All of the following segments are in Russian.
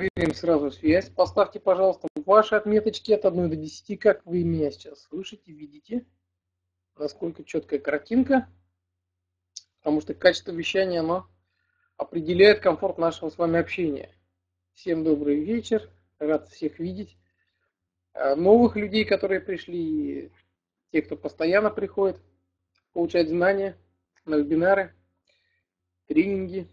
Проверим сразу связь. Поставьте, пожалуйста, ваши отметочки от 1 до 10, как вы меня сейчас слышите, видите, насколько четкая картинка, потому что качество вещания, оно определяет комфорт нашего с вами общения. Всем добрый вечер, рад всех видеть. Новых людей, которые пришли, и те, кто постоянно приходит получать знания на вебинары, тренинги.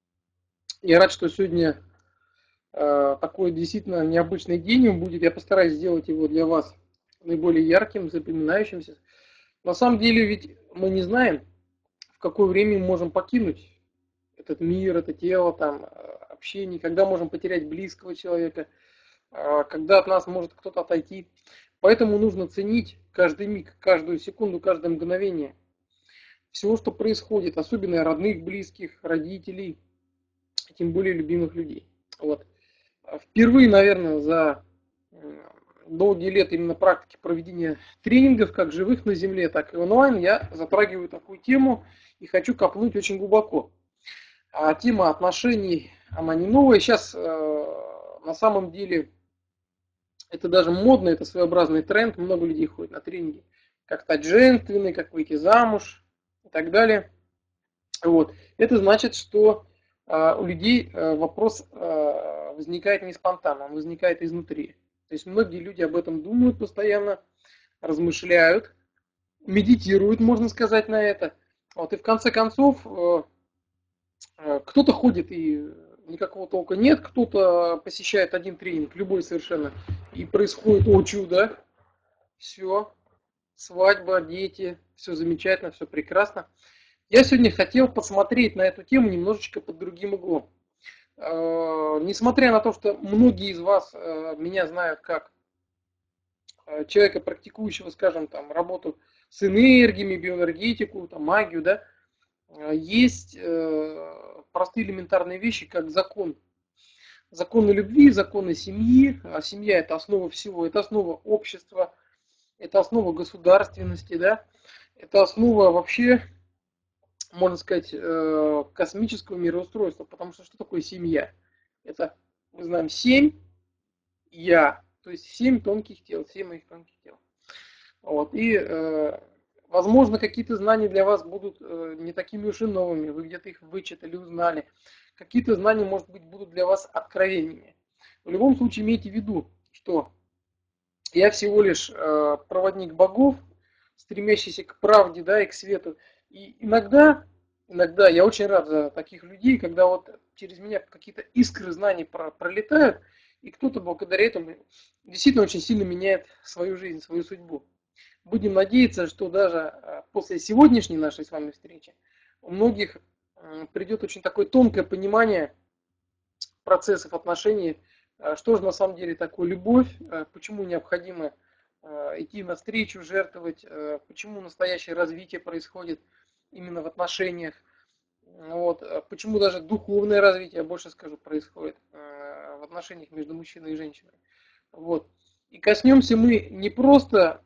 Я рад, что сегодня такой действительно необычный день будет. Я постараюсь сделать его для вас наиболее ярким, запоминающимся. На самом деле ведь мы не знаем, в какое время мы можем покинуть этот мир, это тело, там, общение, когда можем потерять близкого человека, когда от нас может кто-то отойти. Поэтому нужно ценить каждый миг, каждую секунду, каждое мгновение всего, что происходит, особенно родных, близких, родителей, тем более любимых людей. Вот. Впервые, наверное, за долгие лет именно практики проведения тренингов, как живых на Земле, так и онлайн, я затрагиваю такую тему и хочу копнуть очень глубоко. А тема отношений, она не новая. Сейчас на самом деле это даже модно, это своеобразный тренд. Много людей ходит на тренинги. Как стать женственной, как выйти замуж и так далее. Вот. Это значит, что у людей вопрос возникает не спонтанно, он возникает изнутри. То есть многие люди об этом думают постоянно, размышляют, медитируют, можно сказать, на это. Вот. И в конце концов кто-то ходит и никакого толка нет, кто-то посещает один тренинг, любой совершенно, и происходит, о чудо, все, свадьба, дети, все замечательно, все прекрасно. Я сегодня хотел посмотреть на эту тему немножечко под другим углом. Несмотря на то, что многие из вас меня знают как человека, практикующего, скажем, там, работу с энергиями, биоэнергетику, там, магию, да, есть простые элементарные вещи, как закон. Законы любви, законы семьи. А семья – это основа всего, это основа общества, это основа государственности, да, это основа вообще, можно сказать, космического мироустройства. Потому что такое семья? Это, мы знаем, 7 я, то есть 7 тонких тел, 7 моих тонких тел. Вот. И, возможно, какие-то знания для вас будут не такими уж и новыми, вы где-то их вычитали, узнали. Какие-то знания, может быть, будут для вас откровениями. В любом случае, имейте в виду, что я всего лишь проводник богов, стремящийся к правде, да, и к свету. И иногда я очень рад за таких людей, когда вот через меня какие-то искры знаний пролетают, и кто-то благодаря этому действительно очень сильно меняет свою жизнь, свою судьбу. Будем надеяться, что даже после сегодняшней нашей с вами встречи у многих придет очень такое тонкое понимание процессов отношений, что же на самом деле такое любовь, почему необходимо идти навстречу, жертвовать, почему настоящее развитие происходит именно в отношениях, вот, почему даже духовное развитие, я больше скажу, происходит в отношениях между мужчиной и женщиной. Вот. И коснемся мы не просто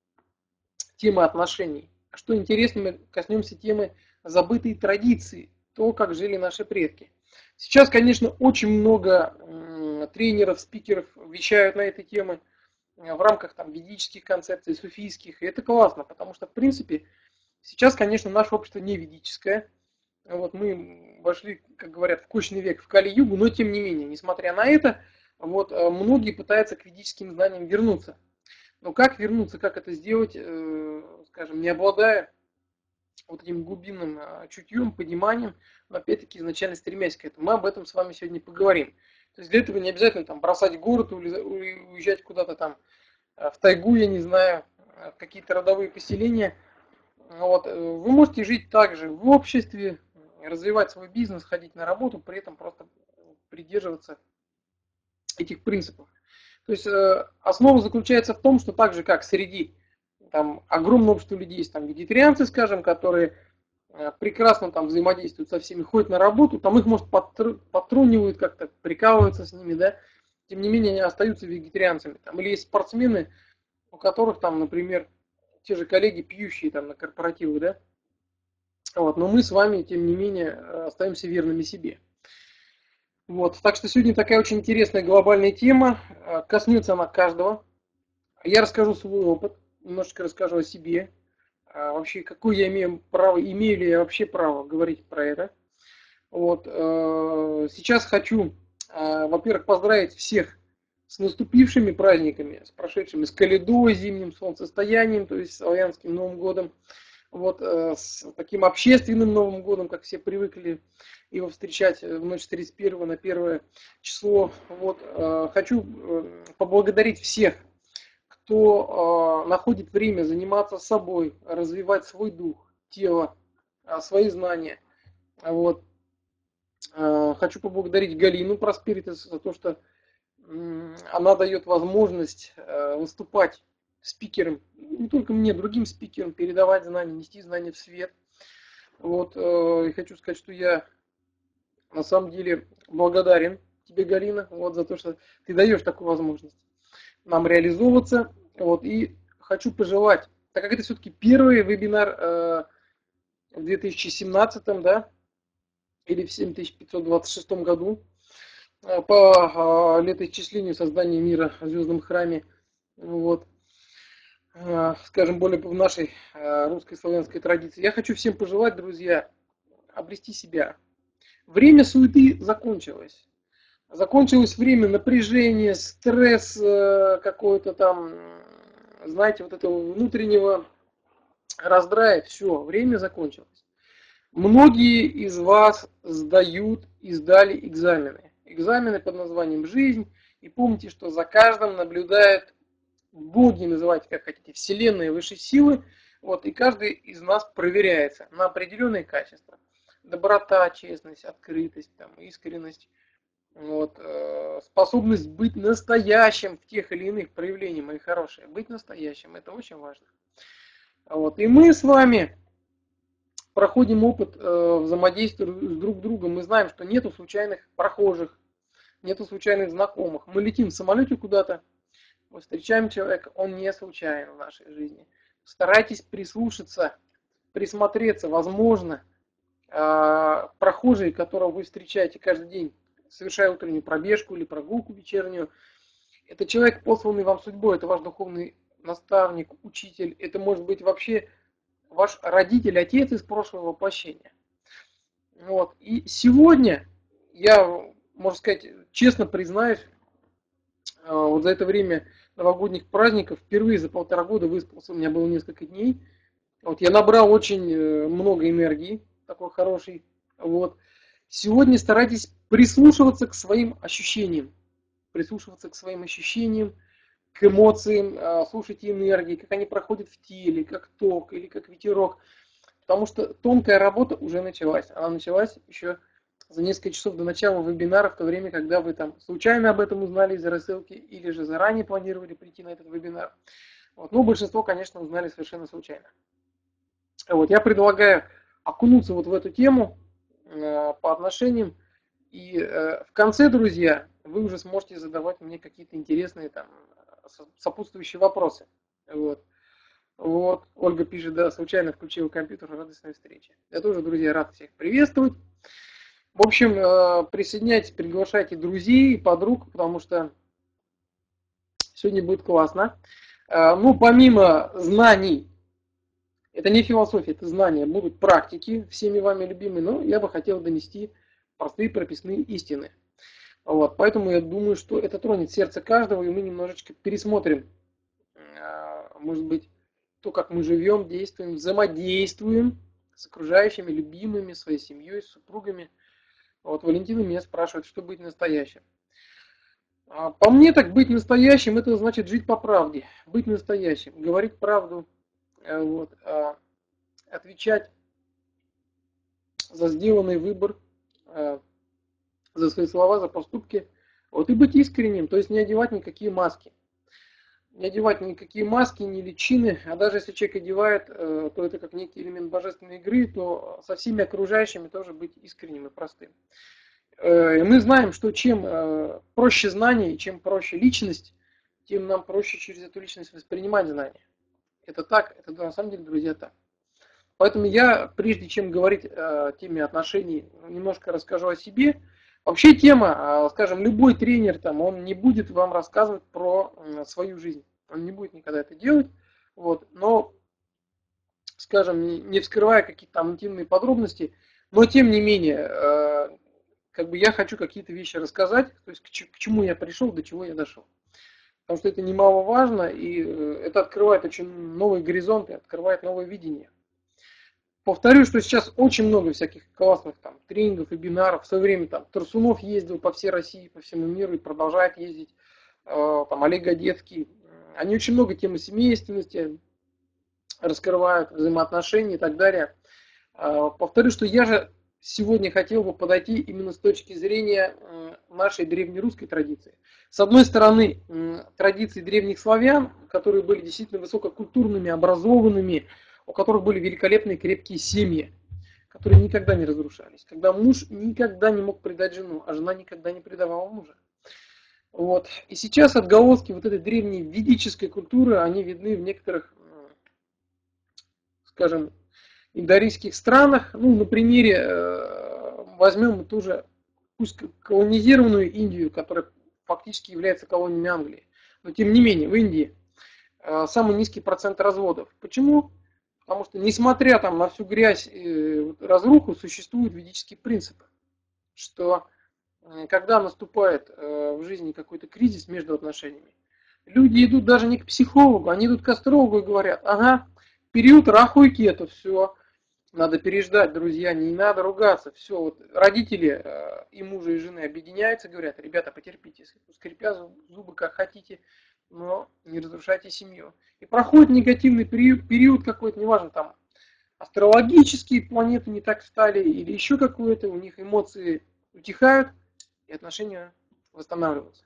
темы отношений, а что интересно, мы коснемся темы забытой традиции, то, как жили наши предки. Сейчас, конечно, очень много тренеров, спикеров вещают на этой теме в рамках там ведических концепций, суфийских, и это классно, потому что, в принципе, сейчас, конечно, наше общество не ведическое. Вот мы вошли, как говорят, в кочный век, в Кали-югу, но тем не менее, несмотря на это, вот многие пытаются к ведическим знаниям вернуться. Но как вернуться, как это сделать, скажем, не обладая вот этим глубинным чутьем, пониманием, но опять-таки изначально стремясь к этому. Мы об этом с вами сегодня поговорим. То есть для этого не обязательно там бросать город, уезжать куда-то там в тайгу, я не знаю, в какие-то родовые поселения. Вот. Вы можете жить также в обществе, развивать свой бизнес, ходить на работу, при этом просто придерживаться этих принципов. То есть основа заключается в том, что так же, как среди там, огромного общества людей есть там, вегетарианцы, скажем, которые прекрасно там взаимодействуют со всеми, ходят на работу, там их, может, подтрунивают как-то, прикалываются с ними, да, тем не менее они остаются вегетарианцами. Там, или есть спортсмены, у которых там, например, те же коллеги, пьющие там на корпоративы, да, вот, но мы с вами, тем не менее, остаемся верными себе. Вот, так что сегодня такая очень интересная глобальная тема, коснется она каждого. Я расскажу свой опыт, немножечко расскажу о себе, вообще какое я имею право, имею ли я вообще право говорить про это. Вот, сейчас хочу, во-первых, поздравить всех с наступившими праздниками, с прошедшими, с Каледой, зимним солнцестоянием, то есть славянским Новым годом. Вот, с таким общественным Новым годом, как все привыкли его встречать в ночь с 31 на 1 число. Вот, хочу поблагодарить всех, кто находит время заниматься собой, развивать свой дух, тело, свои знания. Вот. Хочу поблагодарить Галину Просперитес за то, что она дает возможность выступать спикером, не только мне, другим спикерам, передавать знания, нести знания в свет. Вот, и хочу сказать, что я на самом деле благодарен тебе, Галина, вот, за то, что ты даешь такую возможность нам реализовываться. Вот, и хочу пожелать, так как это все-таки первый вебинар в 2017, да, или в 7526 году, по летоисчислению создания мира в Звездном храме, вот, скажем, более в нашей русской славянской традиции. Я хочу всем пожелать, друзья, обрести себя. Время суеты закончилось. Закончилось время напряжения, стресс какой-то там, знаете, вот этого внутреннего раздрая. Все, время закончилось. Многие из вас сдают и сдали экзамены. Экзамены под названием «Жизнь». И помните, что за каждым наблюдает боги, называйте как хотите, вселенные, высшие силы. Вот, и каждый из нас проверяется на определенные качества. Доброта, честность, открытость, там, искренность. Вот, способность быть настоящим в тех или иных проявлениях, мои хорошие. Быть настоящим, это очень важно. Вот, и мы с вами проходим опыт взаимодействия с друг другом. Мы знаем, что нету случайных прохожих, нету случайных знакомых. Мы летим в самолете куда-то, мы встречаем человека, он не случайен в нашей жизни. Старайтесь прислушаться, присмотреться. Возможно, прохожие, которого вы встречаете каждый день, совершая утреннюю пробежку или прогулку вечернюю, это человек, посланный вам судьбой, это ваш духовный наставник, учитель, это может быть вообще ваш родитель, отец из прошлого воплощения. Вот. И сегодня я, можно сказать, честно признаюсь, вот за это время новогодних праздников впервые за 1,5 года выспался, у меня было несколько дней. Вот, я набрал очень много энергии, такой хороший. Вот. Сегодня старайтесь прислушиваться к своим ощущениям. Прислушиваться к своим ощущениям, к эмоциям, слушайте энергии, как они проходят в теле, как ток или как ветерок. Потому что тонкая работа уже началась. Она началась еще за несколько часов до начала вебинара, в то время, когда вы там случайно об этом узнали из рассылки или же заранее планировали прийти на этот вебинар. Вот. Но большинство, конечно, узнали совершенно случайно. Вот. Я предлагаю окунуться вот в эту тему по отношениям. И в конце, друзья, вы уже сможете задавать мне какие-то интересные там сопутствующие вопросы. Вот. Вот. Ольга пишет, да, случайно включила компьютер, радостной встречи. Я тоже, друзья, рад всех приветствовать. В общем, присоединяйтесь, приглашайте друзей, подруг, потому что сегодня будет классно. Ну, помимо знаний, это не философия, это знания, будут практики, всеми вами любимые, но я бы хотел донести простые прописные истины. Вот, поэтому я думаю, что это тронет сердце каждого, и мы немножечко пересмотрим, может быть, то, как мы живем, действуем, взаимодействуем с окружающими, любимыми, своей семьей, с супругами. Вот Валентина меня спрашивает, что быть настоящим. По мне так быть настоящим, это значит жить по правде, быть настоящим, говорить правду, вот, отвечать за сделанный выбор, за свои слова, за поступки, вот, и быть искренним, то есть не одевать никакие маски. Не одевать никакие маски, ни личины, а даже если человек одевает, то это как некий элемент божественной игры, то со всеми окружающими тоже быть искренним и простым. И мы знаем, что чем проще знание, чем проще личность, тем нам проще через эту личность воспринимать знания. Это так, это на самом деле, друзья, так. Поэтому я, прежде чем говорить о теме отношений, немножко расскажу о себе. Вообще тема, скажем, любой тренер там, он не будет вам рассказывать про свою жизнь. Он не будет никогда это делать. Вот. Но, скажем, не вскрывая какие-то там интимные подробности, но тем не менее, как бы я хочу какие-то вещи рассказать, то есть к чему я пришел, до чего я дошел. Потому что это немаловажно, и это открывает очень новые горизонты, открывает новое видение. Повторю, что сейчас очень много всяких классных там тренингов, вебинаров. В свое время там Тарсунов ездил по всей России, по всему миру и продолжает ездить. Там Олег Годецкий. Они очень много темы семейственности раскрывают, взаимоотношений и так далее. Повторю, что я же сегодня хотел бы подойти именно с точки зрения нашей древнерусской традиции. С одной стороны, традиции древних славян, которые были действительно высококультурными, образованными, у которых были великолепные крепкие семьи, которые никогда не разрушались. Когда муж никогда не мог предать жену, а жена никогда не предавала мужа. Вот. И сейчас отголоски вот этой древней ведической культуры, они видны в некоторых, скажем, индорийских странах. Ну, на примере возьмем ту же, пусть колонизированную Индию, которая фактически является колонией Англии. Но тем не менее, в Индии самый низкий процент разводов. Почему? Потому что, несмотря там на всю грязь и разруху, существуют ведические принципы, что когда наступает в жизни какой-то кризис между отношениями, люди идут даже не к психологу, они идут к астрологу и говорят: ага, период раху и кету, все, надо переждать, друзья, не надо ругаться, все, вот родители и мужа, и жены объединяются, говорят: ребята, потерпите, скрипя зубы как хотите, но не разрушайте семью. И проходит негативный период какой-то, неважно, там астрологические планеты не так встали или еще какое-то, у них эмоции утихают и отношения восстанавливаются.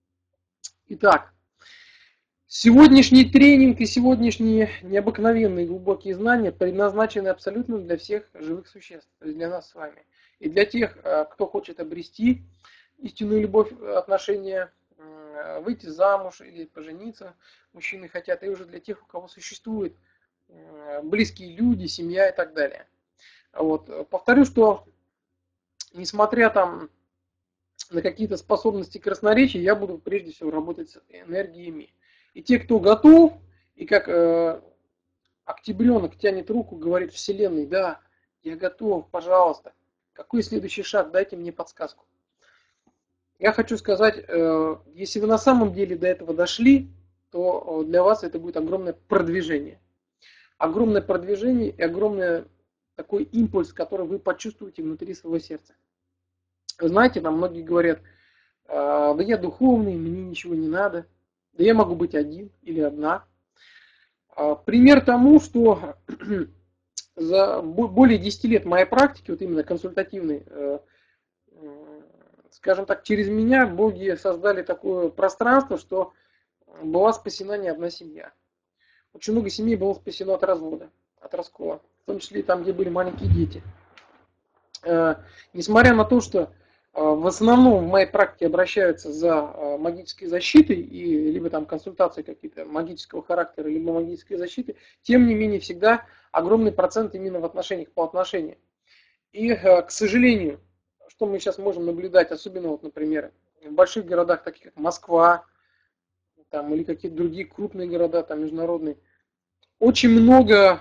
Итак, сегодняшний тренинг и сегодняшние необыкновенные глубокие знания предназначены абсолютно для всех живых существ, то есть для нас с вами. И для тех, кто хочет обрести истинную любовь, отношения, выйти замуж или пожениться, мужчины хотят, и уже для тех, у кого существуют близкие люди, семья и так далее. Вот. Повторю, что несмотря там на какие-то способности красноречия, я буду прежде всего работать с энергиями. И те, кто готов, и как октябренок тянет руку, говорит Вселенной: да, я готов, пожалуйста. Какой следующий шаг? Дайте мне подсказку. Я хочу сказать, если вы на самом деле до этого дошли, то для вас это будет огромное продвижение. Огромное продвижение и огромный такой импульс, который вы почувствуете внутри своего сердца. Вы знаете, там многие говорят: да я духовный, мне ничего не надо, да я могу быть один или одна. Пример тому, что за более 10 лет моей практики, вот именно консультативной, скажем так, через меня боги создали такое пространство, что была спасена не одна семья. Очень много семей было спасено от развода, от раскола, в том числе и там, где были маленькие дети. Несмотря на то, что в основном в моей практике обращаются за магической защитой и либо там консультации какие-то магического характера, либо магической защиты, тем не менее всегда огромный процент именно в отношениях, по отношениям. И, к сожалению, что мы сейчас можем наблюдать, особенно вот, например, в больших городах, таких как Москва, там, или какие-то другие крупные города, там, международные, очень много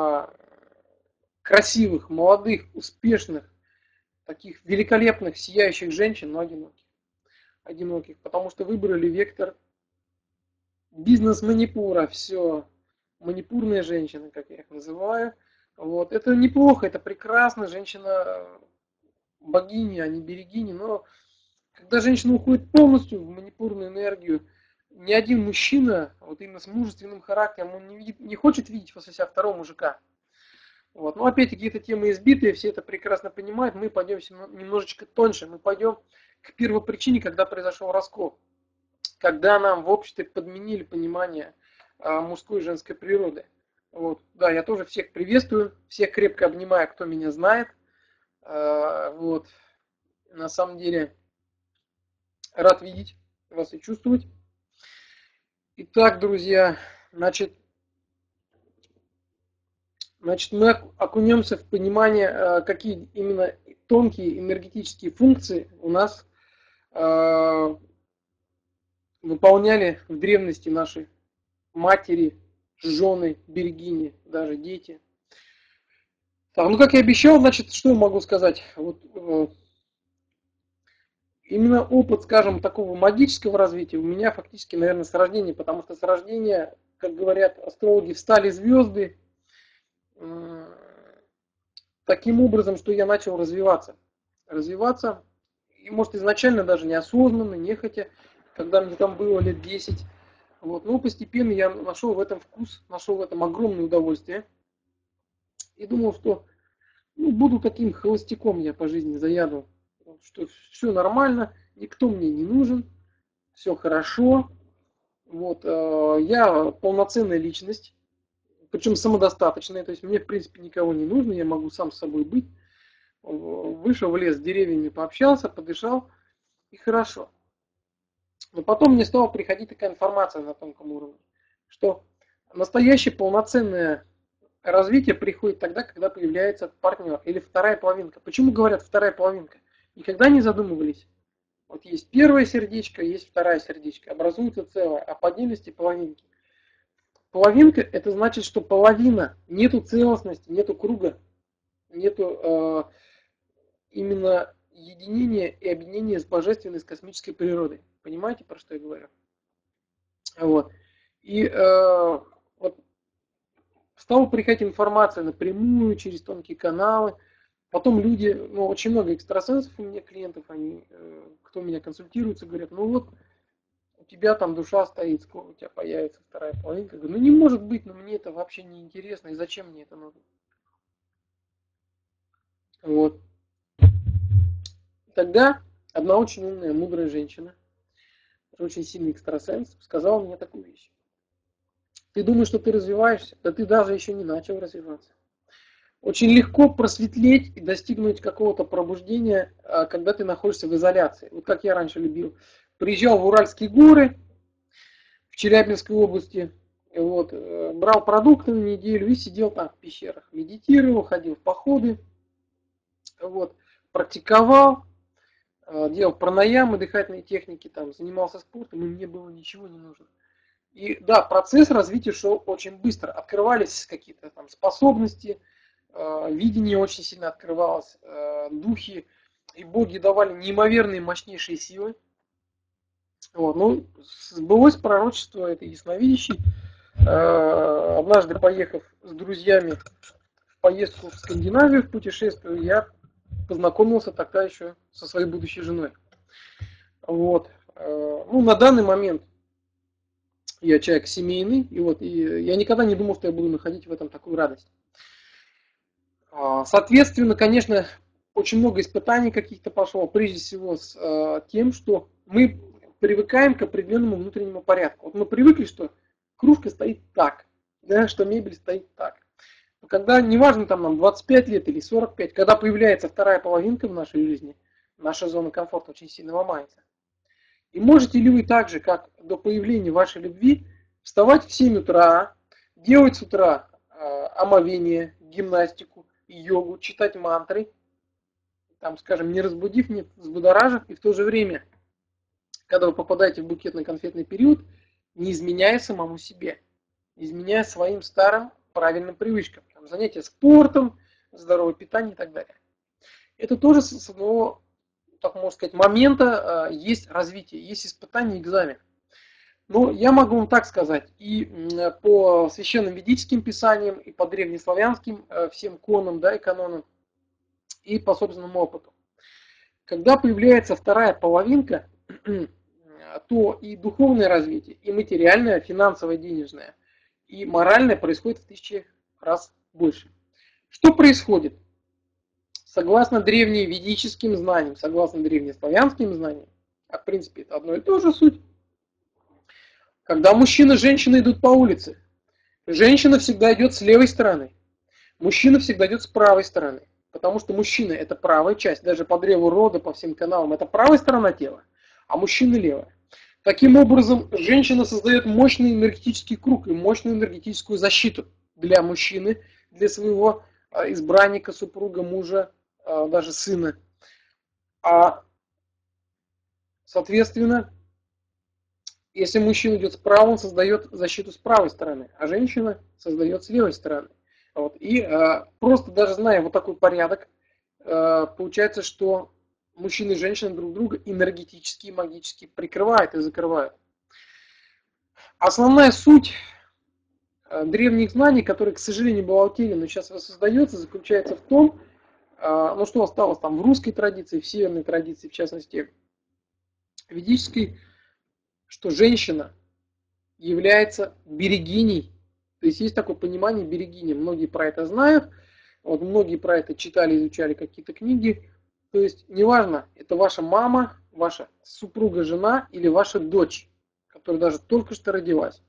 красивых, молодых, успешных, таких великолепных, сияющих женщин, но одиноких, потому что выбрали вектор бизнес-манипура, все, манипурные женщины, как я их называю. Вот. Это неплохо, это прекрасно, женщина богиня, а не берегиня, но когда женщина уходит полностью в манипурную энергию, ни один мужчина, вот именно с мужественным характером, он не хочет видеть после себя второго мужика. Вот. Но опять-таки это темы избитые, все это прекрасно понимают, мы пойдем немножечко тоньше, мы пойдем к первопричине, когда произошел раскол. Когда нам в обществе подменили понимание мужской и женской природы. Вот. Да, я тоже всех приветствую, всех крепко обнимаю, кто меня знает. Вот. На самом деле рад видеть вас и чувствовать. Итак, друзья, значит мы окунемся в понимание, какие именно тонкие энергетические функции у нас выполняли в древности наши матери, жены, берегини, даже дети. Так, ну как я обещал, значит, что я могу сказать? Вот, именно опыт, скажем, такого магического развития у меня фактически, наверное, с рождения, потому что с рождения, как говорят астрологи, встали звезды таким образом, что я начал развиваться. Развиваться, и может изначально даже неосознанно, нехотя, когда мне там было лет 10. Вот. Но постепенно я нашел в этом вкус, нашел в этом огромное удовольствие. И думал, что буду таким холостяком я по жизни заядлым. Что все нормально, никто мне не нужен, все хорошо. Вот, я полноценная личность, причем самодостаточная, то есть мне в принципе никого не нужно, я могу сам с собой быть. Вышел в лес, с деревьями пообщался, подышал, и хорошо. Но потом мне стала приходить такая информация на тонком уровне, что настоящее полноценное развитие приходит тогда, когда появляется партнер или вторая половинка. Почему говорят вторая половинка? Никогда не задумывались. Вот есть первое сердечко, есть вторая сердечко. Образуется целое, а по отдельности половинки. Половинка это значит, что половина, нету целостности, нету круга, нету именно единения и объединения с божественной, с космической природой. Понимаете, про что я говорю? Вот. И вот стала приходить информация напрямую, через тонкие каналы. Потом люди, очень много экстрасенсов у меня, клиентов, они, кто меня консультируется, говорят, вот у тебя там душа стоит, скоро у тебя появится вторая половинка. Я говорю, не может быть, но мне это вообще не интересно, и зачем мне это нужно? Вот. Тогда одна очень умная, мудрая женщина, очень сильный экстрасенс, сказала мне такую вещь. Ты думаешь, что ты развиваешься? Да ты даже еще не начал развиваться. Очень легко просветлеть и достигнуть какого-то пробуждения, когда ты находишься в изоляции. Вот как я раньше любил. Приезжал в Уральские горы, в Челябинской области, вот, брал продукты на неделю и сидел там в пещерах. Медитировал, ходил в походы, вот, практиковал, делал пранаямы, дыхательные техники, там, занимался спортом, и мне было ничего не нужно. И да, процесс развития шел очень быстро. Открывались какие-то там способности, видение очень сильно открывалось, духи и боги давали неимоверные мощнейшие силы. Вот. Сбылось пророчество этой ясновидящей. Однажды, поехав с друзьями в поездку в Скандинавию, в путешествие, я познакомился тогда еще со своей будущей женой. Вот. На данный момент я человек семейный, и я никогда не думал, что я буду находить в этом такую радость. Соответственно, конечно, очень много испытаний каких-то пошло, прежде всего с тем, что мы привыкаем к определенному внутреннему порядку. Вот мы привыкли, что кружка стоит так, да, что мебель стоит так. Но когда, неважно, там нам 25 лет или 45, когда появляется вторая половинка в нашей жизни, наша зона комфорта очень сильно ломается. И можете ли вы так же, как до появления вашей любви, вставать в 7 утра, делать с утра омовение, гимнастику, йогу, читать мантры, там, скажем, не разбудив, не взбудоражив, и в то же время, когда вы попадаете в букетно-конфетный период, не изменяя самому себе, не изменяя своим старым правильным привычкам, там, занятия спортом, здоровое питание и так далее. Это тоже с одного, так можно сказать, момента есть развитие, есть испытание, экзамен. Но я могу вам так сказать, и по священным ведическим писаниям, и по древнеславянским всем конам, да, и канонам, и по собственному опыту. Когда появляется вторая половинка, то и духовное развитие, и материальное, финансовое, денежное, и моральное происходит в 1000 раз больше. Что происходит? Согласно древневедическим знаниям, согласно древнеславянским знаниям, а в принципе это одно и то же суть, когда мужчина и женщина идут по улице, женщина всегда идет с левой стороны, мужчина всегда идет с правой стороны. Потому что мужчина это правая часть, даже по древу рода, по всем каналам, это правая сторона тела, а мужчина левая. Таким образом, женщина создает мощный энергетический круг и мощную энергетическую защиту для мужчины, для своего избранника, супруга, мужа, даже сына. А, соответственно, если мужчина идет справа, он создает защиту с правой стороны, а женщина создает с левой стороны. Вот. И просто даже зная вот такой порядок, получается, что мужчины и женщины друг друга энергетически и магически прикрывают и закрывают. Основная суть древних знаний, которые, к сожалению, была утеряна, но сейчас воссоздается, заключается в том, ну что осталось там в русской традиции, в северной традиции, в частности, ведической, что женщина является берегиней. То есть есть такое понимание берегини. Многие про это знают, вот многие про это читали, изучали какие-то книги. То есть неважно, это ваша мама, ваша супруга, жена или ваша дочь, которая даже только что родилась.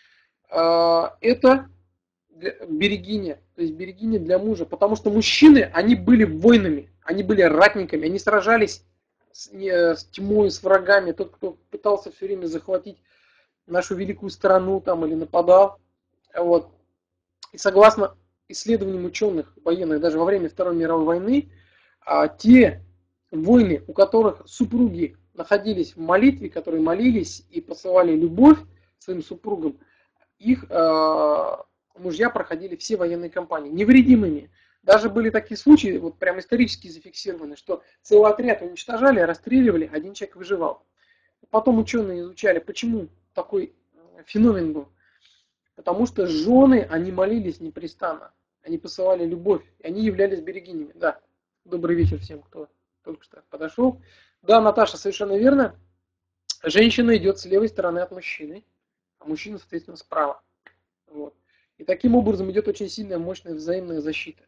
Это берегиня, то есть берегиня для мужа. Потому что мужчины, они были воинами, они были ратниками, они сражались с тьмой, с врагами. Тот, кто пытался все время захватить нашу великую страну там, или нападал. Вот. И согласно исследованиям ученых военных, даже во время Второй мировой войны, те воины, у которых супруги находились в молитве, которые молились и посылали любовь своим супругам, их мужья проходили все военные кампании невредимыми. Даже были такие случаи, вот прям исторически зафиксированы, что целый отряд уничтожали, расстреливали, один человек выживал. Потом ученые изучали, почему такой феномен был. Потому что жены, они молились непрестанно, они посылали любовь, и они являлись берегинями. Да, добрый вечер всем, кто только что подошел. Да, Наташа, совершенно верно. Женщина идет с левой стороны от мужчины, а мужчина, соответственно, справа. Вот. И таким образом идет очень сильная, мощная взаимная защита.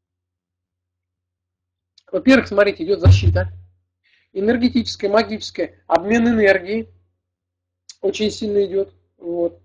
Во-первых, смотрите, идет защита. Энергетическая, магическая, обмен энергией очень сильно идет. Вот.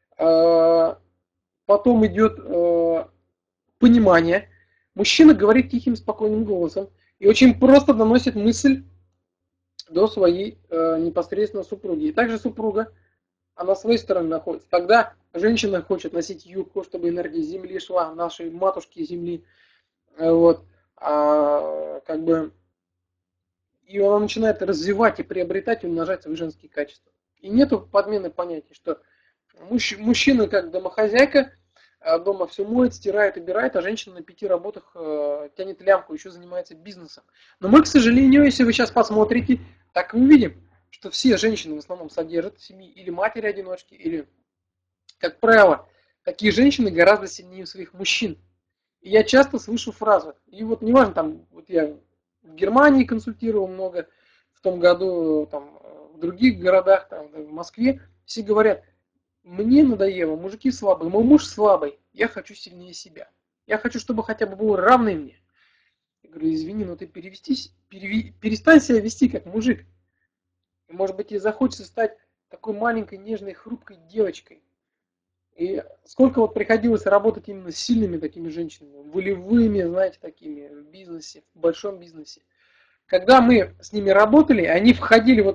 Потом идет понимание. Мужчина говорит тихим, спокойным голосом и очень просто доносит мысль до своей непосредственно супруги. И также супруга, она с своей стороны находится. Тогда женщина хочет носить юбку, чтобы энергия Земли шла, нашей матушки Земли. Вот. Как бы, и она начинает развивать и приобретать и умножать свои женские качества. И нету подмены понятия, что мужчина как домохозяйка, дома все моет, стирает, убирает, а женщина на 5 работах тянет лямку, еще занимается бизнесом. Но мы, к сожалению, если вы сейчас посмотрите, так и увидим, что все женщины в основном содержат в семье или матери-одиночки, или, как правило, такие женщины гораздо сильнее своих мужчин. И я часто слышу фразу, и вот неважно, там, вот я в Германии консультировал много, в том году там, в других городах, там, в Москве, все говорят, мне надоело, мужики слабые, мой муж слабый, я хочу сильнее себя. Я хочу, чтобы хотя бы был равный мне. Я говорю, извини, но ты перестань себя вести как мужик. И, может быть, тебе захочется стать такой маленькой, нежной, хрупкой девочкой. И сколько вот приходилось работать именно с сильными такими женщинами, волевыми, знаете, такими в бизнесе, в большом бизнесе. Когда мы с ними работали, они входили вот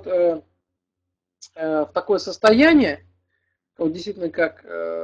в такое состояние, вот действительно как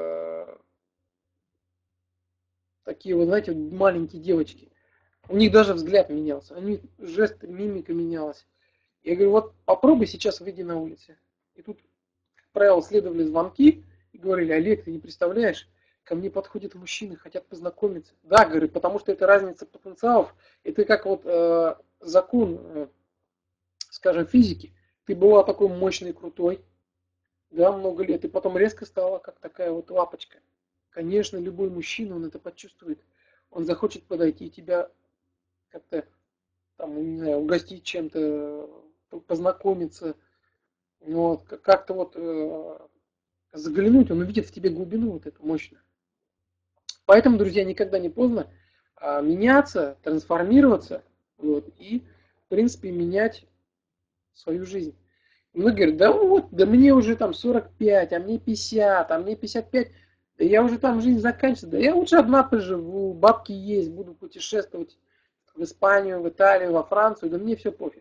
такие вот, знаете, маленькие девочки. У них даже взгляд менялся, у них жест, мимика менялась. Я говорю, вот попробуй сейчас выйди на улицу. И тут, как правило, следовали звонки и говорили, Олег, ты не представляешь, ко мне подходят мужчины, хотят познакомиться. Да, говорю, потому что это разница потенциалов. Это как вот закон, скажем, физики. Ты была такой мощной, крутой, да, много лет, и потом резко стала как такая вот лапочка. Конечно, любой мужчина, он это почувствует. Он захочет подойти и тебя как-то, там, не знаю, угостить чем-то, познакомиться, вот, как-то вот заглянуть, он увидит в тебе глубину вот эту мощную. Поэтому, друзья, никогда не поздно меняться, трансформироваться, вот, и, в принципе, менять свою жизнь. Многие говорят, да вот, да мне уже там 45, а мне 50, а мне 55, да я уже там жизнь заканчиваю, да я лучше одна поживу, бабки есть, буду путешествовать в Испанию, в Италию, во Францию, да мне все пофиг.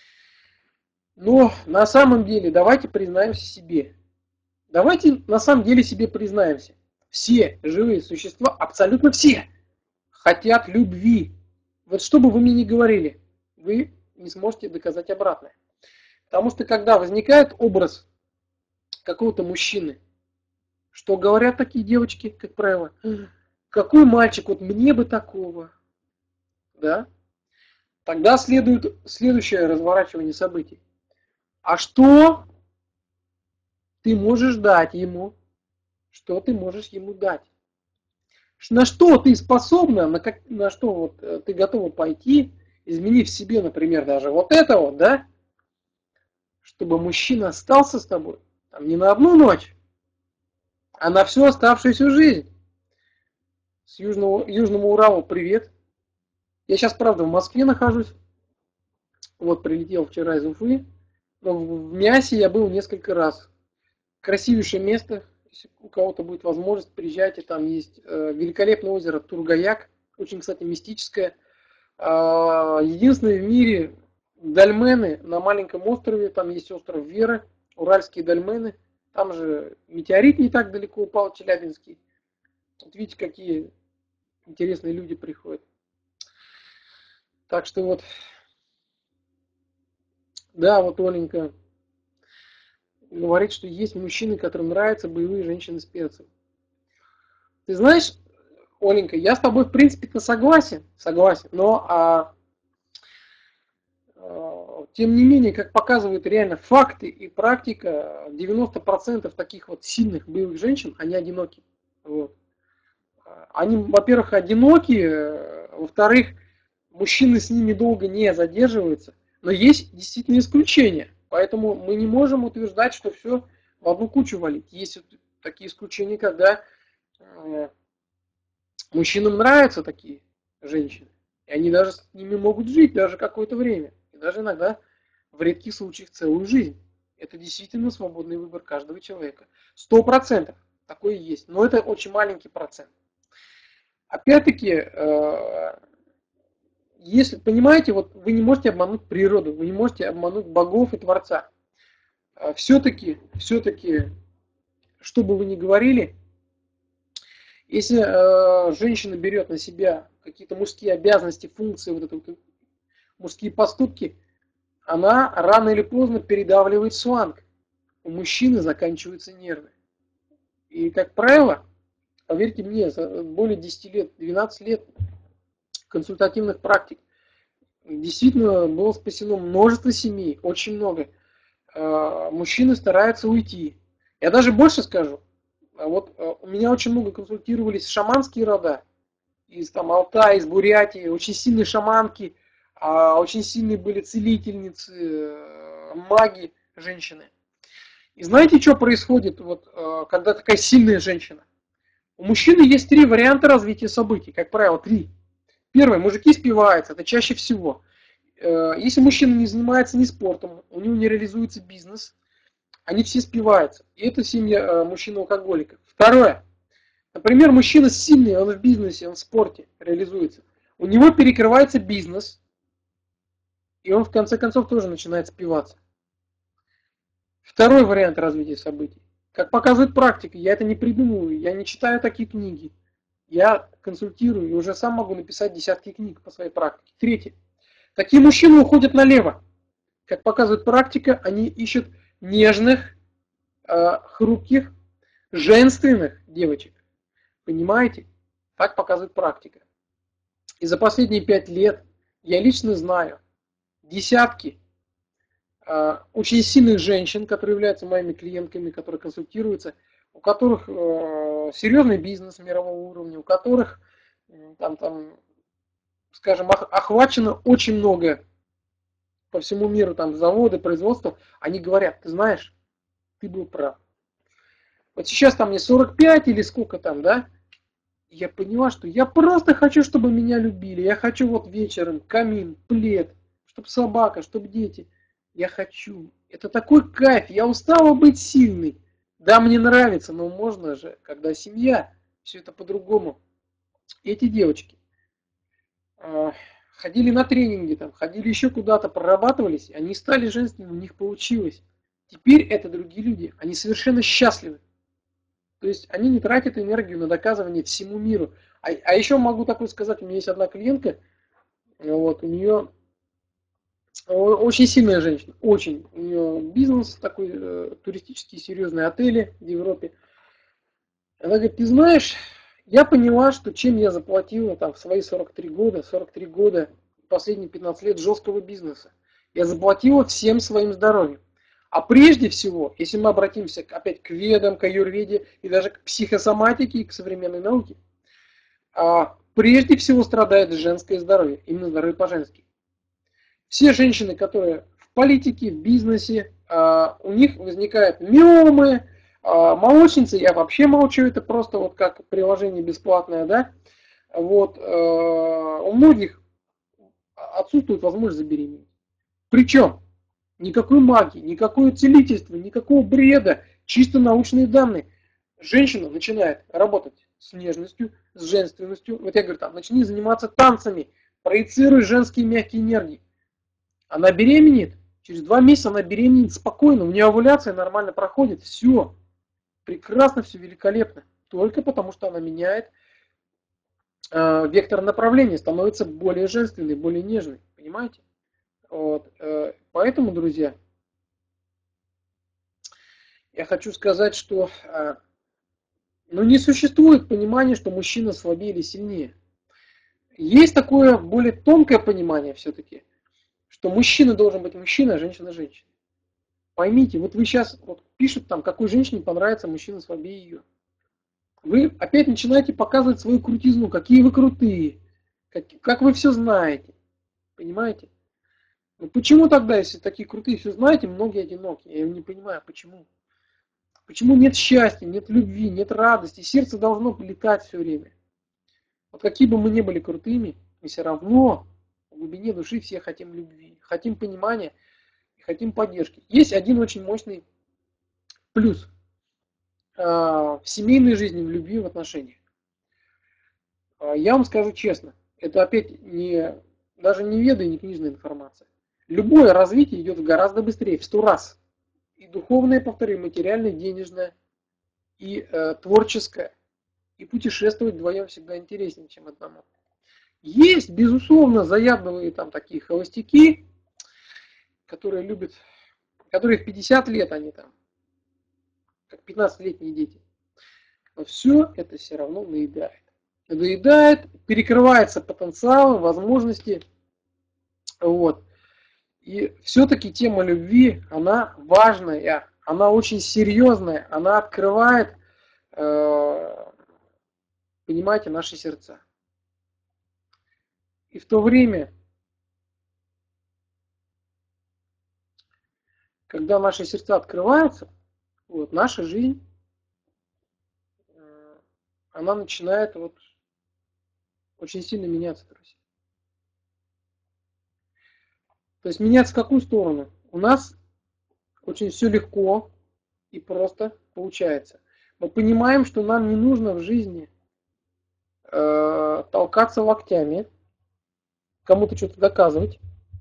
Но на самом деле давайте признаемся себе. Давайте на самом деле себе признаемся. Все живые существа, абсолютно все, хотят любви. Вот что бы вы мне ни говорили, вы не сможете доказать обратное. Потому что когда возникает образ какого-то мужчины, что говорят такие девочки, как правило, какой мальчик, вот мне бы такого, да, тогда следует следующее разворачивание событий. А что ты можешь дать ему? Что ты можешь ему дать? На что ты способна, на что вот ты готова пойти, изменив в себе, например, даже вот это вот, да, чтобы мужчина остался с тобой, там, не на одну ночь, а на всю оставшуюся жизнь. С Южного Урала привет. Я сейчас, правда, в Москве нахожусь. Вот, прилетел вчера из Уфы. Но в Миасе я был несколько раз. Красивейшее место. Если у кого-то будет возможность, приезжайте. Там есть великолепное озеро Тургаяк. Очень, кстати, мистическое. Единственное в мире дольмены на маленьком острове. Там есть остров Веры. Уральские дольмены. Там же метеорит не так далеко упал, Челябинский. Вот видите, какие интересные люди приходят. Так что вот, да, вот Оленька говорит, что есть мужчины, которым нравятся боевые женщины с перцем. Ты знаешь, Оленька, я с тобой в принципе-то согласен, но тем не менее, как показывают реально факты и практика, 90% таких вот сильных боевых женщин, они одиноки. Вот. Они, во-первых, одиноки, во-вторых, мужчины с ними долго не задерживаются, но есть действительно исключения. Поэтому мы не можем утверждать, что все в одну кучу валить. Есть такие исключения, когда мужчинам нравятся такие женщины. И они даже с ними могут жить даже какое-то время. И даже иногда в редких случаях целую жизнь. Это действительно свободный выбор каждого человека. 100% такое есть. Но это очень маленький процент. Опять-таки, если, понимаете, вот вы не можете обмануть природу, вы не можете обмануть богов и Творца. Все-таки, что бы вы ни говорили, если женщина берет на себя какие-то мужские обязанности, функции, вот это, мужские поступки, она рано или поздно передавливает шланг. У мужчины заканчиваются нервы. И, как правило, поверьте мне, за более 10 лет, 12 лет консультативных практик действительно было спасено множество семей, очень много. Мужчины стараются уйти. Я даже больше скажу. Вот у меня очень много консультировались шаманские рода из там Алтая, из Бурятии, очень сильные шаманки, очень сильные были целительницы, маги, женщины. И знаете, что происходит, вот, когда такая сильная женщина? У мужчины есть 3 варианта развития событий, как правило, 3. Первое, мужики спиваются, это чаще всего. Если мужчина не занимается ни спортом, у него не реализуется бизнес, они все спиваются. И это семья мужчин-алкоголиков. Второе. Например, мужчина сильный, он в бизнесе, он в спорте реализуется. У него перекрывается бизнес, и он в конце концов тоже начинает спиваться. Второй вариант развития событий. Как показывает практика, я это не придумываю, я не читаю такие книги. Я консультирую и уже сам могу написать десятки книг по своей практике. Третье. Такие мужчины уходят налево. Как показывает практика, они ищут нежных, хрупких, женственных девочек. Понимаете? Так показывает практика. И за последние 5 лет я лично знаю десятки очень сильных женщин, которые являются моими клиентками, которые консультируются, у которых серьезный бизнес мирового уровня, у которых скажем, охвачено очень много по всему миру, там заводы, производства, они говорят, ты знаешь, ты был прав. Вот сейчас там мне 45 или сколько там, да, я поняла, что я просто хочу, чтобы меня любили, я хочу вот вечером камин, плед, чтобы собака, чтобы дети. Я хочу. Это такой кайф. Я устала быть сильной. Да, мне нравится, но можно же, когда семья, все это по-другому. Эти девочки ходили на тренинги, там, ходили еще куда-то, прорабатывались, они стали женственными, у них получилось. Теперь это другие люди, они совершенно счастливы. То есть они не тратят энергию на доказывание всему миру. А еще могу такое сказать, у меня есть одна клиентка, Вот, у нее очень сильная женщина, очень. У нее бизнес такой, туристический, серьезные отели в Европе. Она говорит, ты знаешь, я поняла, что чем я заплатила там в свои 43 года, последние 15 лет жесткого бизнеса. Я заплатила всем своим здоровьем. А прежде всего, если мы обратимся опять к ведам, к аюрведе и даже к психосоматике и к современной науке, прежде всего страдает женское здоровье, именно здоровье по-женски. Все женщины, которые в политике, в бизнесе, у них возникают миомы, молочницы, я вообще молчу, это просто вот как приложение бесплатное, да, вот, у многих отсутствует возможность забеременеть. Причем никакой магии, никакого целительства, никакого бреда, чисто научные данные. Женщина начинает работать с нежностью, с женственностью. Вот я говорю, там, начни заниматься танцами, проецируй женские мягкие энергии. Она беременеет, через 2 месяца она беременеет спокойно, у нее овуляция нормально проходит, все, прекрасно, все великолепно. Только потому, что она меняет вектор направления, становится более женственной, более нежной, понимаете? Вот. Поэтому, друзья, я хочу сказать, что не существует понимания, что мужчина слабее или сильнее. Есть такое более тонкое понимание все-таки, что мужчина должен быть мужчина, а женщина женщина. Поймите, вот вы сейчас пишут там, какой женщине понравится мужчина слабее ее. Вы опять начинаете показывать свою крутизну, какие вы крутые, как вы все знаете. Понимаете? Ну почему тогда, если такие крутые все знаете, многие одиноки? Я не понимаю, почему. Почему нет счастья, нет любви, нет радости? Сердце должно летать все время. Вот какие бы мы ни были крутыми, мы все равно в глубине души все хотим любви, хотим понимания и хотим поддержки. Есть один очень мощный плюс в семейной жизни, в любви, в отношениях. Я вам скажу честно, это опять даже не веда и не книжная информация. Любое развитие идет гораздо быстрее, в 100 раз. И духовное, повторю, материальное, денежное, и творческое. И путешествовать вдвоем всегда интереснее, чем одному. Есть, безусловно, заядлые там такие холостяки, которые любят, которые в 50 лет они там, как 15-летние дети. Но все это все равно наедает. Надоедает, перекрывается потенциал, возможности. Вот. И все-таки тема любви, она важная, она очень серьезная, она открывает, понимаете, наши сердца. И в то время, когда наши сердца открываются, вот, наша жизнь, она начинает очень сильно меняться, друзья. То есть меняться в какую сторону? У нас очень все легко и просто получается. Мы понимаем, что нам не нужно в жизни толкаться локтями, кому-то что-то доказывать.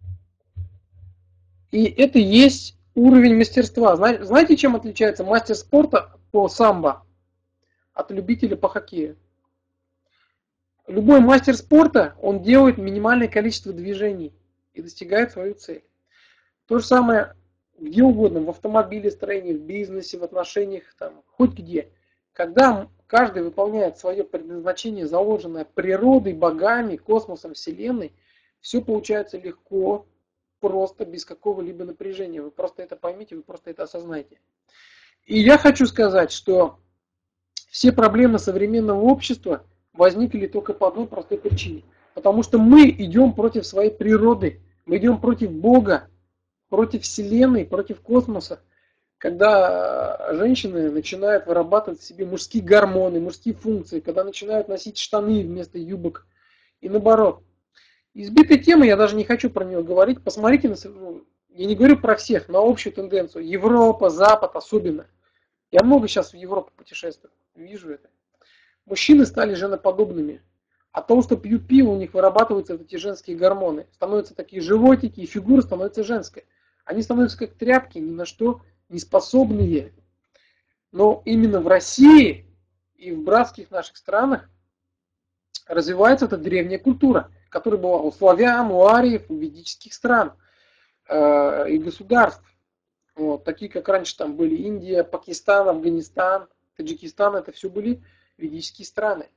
И это есть уровень мастерства. Знаете, чем отличается мастер спорта по самбо от любителя по хоккею? Любой мастер спорта, он делает минимальное количество движений и достигает свою цель. То же самое где угодно, в автомобилестроении, в бизнесе, в отношениях, там, хоть где. Когда каждый выполняет свое предназначение, заложенное природой, богами, космосом, Вселенной, все получается легко, просто, без какого-либо напряжения. Вы просто это поймите, вы просто это осознаете. И я хочу сказать, что все проблемы современного общества возникли только по одной простой причине. Потому что мы идем против своей природы, мы идем против Бога, против Вселенной, против космоса. Когда женщины начинают вырабатывать в себе мужские гормоны, мужские функции, когда начинают носить штаны вместо юбок и наоборот. Избитая тема, я даже не хочу про нее говорить. Посмотрите, я не говорю про всех, на общую тенденцию. Европа, Запад особенно. Я много сейчас в Европу путешествую, вижу это. Мужчины стали женоподобными. От того, что пьют пиво, у них вырабатываются эти женские гормоны. Становятся такие животики, и фигура становится женская. Они становятся как тряпки, ни на что не способные. Но именно в России и в братских наших странах развивается эта древняя культура, который был у славян, у ариев, у ведических стран и государств. Вот, такие, как раньше там были Индия, Пакистан, Афганистан, Таджикистан, это все были ведические страны.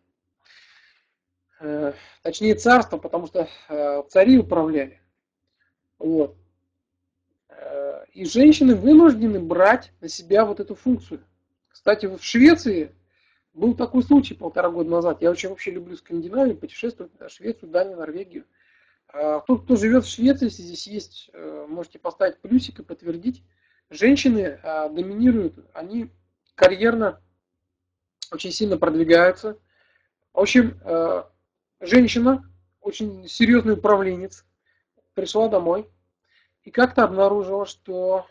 Точнее царства, потому что цари управляли. Вот. И женщины вынуждены брать на себя вот эту функцию. Кстати, в Швеции был такой случай 1,5 года назад. Я очень вообще люблю Скандинавию, путешествовать в Швецию, Данию, Норвегию. Тот, кто живет в Швеции, если здесь есть, можете поставить плюсик и подтвердить. Женщины доминируют, они карьерно очень сильно продвигаются. В общем, женщина, очень серьезный управленец, пришла домой и как-то обнаружила, что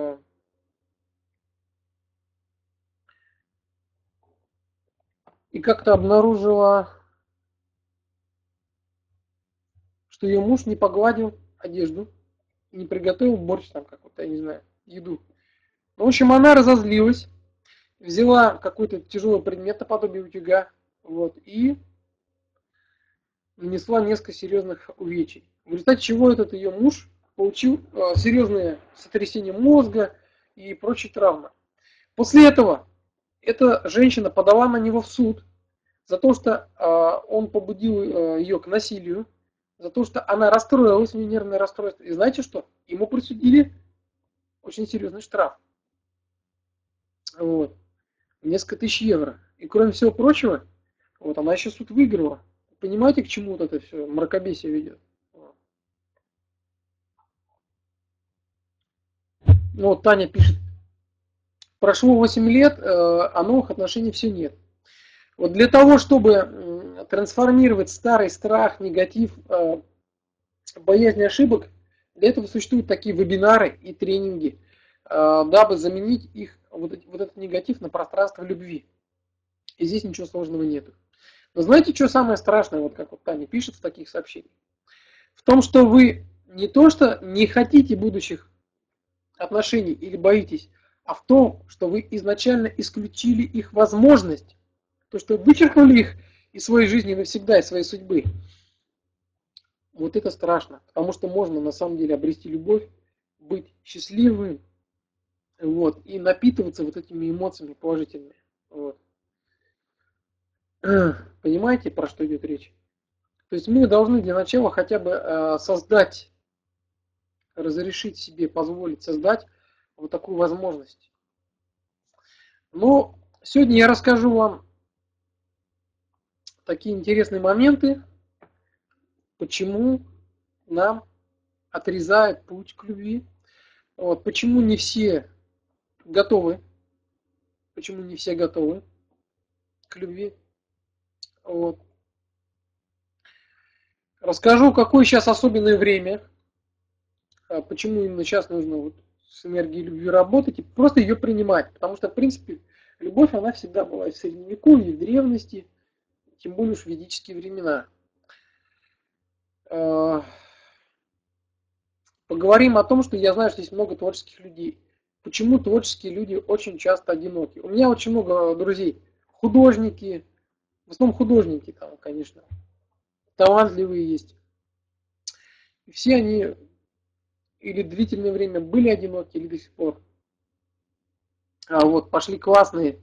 что ее муж не погладил одежду, не приготовил борщ там какой-то, я не знаю, еду. В общем, она разозлилась, взяла какой-то тяжелый предмет наподобие утюга, вот, и нанесла несколько серьезных увечий. В результате чего этот ее муж получил серьезное сотрясение мозга и прочие травмы. После этого эта женщина подала на него в суд за то, что он побудил ее к насилию, за то, что она расстроилась, у нее нервное расстройство. И знаете что? Ему присудили очень серьезный штраф. Вот. Несколько тысяч евро. И кроме всего прочего, вот она еще суд выиграла. Понимаете, к чему вот это все мракобесие ведет? Ну вот Таня пишет, прошло 8 лет, а новых отношений все нет. Вот для того, чтобы трансформировать старый страх, негатив, боязнь ошибок, для этого существуют такие вебинары и тренинги, дабы заменить их, вот этот негатив на пространство любви. И здесь ничего сложного нету. Но знаете, что самое страшное, вот как вот Таня пишет в таких сообщениях? В том, что вы не то, что не хотите будущих отношений или боитесь, а в том, что вы изначально исключили их возможность, то, что вычеркнули их из своей жизни навсегда, из своей судьбы. Вот это страшно, потому что можно на самом деле обрести любовь, быть счастливым, вот, и напитываться вот этими эмоциями положительными. Вот. Понимаете, про что идет речь? То есть мы должны для начала хотя бы создать, разрешить себе, позволить создать вот такую возможность. Но сегодня я расскажу вам такие интересные моменты, почему нам отрезает путь к любви, вот, почему не все готовы, к любви. Вот. Расскажу, какое сейчас особенное время, почему именно сейчас нужно вот с энергией любви работать и просто ее принимать. Потому что, в принципе, любовь, она всегда была и в Средневековье, и в древности, тем более уж в ведические времена. Поговорим о том, что я знаю, что есть много творческих людей. Почему творческие люди очень часто одиноки? У меня очень много друзей. Художники, в основном художники там, конечно, талантливые есть. И все они или длительное время были одиноки, или до сих пор. А вот пошли классные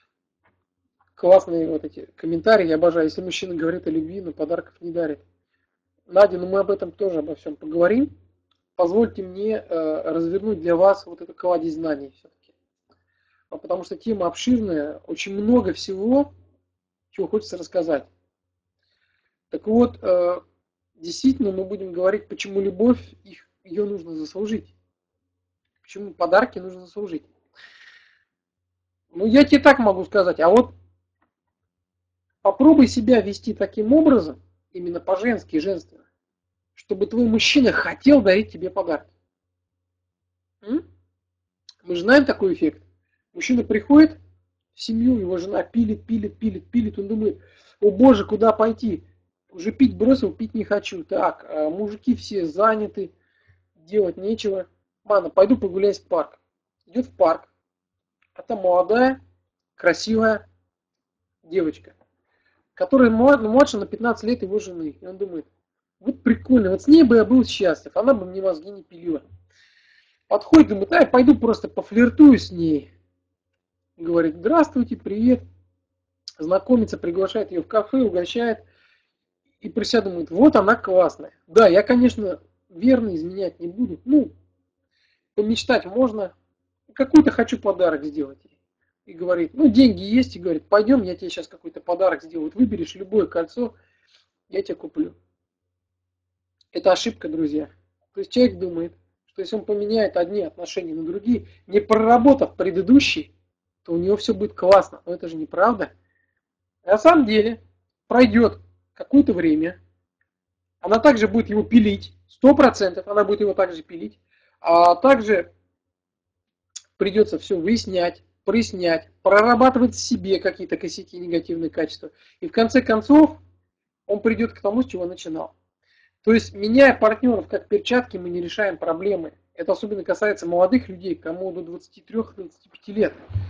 вот эти комментарии, я обожаю. Если мужчина говорит о любви, но подарков не дарит. Надя, ну мы об этом тоже обо всем поговорим. Позвольте мне развернуть для вас вот это кладезь знаний все-таки. Потому что тема обширная, очень много всего, чего хочется рассказать. Так вот, действительно мы будем говорить, почему любовь, ее нужно заслужить. Почему подарки нужно заслужить. Ну, я тебе так могу сказать, а вот попробуй себя вести таким образом, именно по-женски, женственно, чтобы твой мужчина хотел дарить тебе подарки. Мы же знаем такой эффект. Мужчина приходит в семью, его жена пилит, он думает, о боже, куда пойти? Уже пить бросил, пить не хочу. Так, мужики все заняты, делать нечего. Ладно, пойду прогуляюсь в парк. Идет в парк, а там молодая, красивая девочка, которая младше на 15 лет его жены. И он думает, Вот прикольно, вот с ней бы я был счастлив, она бы мне мозги не пилила. Подходит, думает, я пойду просто пофлиртую с ней. Говорит, здравствуйте, привет. Знакомится, приглашает ее в кафе, угощает. И про себя думает, вот она классная. Да, я, конечно, верно изменять не буду. Ну, помечтать можно. Какой-то хочу подарок сделать ей. И говорит, ну, деньги есть. И говорит, пойдем, я тебе сейчас какой-то подарок сделаю. Вот выберешь любое кольцо, я тебе куплю. Это ошибка, друзья. То есть человек думает, что если он поменяет одни отношения на другие, не проработав предыдущие, то у него все будет классно. Но это же неправда. На самом деле пройдет какое-то время, она также будет его пилить, 100% она будет его также пилить, а также придется все выяснять, прояснять, прорабатывать в себе какие-то косяки, негативные качества. И в конце концов он придет к тому, с чего начинал. То есть, меняя партнеров как перчатки, мы не решаем проблемы. Это особенно касается молодых людей, кому до 23-25 лет.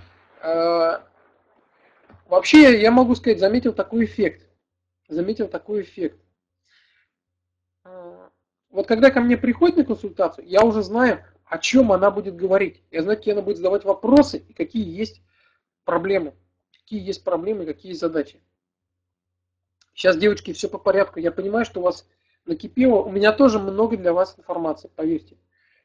Вообще, я могу сказать, заметил такой эффект. Вот когда ко мне приходит на консультацию, я уже знаю, о чем она будет говорить. Я знаю, какие она будет задавать вопросы и какие есть проблемы. Какие есть проблемы, какие есть задачи. Сейчас, девочки, все по порядку. Я понимаю, что у вас накипело. У меня тоже много для вас информации, поверьте.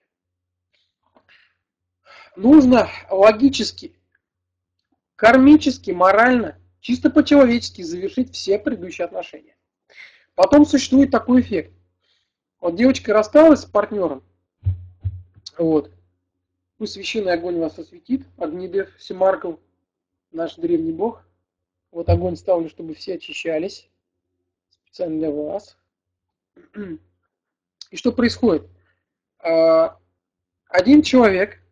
Нужно логически, кармически, морально, чисто по-человечески завершить все предыдущие отношения. Потом существует такой эффект. Вот девочка рассталась с партнером. Вот. Пусть священный огонь вас осветит. Огнедев Семарков, наш древний бог. Вот огонь ставлю, чтобы все очищались. Специально для вас. И что происходит? Один человек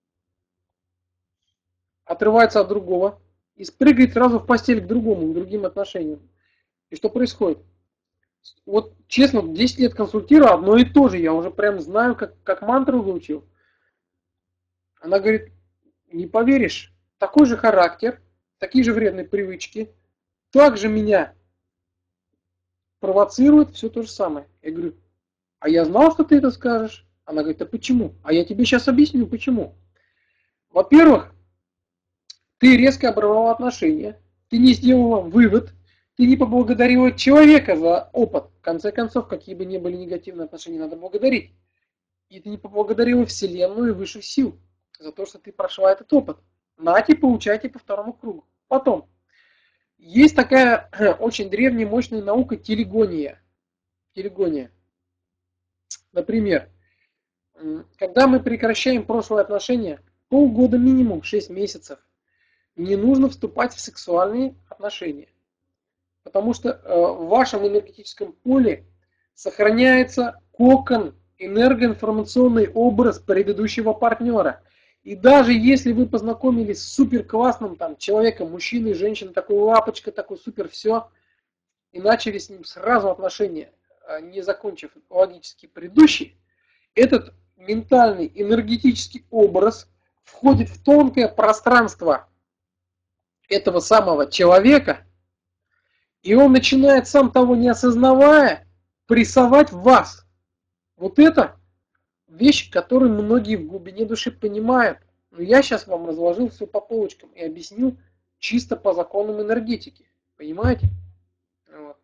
отрывается от другого и спрыгивает сразу в постель к другому, к другим отношениям. И что происходит? Вот честно, 10 лет консультирую, одно и то же. Я уже прям знаю, как мантру выучил. Она говорит, не поверишь, такой же характер, такие же вредные привычки, также меня провоцирует все то же самое. Я говорю, а я знал, что ты это скажешь. Она говорит, а почему? А я тебе сейчас объясню, почему. Во-первых, ты резко оборвала отношения, ты не сделала вывод, ты не поблагодарила человека за опыт. В конце концов, какие бы ни были негативные отношения, надо благодарить. И ты не поблагодарила Вселенную и высших сил за то, что ты прошла этот опыт. Нате, получайте по второму кругу. Потом, есть такая очень древняя, мощная наука телегония. Телегония. Например, когда мы прекращаем прошлые отношения, полгода минимум, 6 месяцев, не нужно вступать в сексуальные отношения. Потому что в вашем энергетическом поле сохраняется кокон, энергоинформационный образ предыдущего партнера. И даже если вы познакомились с супер классным там, человеком, мужчиной, женщиной, такой лапочка, такой супер все, и начали с ним сразу отношения, не закончив логически предыдущий, этот ментальный энергетический образ входит в тонкое пространство этого самого человека, и он начинает, сам того не осознавая, прессовать в вас. Вот это вещь, которую многие в глубине души понимают. Но я сейчас вам разложил все по полочкам и объяснил чисто по законам энергетики. Понимаете? Вот.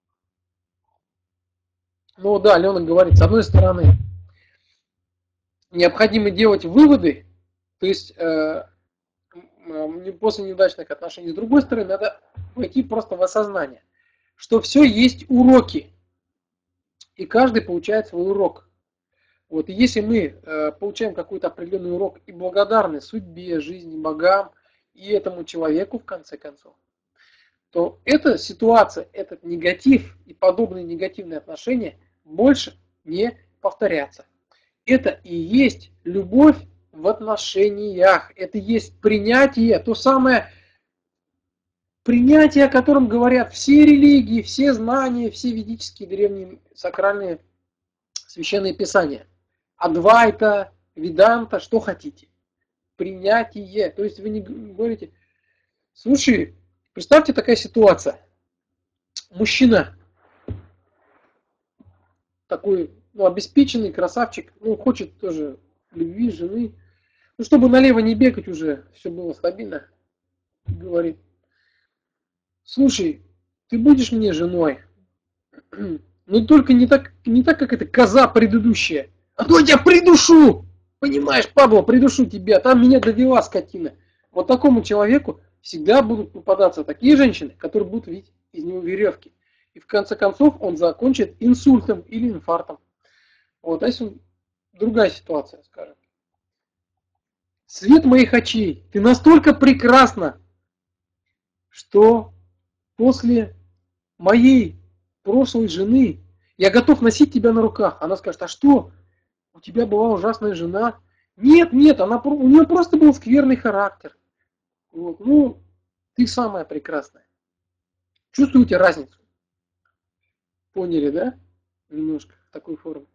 Ну да, Алена говорит, с одной стороны, необходимо делать выводы, то есть после неудачных отношений. С другой стороны, надо войти просто в осознание, что все есть уроки, и каждый получает свой урок. Вот, и если мы получаем какой-то определенный урок и благодарны судьбе, жизни, богам и этому человеку, в конце концов, то эта ситуация, этот негатив и подобные негативные отношения больше не повторятся. Это и есть любовь в отношениях. Это есть принятие, то самое принятие, о котором говорят все религии, все знания, все ведические, древние, сакральные, священные писания. Адвайта, Веданта, что хотите. Принятие. То есть вы не говорите, слушай, представьте такая ситуация. Мужчина такой, ну, обеспеченный красавчик, ну, хочет тоже любви, жены. Ну, чтобы налево не бегать уже, все было стабильно. Говорит, слушай, ты будешь мне женой, но только не так, как эта коза предыдущая. А то я тебя придушу! Понимаешь, Пабло, придушу тебя, там меня довела скотина. Вот такому человеку всегда будут попадаться такие женщины, которые будут видеть из него веревки. И в конце концов он закончит инсультом или инфарктом. Вот, а если другая ситуация, скажем. Свет моих очей, ты настолько прекрасна, что после моей прошлой жены я готов носить тебя на руках. Она скажет, а что? У тебя была ужасная жена? Нет, нет, у нее просто был скверный характер. Вот, ну, ты самая прекрасная. Чувствуете разницу? Поняли, да? Немножко в такой форме.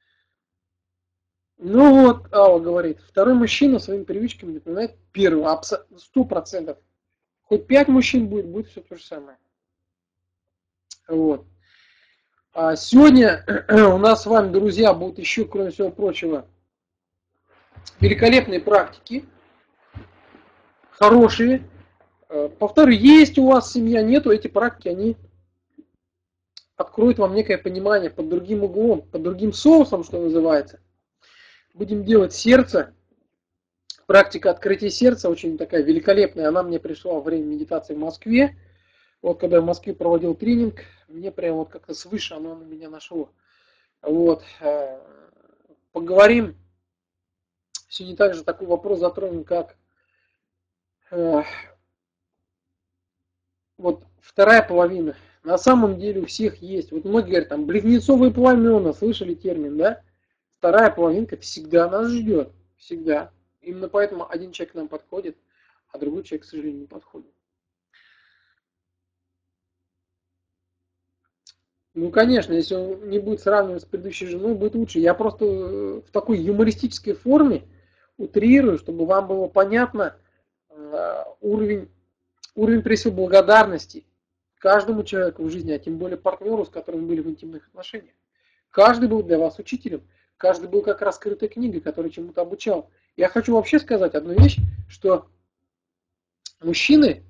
Ну вот, Алла говорит, второй мужчина своими привычками напоминает первого, 100%. Хоть 5 мужчин будет все то же самое. Вот. А сегодня у нас с вами, друзья, будут еще, кроме всего прочего, великолепные практики, хорошие. Повторю, есть у вас семья, нету, эти практики, они откроют вам некое понимание под другим углом, под другим соусом, что называется. Будем делать сердце. Практика открытия сердца очень такая великолепная. Она мне пришла во время медитации в Москве. Вот когда я в Москве проводил тренинг, мне прям вот как-то свыше оно на меня нашло. Вот. Поговорим. Сегодня также такой вопрос затронем, как вот вторая половина. На самом деле у всех есть. Вот многие говорят, там, близнецовые пламена, слышали термин, да? Вторая половинка всегда нас ждет. Всегда. Именно поэтому один человек к нам подходит, а другой человек, к сожалению, не подходит. Ну, конечно, если он не будет сравнивать с предыдущей женой, будет лучше. Я просто в такой юмористической форме утрирую, чтобы вам было понятно уровень прежде всего благодарности каждому человеку в жизни, а тем более партнеру, с которым вы были в интимных отношениях. Каждый был для вас учителем, каждый был как раскрытая книга, которая чему-то обучал. Я хочу вообще сказать одну вещь, что мужчины,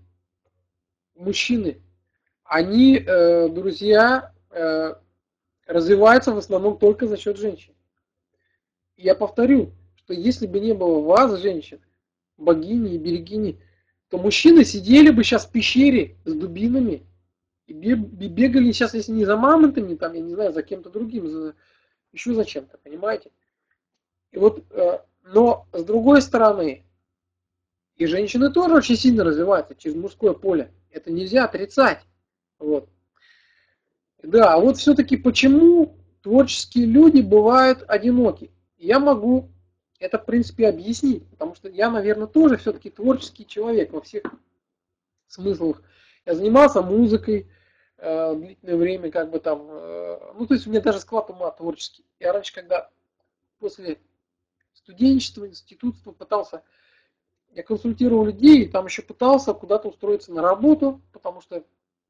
они, друзья, развиваются в основном только за счет женщин. И я повторю, что если бы не было вас, женщин, богини и берегини, то мужчины сидели бы сейчас в пещере с дубинами и бегали сейчас, если не за мамонтами, там, я не знаю, за кем-то другим, еще за чем-то, понимаете? И вот, но с другой стороны, и женщины тоже очень сильно развиваются через мужское поле. Это нельзя отрицать. Вот. Да, а вот все-таки почему творческие люди бывают одиноки? Я могу это, в принципе, объяснить, потому что я, наверное, тоже все-таки творческий человек во всех смыслах. Я занимался музыкой длительное время, как бы там, ну, то есть у меня даже склад ума творческий. Я раньше, когда после студенчества, институтства пытался, я консультировал людей, и там еще пытался куда-то устроиться на работу, потому что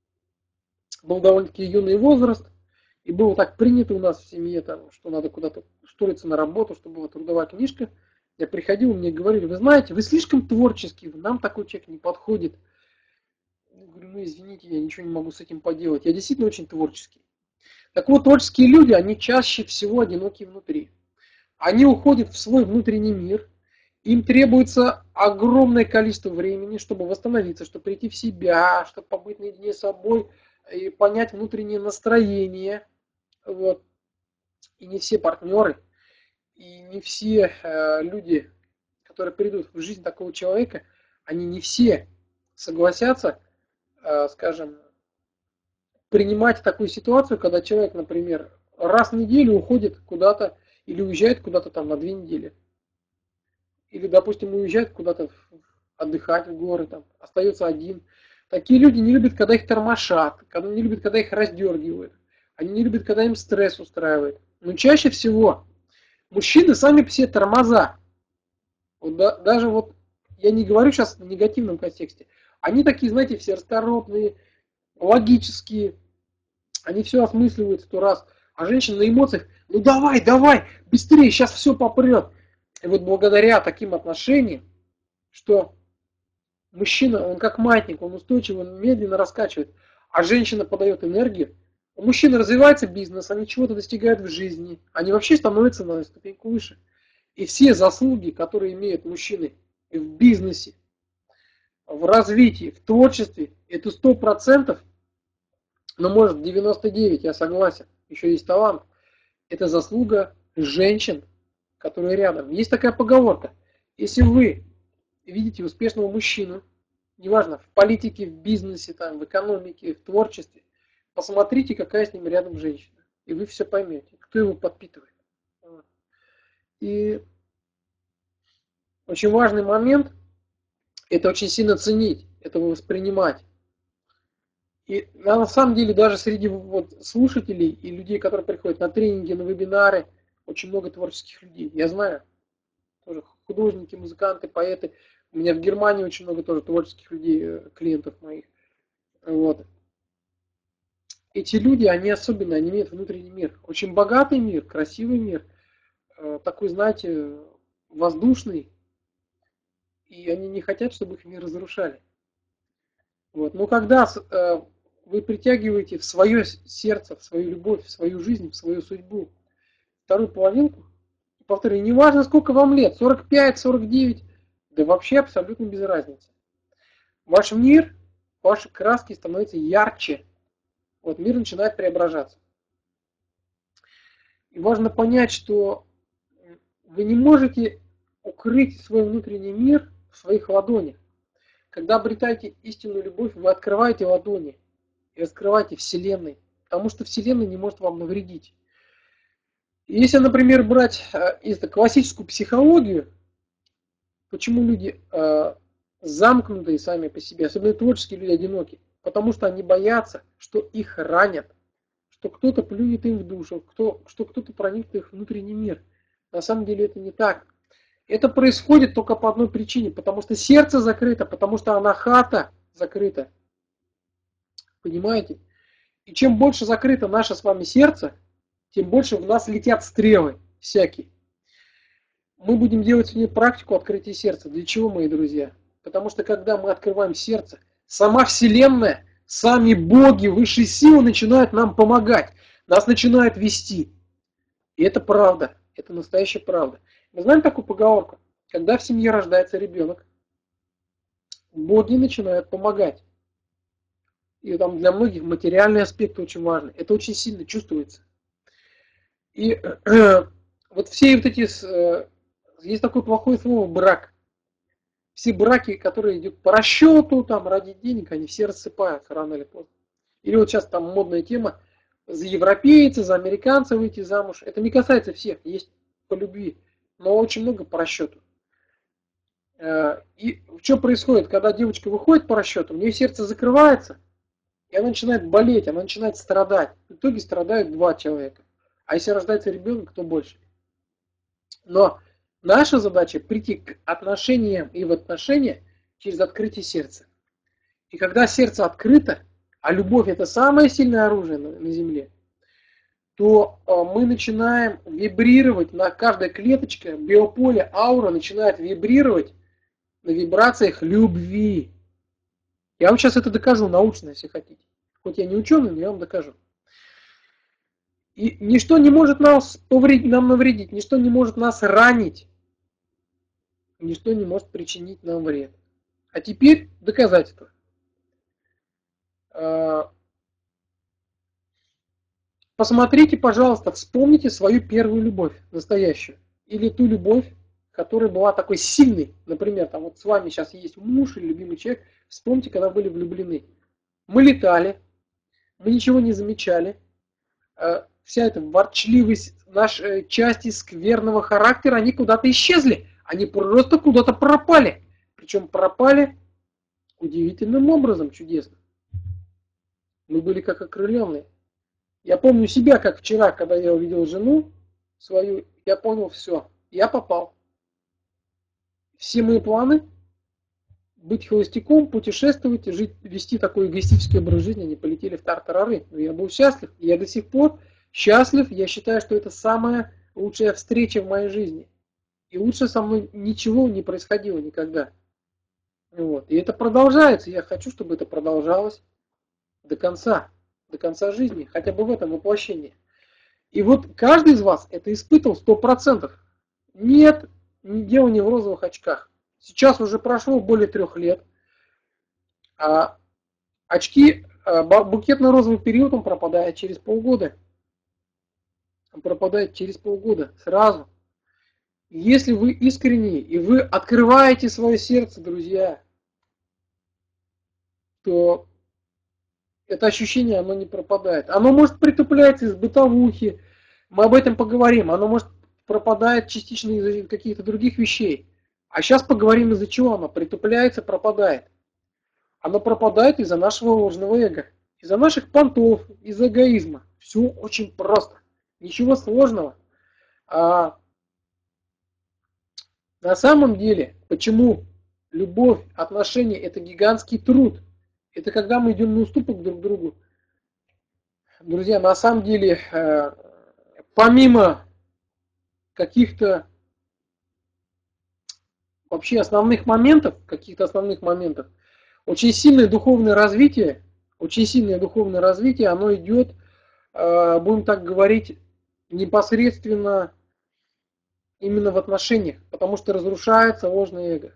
был довольно-таки юный возраст, и было так принято у нас в семье, там, что надо куда-то устроиться на работу, чтобы была трудовая книжка. Я приходил, мне говорили, вы знаете, вы слишком творческий, нам такой человек не подходит. Я говорю, ну извините, я ничего не могу с этим поделать. Я действительно очень творческий. Так вот, творческие люди, они чаще всего одиноки внутри. Они уходят в свой внутренний мир, им требуется огромное количество времени, чтобы восстановиться, чтобы прийти в себя, чтобы побыть наедине с собой и понять внутреннее настроение. Вот. И не все партнеры, и не все люди, которые придут в жизнь такого человека, они не все согласятся, скажем, принимать такую ситуацию, когда человек, например, раз в неделю уходит куда-то или уезжает куда-то там на 2 недели. Или, допустим, уезжает куда-то отдыхать в горы, там, остается один. Такие люди не любят, когда их тормошат, не любят, когда их раздергивают. Они не любят, когда им стресс устраивает. Но чаще всего мужчины сами все тормоза. Вот даже вот, я не говорю сейчас в негативном контексте, они такие, знаете, все расторопные, логические, они все осмысливают 100 раз. А женщина на эмоциях, ну давай, давай, быстрее, сейчас все попрет. И вот благодаря таким отношениям, что мужчина, он как маятник, он устойчиво, он медленно раскачивает, а женщина подает энергию, у мужчины развивается бизнес, они чего-то достигают в жизни, они вообще становятся на ступеньку выше. И все заслуги, которые имеют мужчины в бизнесе, в развитии, в творчестве, это 100%, но может 99%, я согласен, еще есть талант. Это заслуга женщин, которые рядом. Есть такая поговорка. Если вы видите успешного мужчину, неважно, в политике, в бизнесе, там, в экономике, в творчестве, посмотрите, какая с ним рядом женщина. И вы все поймете, кто его подпитывает. И очень важный момент – это очень сильно ценить, это воспринимать. И на самом деле даже среди вот слушателей и людей, которые приходят на тренинги, на вебинары, очень много творческих людей. Я знаю, тоже художники, музыканты, поэты. У меня в Германии очень много тоже творческих людей, клиентов моих. Вот. Эти люди, они особенно, они имеют внутренний мир. Очень богатый мир, красивый мир. Такой, знаете, воздушный. И они не хотят, чтобы их мир разрушали. Вот. Но когда вы притягиваете в свое сердце, в свою любовь, в свою жизнь, в свою судьбу вторую половинку, повторяю, неважно сколько вам лет, 45, 49, да вообще абсолютно без разницы. Ваш мир, ваши краски становятся ярче. Вот мир начинает преображаться. И важно понять, что вы не можете укрыть свой внутренний мир в своих ладонях. Когда обретаете истинную любовь, вы открываете ладони и раскрываете Вселенной, потому что Вселенная не может вам навредить. Если, например, брать классическую психологию, почему люди замкнутые сами по себе, особенно творческие люди одиноки, потому что они боятся, что их ранят, что кто-то плюнет им в душу, что кто-то проникнет в их внутренний мир. На самом деле это не так. Это происходит только по одной причине, потому что сердце закрыто, потому что анахата закрыта. Понимаете? И чем больше закрыто наше с вами сердце, тем больше в нас летят стрелы всякие. Мы будем делать сегодня практику открытия сердца. Для чего, мои друзья? Потому что когда мы открываем сердце, сама Вселенная, сами боги, высшие силы начинают нам помогать, нас начинают вести. И это правда, это настоящая правда. Мы знаем такую поговорку? Когда в семье рождается ребенок, боги начинают помогать. И там для многих материальный аспект очень важный. Это очень сильно чувствуется. И вот все вот эти... Есть такое плохое слово брак. Все браки, которые идут по расчету, там, ради денег, они все рассыпаются рано или поздно. Или вот сейчас там модная тема, за европейца, за американца выйти замуж. Это не касается всех, есть по любви, но очень много по расчету. И что происходит, когда девочка выходит по расчету, у нее сердце закрывается, и она начинает болеть, она начинает страдать. В итоге страдают два человека. А если рождается ребенок, то больше. Но наша задача прийти к отношениям и в отношения через открытие сердца. И когда сердце открыто, а любовь это самое сильное оружие на земле, то мы начинаем вибрировать, на каждой клеточке, биополе, аура начинает вибрировать на вибрациях любви. Я вам сейчас это докажу научно, если хотите. Хоть я не ученый, но я вам докажу. И ничто не может нам навредить, ничто не может нас ранить, ничто не может причинить нам вред. А теперь доказательства. Посмотрите, пожалуйста, вспомните свою первую любовь, настоящую. Или ту любовь, которая была такой сильной. Например, там вот с вами сейчас есть муж или любимый человек. Вспомните, когда были влюблены. Мы летали, мы ничего не замечали. Вся эта ворчливость, наши части скверного характера, они куда-то исчезли. Они просто куда-то пропали. Причем пропали удивительным образом, чудесно. Мы были как окрыленные. Я помню себя, как вчера, когда я увидел жену свою, я понял все. Я попал. Все мои планы быть холостяком, путешествовать, жить, вести такой эгоистический образ жизни, они полетели в тартарары. Но я был счастлив. И я до сих пор счастлив, я считаю, что это самая лучшая встреча в моей жизни. И лучше со мной ничего не происходило никогда. Вот. И это продолжается. Я хочу, чтобы это продолжалось до конца жизни, хотя бы в этом воплощении. И вот каждый из вас это испытывал 100%. Нет, дело не в розовых очках. Сейчас уже прошло более 3 лет. А очки, букетно-розовый период, он пропадает через полгода. Он пропадает через полгода, сразу. Если вы искренние и вы открываете свое сердце, друзья, то это ощущение, оно не пропадает. Оно может притупляться из бытовухи, мы об этом поговорим. Оно может пропадает частично из-за каких-то других вещей. А сейчас поговорим, из-за чего оно притупляется, пропадает. Оно пропадает из-за нашего ложного эго, из-за наших понтов, из-за эгоизма. Все очень просто. Ничего сложного. А на самом деле, почему любовь, отношения – это гигантский труд? Это когда мы идем на уступок друг другу. Друзья, на самом деле, помимо каких-то вообще основных моментов, очень сильное духовное развитие, оно идет, будем так говорить, непосредственно именно в отношениях, потому что разрушается ложное эго.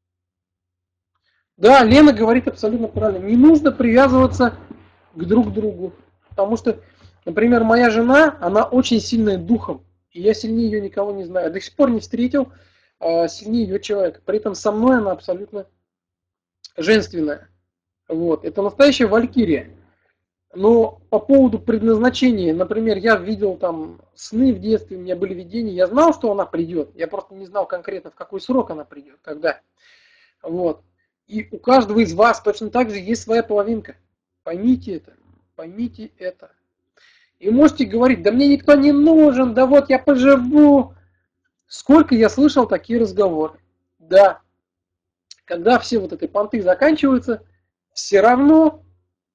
Да, Лена говорит абсолютно правильно. Не нужно привязываться к друг другу. Потому что, например, моя жена, она очень сильная духом. И я сильнее ее никого не знаю. До сих пор не встретил сильнее ее человека. При этом со мной она абсолютно женственная. Вот. Это настоящая валькирия. Но по поводу предназначения, например, я видел там сны в детстве, у меня были видения, я знал, что она придет. Я просто не знал конкретно, в какой срок она придет, когда. Вот. И у каждого из вас точно так же есть своя половинка. Поймите это. И можете говорить, да мне никто не нужен, да вот я поживу. Сколько я слышал такие разговоры. Да, когда все вот эти понты заканчиваются, все равно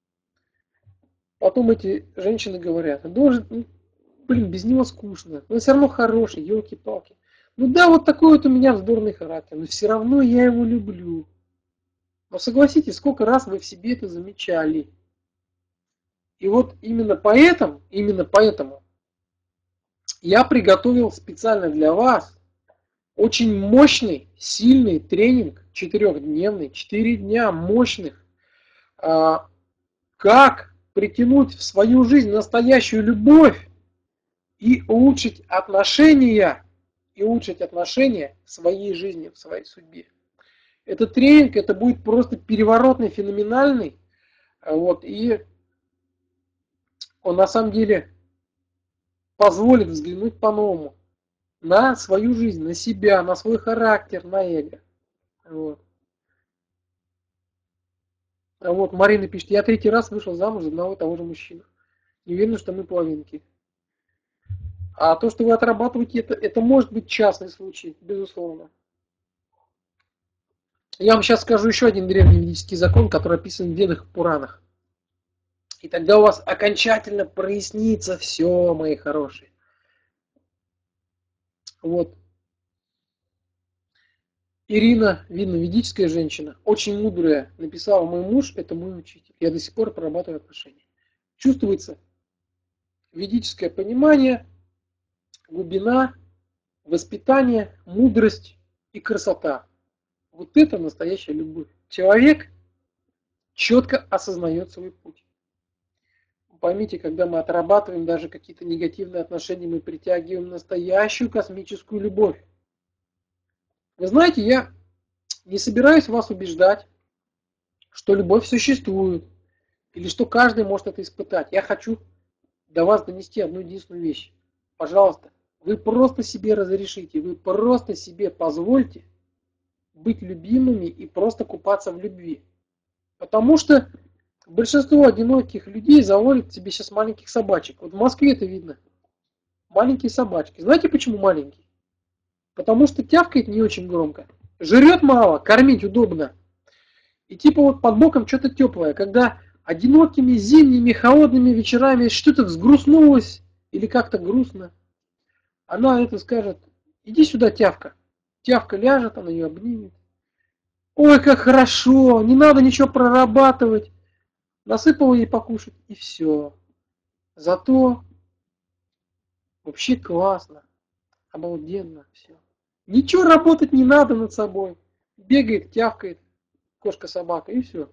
потом эти женщины говорят, без него скучно, но все равно хороший, елки-палки. Ну да, вот такой вот у меня вздорный характер, но все равно я его люблю. Но согласитесь, сколько раз вы в себе это замечали. И вот именно поэтому я приготовил специально для вас очень мощный, сильный тренинг, 4-дневный, 4 дня мощных, как притянуть в свою жизнь настоящую любовь и улучшить отношения в своей жизни, в своей судьбе. Этот тренинг, это будет просто переворотный, феноменальный, вот, и он на самом деле позволит взглянуть по-новому на свою жизнь, на себя, на свой характер, на эго. Вот. А вот Марина пишет, я 3-й раз вышел замуж за одного и того же мужчину. Не уверен, что мы половинки. А то, что вы отрабатываете, это может быть частный случай, безусловно. Я вам сейчас скажу еще один древний ведический закон, который описан в Ведах и Пуранах. И тогда у вас окончательно прояснится все, мои хорошие. Вот. Ирина, видно, ведическая женщина, очень мудрая, написала, мой муж – это мой учитель. Я до сих пор прорабатываю отношения. Чувствуется ведическое понимание, глубина, воспитание, мудрость и красота. Вот это настоящая любовь. Человек четко осознает свой путь. Поймите, когда мы отрабатываем даже какие-то негативные отношения, мы притягиваем настоящую космическую любовь. Вы знаете, я не собираюсь вас убеждать, что любовь существует, или что каждый может это испытать. Я хочу до вас донести одну единственную вещь. Пожалуйста, вы просто себе разрешите, вы просто себе позвольте быть любимыми и просто купаться в любви. Потому что большинство одиноких людей заводят себе сейчас маленьких собачек. Вот в Москве это видно. Маленькие собачки. Знаете, почему маленькие? Потому что тявкает не очень громко. Жрет мало, кормить удобно. И типа вот под боком что-то теплое. Когда одинокими зимними холодными вечерами что-то взгрустнулось, или как-то грустно, она это скажет: иди сюда, тявка. Тявка ляжет, она ее обнимет. Ой, как хорошо, не надо ничего прорабатывать. Насыпала ей покушать, и все. Зато вообще классно, обалденно все. Ничего работать не надо над собой. Бегает, тявкает кошка-собака, и все.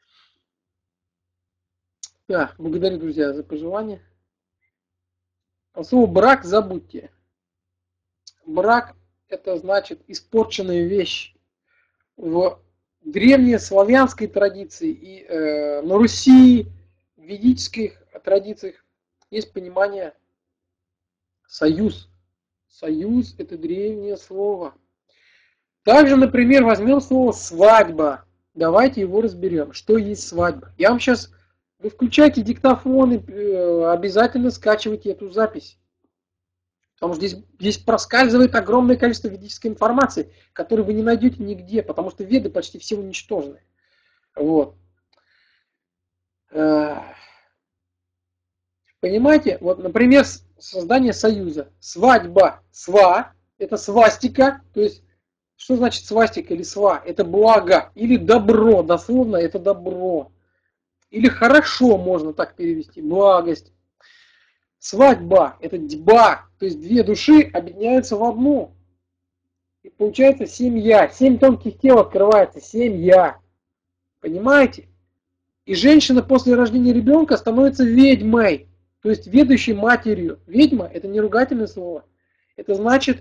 Да, благодарю, друзья, за пожелания. А слово брак забудьте. Брак это значит испорченная вещь. В древней славянской традиции и на Руси, в ведических традициях есть понимание союз. Союз это древнее слово. Также, например, возьмем слово свадьба. Давайте его разберем. Что есть свадьба? Я вам сейчас... Вы включайте диктофон и обязательно скачивайте эту запись. Потому что здесь проскальзывает огромное количество ведической информации, которую вы не найдете нигде, потому что веды почти все уничтожены. Вот. Понимаете? Вот, например, создание союза. Свадьба. Сва. Это свастика. То есть, что значит свастика или сва? Это благо. Или добро. Дословно это добро. Или хорошо можно так перевести. Благость. Свадьба. Это дьба. То есть, две души объединяются в одну. И получается семья. 7 тонких тел открывается. Семья. Понимаете? И женщина после рождения ребенка становится ведьмой. То есть ведущей матерью. Ведьма это не ругательное слово. Это значит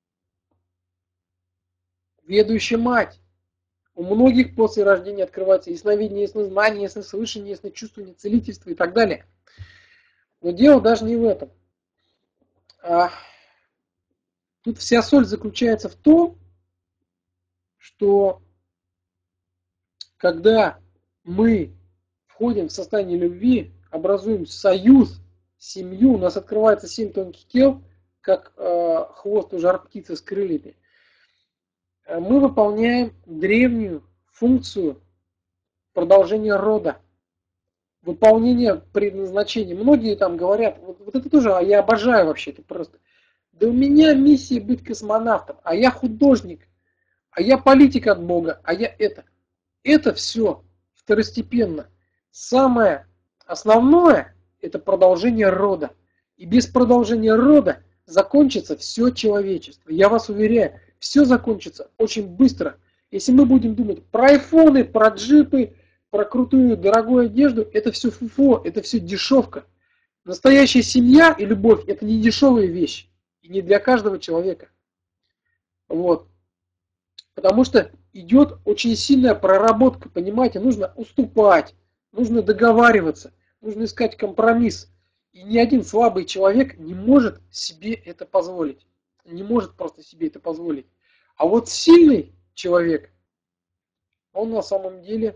ведущая мать. У многих после рождения открывается ясновидение, яснознание, яснослышание, ясночувствование, целительство и так далее. Но дело даже не в этом. Тут вся соль заключается в том, что когда мы входим в состояние любви, образуем союз, семью, у нас открывается 7 тонких тел, как хвост у жар-птицы с крыльями. Мы выполняем древнюю функцию продолжения рода, выполнение предназначения. Многие там говорят, вот это тоже, я обожаю вообще это просто. Да у меня миссия быть космонавтом, а я художник, а я политик от Бога, а я это. Это все второстепенно. Самое основное это продолжение рода. И без продолжения рода закончится все человечество. Я вас уверяю, все закончится очень быстро. Если мы будем думать про айфоны, про джипы, про крутую дорогую одежду, это все фуфло, это все дешевка. Настоящая семья и любовь это не дешевые вещи. И не для каждого человека. Вот. Потому что идет очень сильная проработка, понимаете, нужно уступать, нужно договариваться, нужно искать компромисс. И ни один слабый человек не может себе это позволить. Не может просто себе это позволить. А вот сильный человек, он на самом деле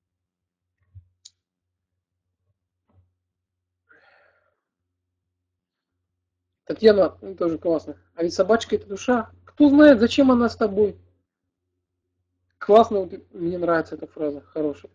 Татьяна, тоже классно. А ведь собачка это душа. Кто знает, зачем она с тобой? Классно, вот, мне нравится эта фраза, хорошая.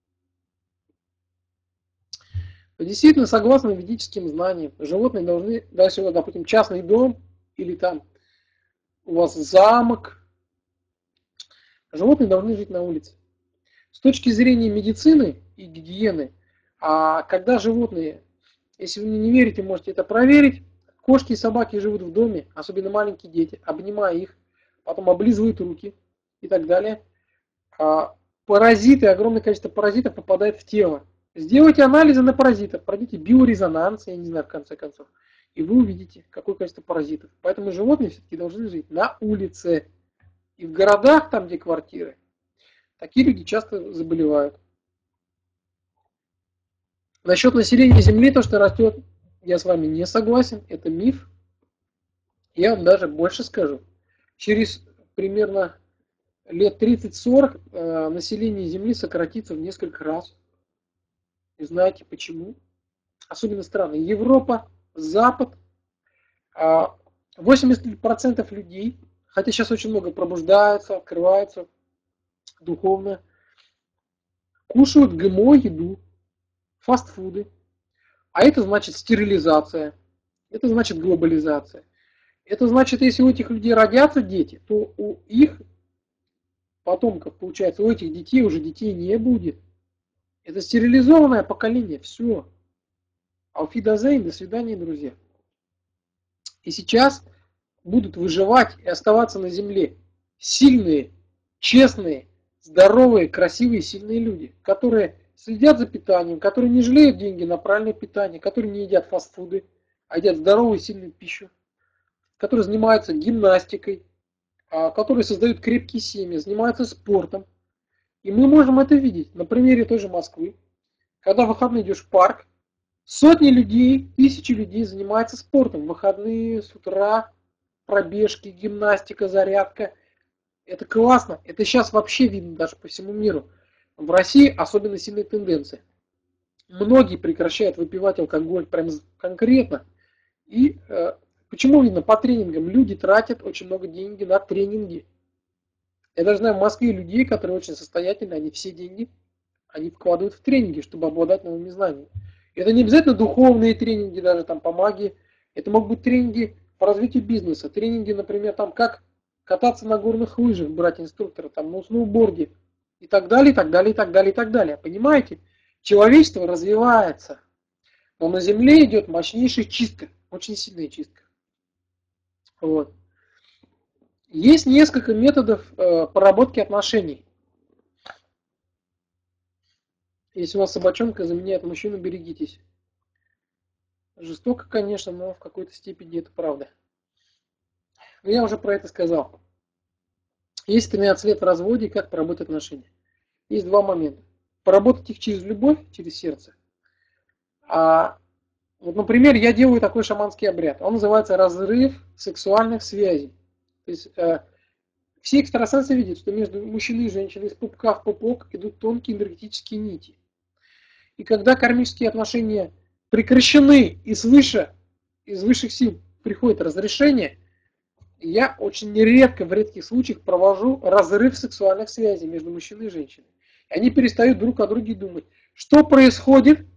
Действительно, согласно ведическим знаниям, животные должны, дальше, вот, допустим, частный дом или там у вас замок, животные должны жить на улице. С точки зрения медицины и гигиены, а когда животные, если вы мне не верите, можете это проверить, кошки и собаки живут в доме, особенно маленькие дети, обнимая их, потом облизывают руки и так далее. Паразиты, огромное количество паразитов попадает в тело. Сделайте анализы на паразитов, пройдите биорезонанс, я не знаю, в конце концов, и вы увидите, какое количество паразитов. Поэтому животные все-таки должны жить на улице. И в городах, там где квартиры, такие люди часто заболевают. Насчет населения Земли, то, что растет, я с вами не согласен, это миф. Я вам даже больше скажу. Через примерно лет 30-40 население Земли сократится в несколько раз. И знаете почему? Особенно страны Европа, Запад. 80% людей, хотя сейчас очень много пробуждаются, открываются духовно, кушают ГМО еду, фастфуды. А это значит стерилизация. Это значит глобализация. Это значит, если у этих людей родятся дети, то у их потомков, получается, у этих детей уже детей не будет. Это стерилизованное поколение, все. Ауфидазейн, до свидания, друзья. И сейчас будут выживать и оставаться на земле сильные, честные, здоровые, красивые, сильные люди, которые следят за питанием, которые не жалеют деньги на правильное питание, которые не едят фастфуды, а едят здоровую, сильную пищу, которые занимаются гимнастикой, которые создают крепкие семьи, занимаются спортом. И мы можем это видеть на примере той же Москвы. Когда в выходные идешь в парк, сотни людей, тысячи людей занимаются спортом. В выходные, с утра, пробежки, гимнастика, зарядка. Это классно. Это сейчас вообще видно даже по всему миру. В России особенно сильная тенденция. Многие прекращают выпивать алкоголь прям конкретно. И почему видно? По тренингам люди тратят очень много денег на тренинги. Я даже знаю в Москве людей, которые очень состоятельны, они все деньги они вкладывают в тренинги, чтобы обладать новыми знаниями. И это не обязательно духовные тренинги, даже там по магии. Это могут быть тренинги по развитию бизнеса. Тренинги, например, там как кататься на горных лыжах, брать инструктора, там на сноуборде и так далее, и так далее, и так далее, и так далее. Понимаете? Человечество развивается. Но на Земле идет мощнейшая чистка, очень сильная чистка. Вот. Есть несколько методов проработки отношений. Если у вас собачонка заменяет мужчину, берегитесь. Жестоко, конечно, но в какой-то степени это правда. Но я уже про это сказал. Есть 13 лет в разводе, как проработать отношения. Есть два момента. Поработать их через любовь, через сердце. Вот, например, я делаю такой шаманский обряд. Он называется разрыв сексуальных связей. То есть все экстрасенсы видят, что между мужчиной и женщиной из пупка в пупок идут тонкие энергетические нити. И когда кармические отношения прекращены и свыше, из высших сил приходит разрешение, я очень нередко, в редких случаях провожу разрыв сексуальных связей между мужчиной и женщиной. И они перестают друг о друге думать. Что происходит,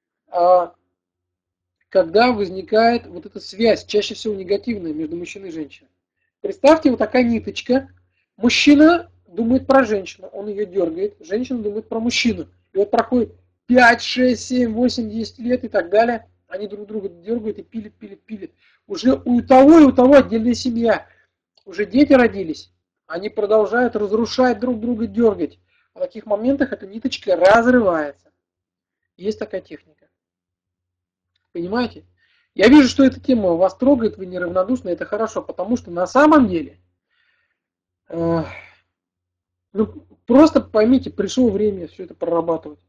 когда возникает вот эта связь, чаще всего негативная, между мужчиной и женщиной? Представьте, вот такая ниточка. Мужчина думает про женщину, он ее дергает, женщина думает про мужчину. И вот проходит 5, 6, 7, 8, 10 лет и так далее. Они друг друга дергают и пилят, пилят, пилят. Уже у того и у того отдельная семья. Уже дети родились. Они продолжают разрушать друг друга, дергать. В таких моментах эта ниточка разрывается. Есть такая техника. Понимаете? Я вижу, что эта тема вас трогает, вы неравнодушны, это хорошо, потому что на самом деле, просто поймите, пришло время все это прорабатывать.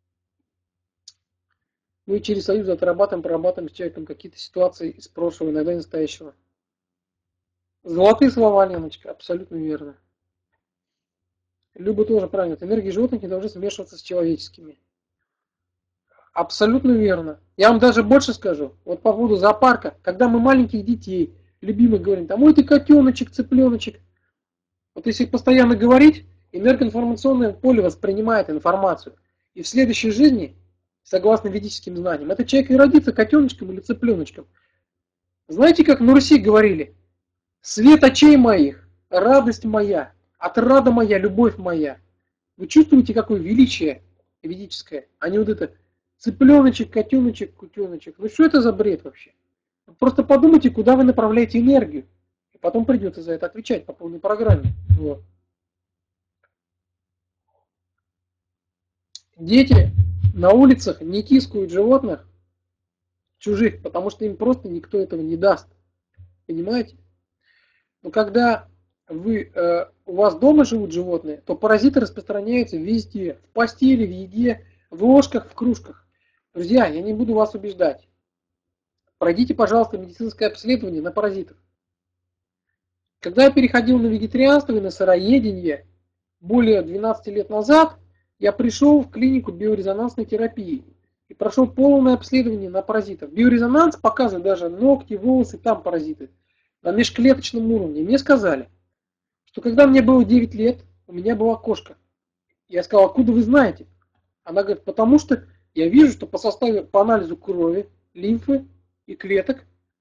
Мы через союз прорабатываем с человеком какие-то ситуации из прошлого, иногда и настоящего. Золотые слова, Леночка, абсолютно верно. Люба тоже правильно. Энергии животных не должны смешиваться с человеческими. Абсолютно верно. Я вам даже больше скажу. Вот по поводу зоопарка, когда мы маленьких детей, любимых, говорим, там, ой, ты котеночек, цыпленочек. Вот если постоянно говорить, энергоинформационное поле воспринимает информацию. И в следующей жизни, согласно ведическим знаниям, этот человек и родится котеночком или цыпленочком. Знаете, как на Руси говорили? Свет очей моих, радость моя, отрада моя, любовь моя. Вы чувствуете, какое величие ведическое, а не вот это цыпленочек, котеночек, кутеночек. Ну что это за бред вообще? Просто подумайте, куда вы направляете энергию. И потом придется за это отвечать по полной программе. Вот. Дети на улицах не тискают животных чужих, потому что им просто никто этого не даст. Понимаете? Но когда у вас дома живут животные, то паразиты распространяются везде. В постели, в еде, в ложках, в кружках. Друзья, я не буду вас убеждать. Пройдите, пожалуйста, медицинское обследование на паразитов. Когда я переходил на вегетарианство и на сыроедение более 12 лет назад, я пришел в клинику биорезонансной терапии и прошел полное обследование на паразитов. Биорезонанс показывает даже ногти, волосы, там паразиты. На межклеточном уровне. Мне сказали, что когда мне было 9 лет, у меня была кошка. Я сказал, откуда вы знаете? Она говорит, потому что я вижу, что по анализу крови, лимфы и клеток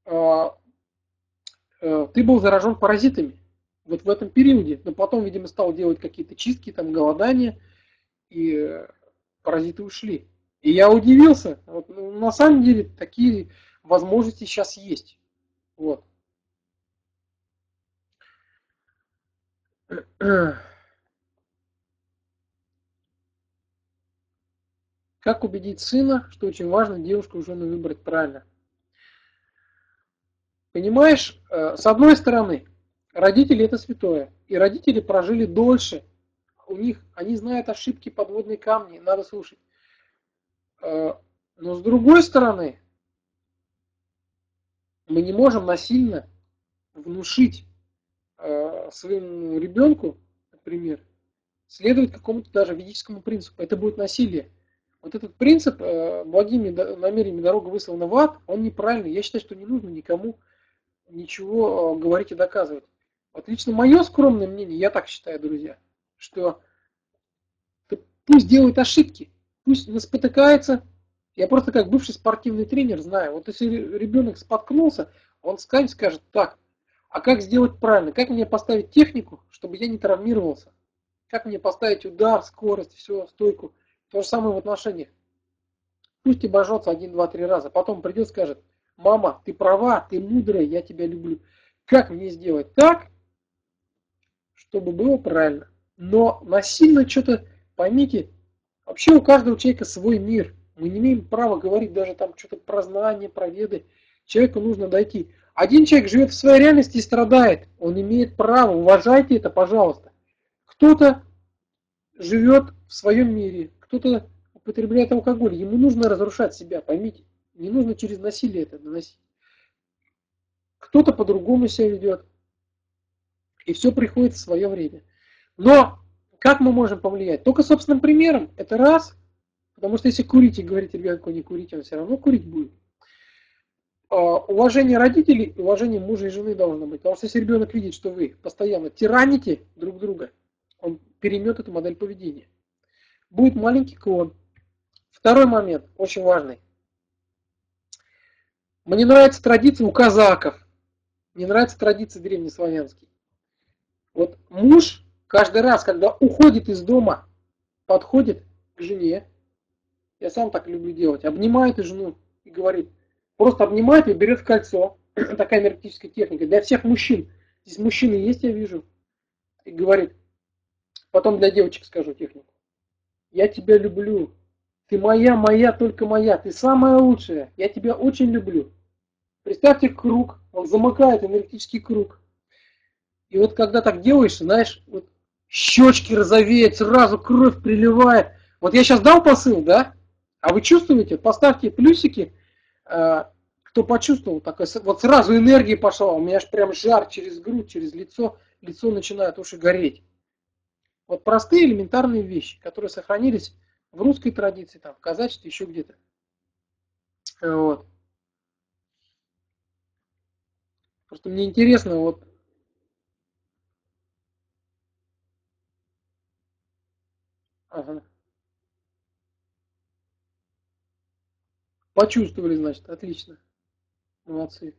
ты был заражен паразитами вот в этом периоде, но потом, видимо, стал делать какие-то чистки, там, голодания, и паразиты ушли. И я удивился. Вот, ну, на самом деле такие возможности сейчас есть. Вот. Как убедить сына, что очень важно девушку и жену выбрать правильно? Понимаешь, с одной стороны, родители это святое. И родители прожили дольше. У них, они знают ошибки, подводные камни, надо слушать. Но с другой стороны, мы не можем насильно внушить своему ребенку, например, следовать какому-то даже ведическому принципу. Это будет насилие. Вот этот принцип благими намерениями дорога выслана в ад, он неправильный. Я считаю, что не нужно никому ничего говорить и доказывать. Вот лично мое скромное мнение, я так считаю, друзья, что пусть делают ошибки, пусть не спотыкается. Я просто как бывший спортивный тренер знаю, вот если ребенок споткнулся, он скажет, так, а как сделать правильно, как мне поставить технику, чтобы я не травмировался, как мне поставить удар, скорость, все, стойку. То же самое в отношениях. Пусть обожжется 1, 2, 3 раза, потом придет и скажет, мама, ты права, ты мудрая, я тебя люблю. Как мне сделать так, чтобы было правильно? Но насильно что-то, поймите, вообще у каждого человека свой мир. Мы не имеем права говорить даже там что-то про знания, про веды. Человеку нужно дойти. Один человек живет в своей реальности и страдает. Он имеет право, уважайте это, пожалуйста. Кто-то живет в своем мире, кто-то употребляет алкоголь. Ему нужно разрушать себя, поймите. Не нужно через насилие это доносить. Кто-то по-другому себя ведет. И все приходит в свое время. Но как мы можем повлиять? Только собственным примером. Это раз. Потому что если курить и говорить ребенку не курить, он все равно курить будет. Уважение родителей, уважение мужа и жены должно быть. Потому что если ребенок видит, что вы постоянно тираните друг друга, он переймет эту модель поведения. Будет маленький клон. Второй момент, очень важный. Мне нравится традиция у казаков. Мне нравится традиция древнеславянские. Вот муж каждый раз, когда уходит из дома, подходит к жене, я сам так люблю делать, обнимает и жену и говорит, просто обнимает и берет в кольцо. Такая энергетическая техника для всех мужчин. Здесь мужчины есть, я вижу. И говорит, потом для девочек скажу технику. Я тебя люблю. Ты моя, моя, только моя. Ты самая лучшая. Я тебя очень люблю. Представьте круг. Он замыкает энергетический круг. И вот когда так делаешь, знаешь, вот щечки розовеют, сразу кровь приливает. Вот я сейчас дал посыл, да? А вы чувствуете? Поставьте плюсики, кто почувствовал. Такое, вот сразу энергия пошла. У меня аж прям жар через грудь, через лицо. Лицо начинает уши гореть. Вот простые элементарные вещи, которые сохранились в русской традиции, там, в казачестве, еще где-то. Вот. Просто мне интересно, вот. Ага. Почувствовали, значит, отлично. Молодцы.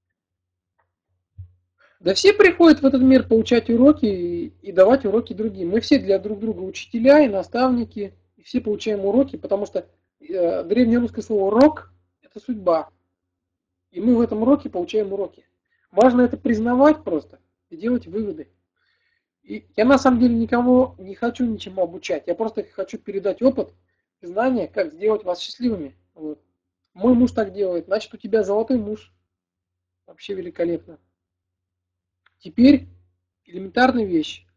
Да все приходят в этот мир получать уроки и давать уроки другим. Мы все для друг друга учителя и наставники, и все получаем уроки, потому что древнерусское слово «рок» – это судьба. И мы в этом уроке получаем уроки. Важно это признавать просто и делать выводы. И я на самом деле никого не хочу ничему обучать. Я просто хочу передать опыт, знания, как сделать вас счастливыми. Вот. Мой муж так делает, значит у тебя золотой муж. Вообще великолепно. Теперь элементарная вещь.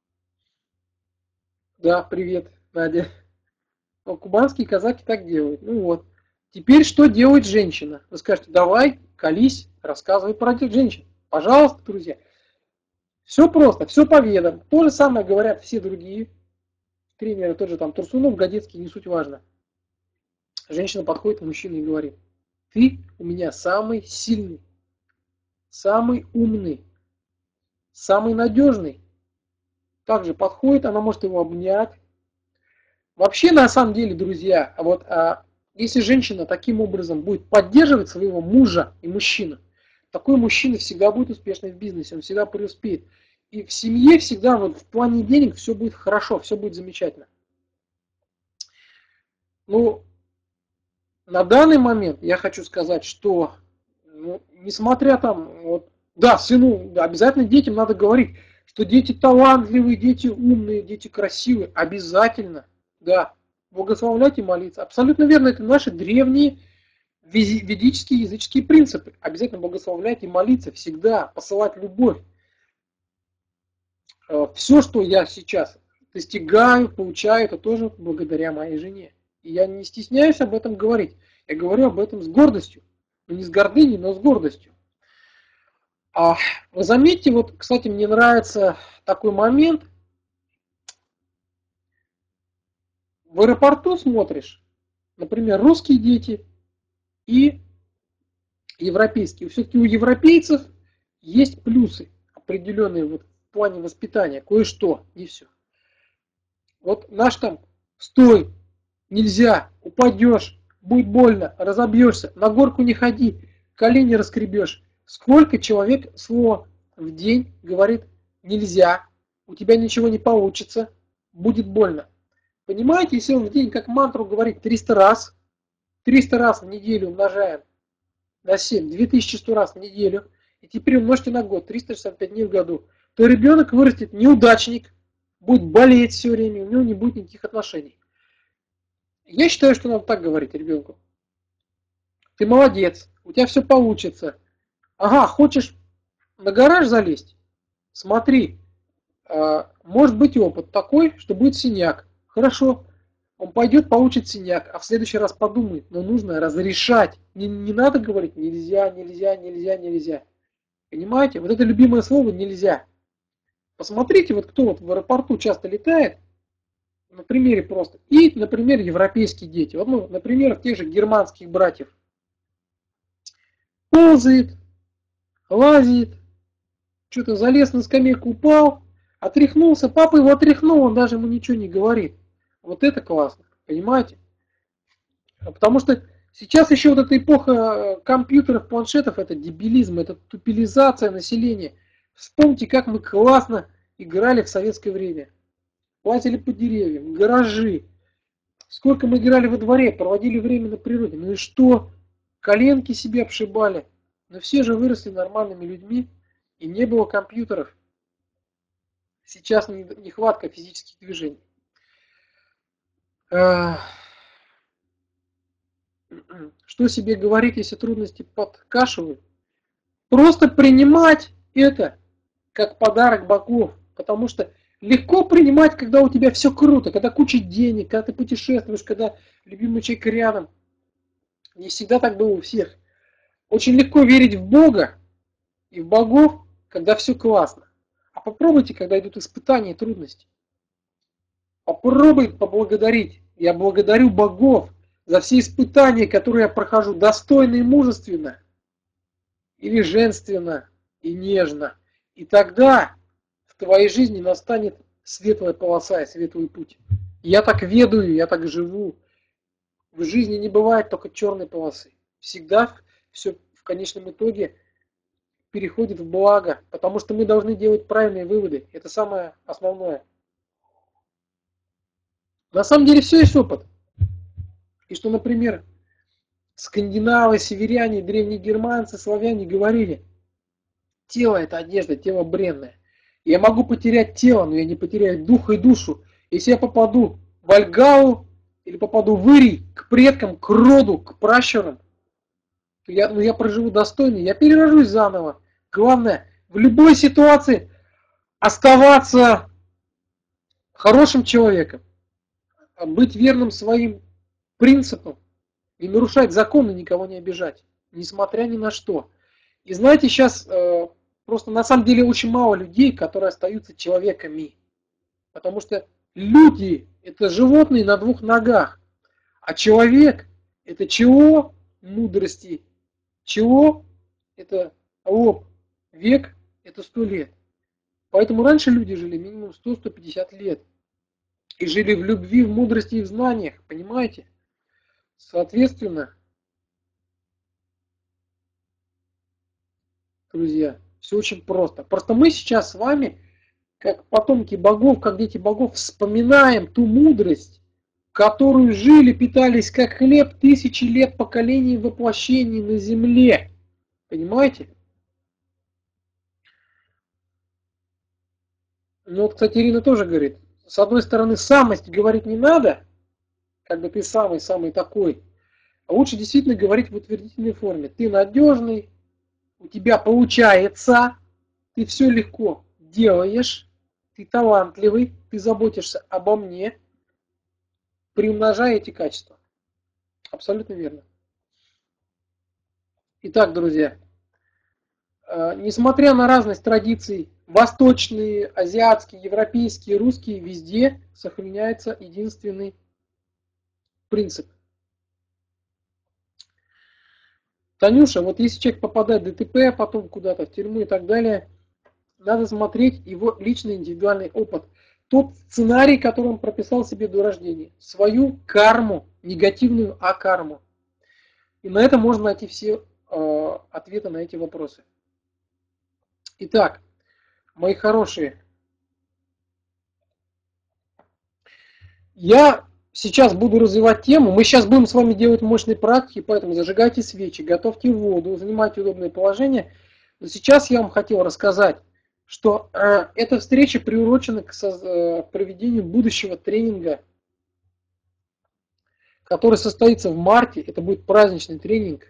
Да, привет, Надя. Но кубанские казаки так делают. Ну вот. Теперь что делает женщина? Вы скажете, давай, колись, рассказывай про этих женщин. Пожалуйста, друзья. Все просто, все по ведам. То же самое говорят все другие тренеры, тот же там Турсунов, Годецкий, не суть важно. Женщина подходит к мужчине и говорит, ты у меня самый сильный, самый умный, самый надежный. Также подходит, она может его обнять. Вообще, на самом деле, друзья, вот если женщина таким образом будет поддерживать своего мужа и мужчину, такой мужчина всегда будет успешный в бизнесе, он всегда преуспеет. И в семье всегда вот в плане денег все будет хорошо, все будет замечательно. Ну, на данный момент я хочу сказать, что ну, несмотря там, вот, да, сыну, да, обязательно детям надо говорить, что дети талантливые, дети умные, дети красивые, обязательно, да, благословлять и молиться. Абсолютно верно, это наши древние ведические языческие принципы. Обязательно благословлять и молиться всегда, посылать любовь. Все, что я сейчас достигаю, получаю, это тоже благодаря моей жене. И я не стесняюсь об этом говорить. Я говорю об этом с гордостью. Ну, не с гордыней, но с гордостью. А вы заметьте, вот, кстати, мне нравится такой момент. В аэропорту смотришь, например, русские дети и европейские. Все-таки у европейцев есть плюсы определенные вот в плане воспитания. Кое-что, не все. Вот наш там, стой, нельзя, упадешь, будет больно, разобьешься, на горку не ходи, колени раскребешь. Сколько человек слово в день говорит нельзя, у тебя ничего не получится, будет больно. Понимаете, если он в день как мантру говорит 300 раз в неделю умножаем на 7, 2100 раз в неделю, и теперь умножьте на год, 365 дней в году, то ребенок вырастет неудачник, будет болеть все время, у него не будет никаких отношений. Я считаю, что надо так говорить ребенку. Ты молодец, у тебя все получится. Ага, хочешь на гараж залезть? Смотри, может быть опыт такой, что будет синяк. Хорошо, он пойдет, получит синяк, а в следующий раз подумает, но нужно разрешать. Не надо говорить нельзя, нельзя, нельзя, нельзя. Понимаете? Вот это любимое слово нельзя. Посмотрите, вот кто вот в аэропорту часто летает, на примере просто. И, например, европейские дети. Вот, ну, например, тех же германских братьев. Ползает, лазит, что-то залез на скамейку, упал, отряхнулся. Папа его отряхнул, он даже ему ничего не говорит. Вот это классно, понимаете? Потому что сейчас еще вот эта эпоха компьютеров, планшетов, это дебилизм, это тупилизация населения. Вспомните, как мы классно играли в советское время. Лазили по деревьям, гаражи. Сколько мы играли во дворе, проводили время на природе. Ну и что? Коленки себе обшибали. Но все же выросли нормальными людьми, и не было компьютеров. Сейчас нехватка физических движений. Что себе говорить, если трудности подкашивают? Просто принимать это как подарок богов. Потому что легко принимать, когда у тебя все круто, когда куча денег, когда ты путешествуешь, когда любимый человек рядом. Не всегда так было у всех. Очень легко верить в Бога и в богов, когда все классно. А попробуйте, когда идут испытания и трудности. Попробуй поблагодарить. Я благодарю богов за все испытания, которые я прохожу достойно и мужественно, или женственно и нежно. И тогда в твоей жизни настанет светлая полоса и светлый путь. Я так ведаю, я так живу. В жизни не бывает только черной полосы. Всегда все в конечном итоге переходит в благо, потому что мы должны делать правильные выводы. Это самое основное. На самом деле все есть опыт. И что, например, скандинавы, северяне, древние германцы, славяне говорили, тело это одежда, тело бренное. Я могу потерять тело, но я не потеряю дух и душу. Если я попаду в Альгалу или попаду в Ирий, к предкам, к роду, к пращурам, то я проживу достойно, я перерожусь заново. Главное, в любой ситуации оставаться хорошим человеком, быть верным своим принципам, не нарушать законы, никого не обижать, несмотря ни на что. И знаете, сейчас просто на самом деле очень мало людей, которые остаются человеками. Потому что люди это животные на двух ногах. А человек это чего? Мудрости. Чего? Это лоб. Век это 100 лет. Поэтому раньше люди жили минимум 100-150 лет. И жили в любви, в мудрости и в знаниях. Понимаете? Соответственно, друзья. Все очень просто. Просто мы сейчас с вами, как потомки богов, как дети богов, вспоминаем ту мудрость, которую жили, питались как хлеб тысячи лет поколений воплощений на земле. Понимаете? Ну вот, кстати, Ирина тоже говорит, с одной стороны, самость говорить не надо, как бы ты самый-самый такой, а лучше действительно говорить в утвердительной форме. Ты надежный, у тебя получается, ты все легко делаешь, ты талантливый, ты заботишься обо мне, приумножая эти качества. Абсолютно верно. Итак, друзья, несмотря на разность традиций, восточные, азиатские, европейские, русские, везде сохраняется единственный принцип. Танюша, вот если человек попадает в ДТП, потом куда-то в тюрьму и так далее, надо смотреть его личный индивидуальный опыт. Тот сценарий, который он прописал себе до рождения. Свою карму, негативную акарму. И на это можно найти все ответы на эти вопросы. Итак, мои хорошие, я сейчас буду развивать тему. Мы сейчас будем с вами делать мощные практики, поэтому зажигайте свечи, готовьте воду, занимайте удобное положение. Но сейчас я вам хотел рассказать, что эта встреча приурочена к проведению будущего тренинга, который состоится в марте. Это будет праздничный тренинг.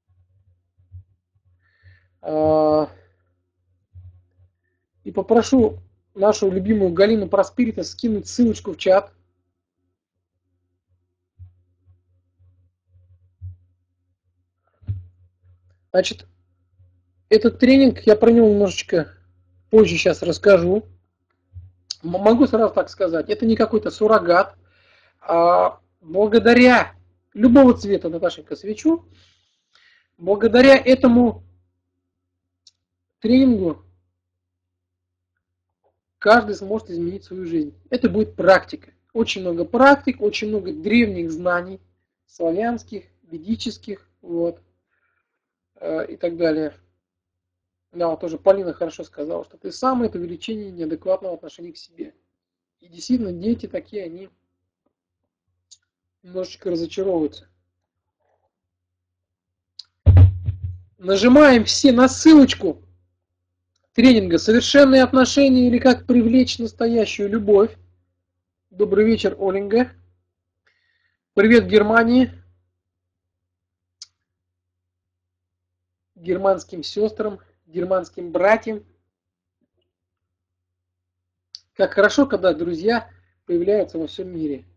И попрошу нашу любимую Галину Проспирита скинуть ссылочку в чат. Значит, этот тренинг, я про него немножечко позже сейчас расскажу. Могу сразу так сказать, это не какой-то суррогат. Благодаря любого цвета, Наташенька, свечу, благодаря этому тренингу каждый сможет изменить свою жизнь. Это будет практика. Очень много практик, очень много древних знаний, славянских, ведических, вот, и так далее. Да, вот тоже Полина хорошо сказала, что ты сам это увеличение неадекватного отношения к себе. И действительно, дети такие, они немножечко разочаровываются. Нажимаем все на ссылочку тренинга «Совершенные отношения» или «Как привлечь настоящую любовь». Добрый вечер, Оленька. Привет Германии. Германским сестрам, германским братьям. Как хорошо, когда друзья появляются во всем мире.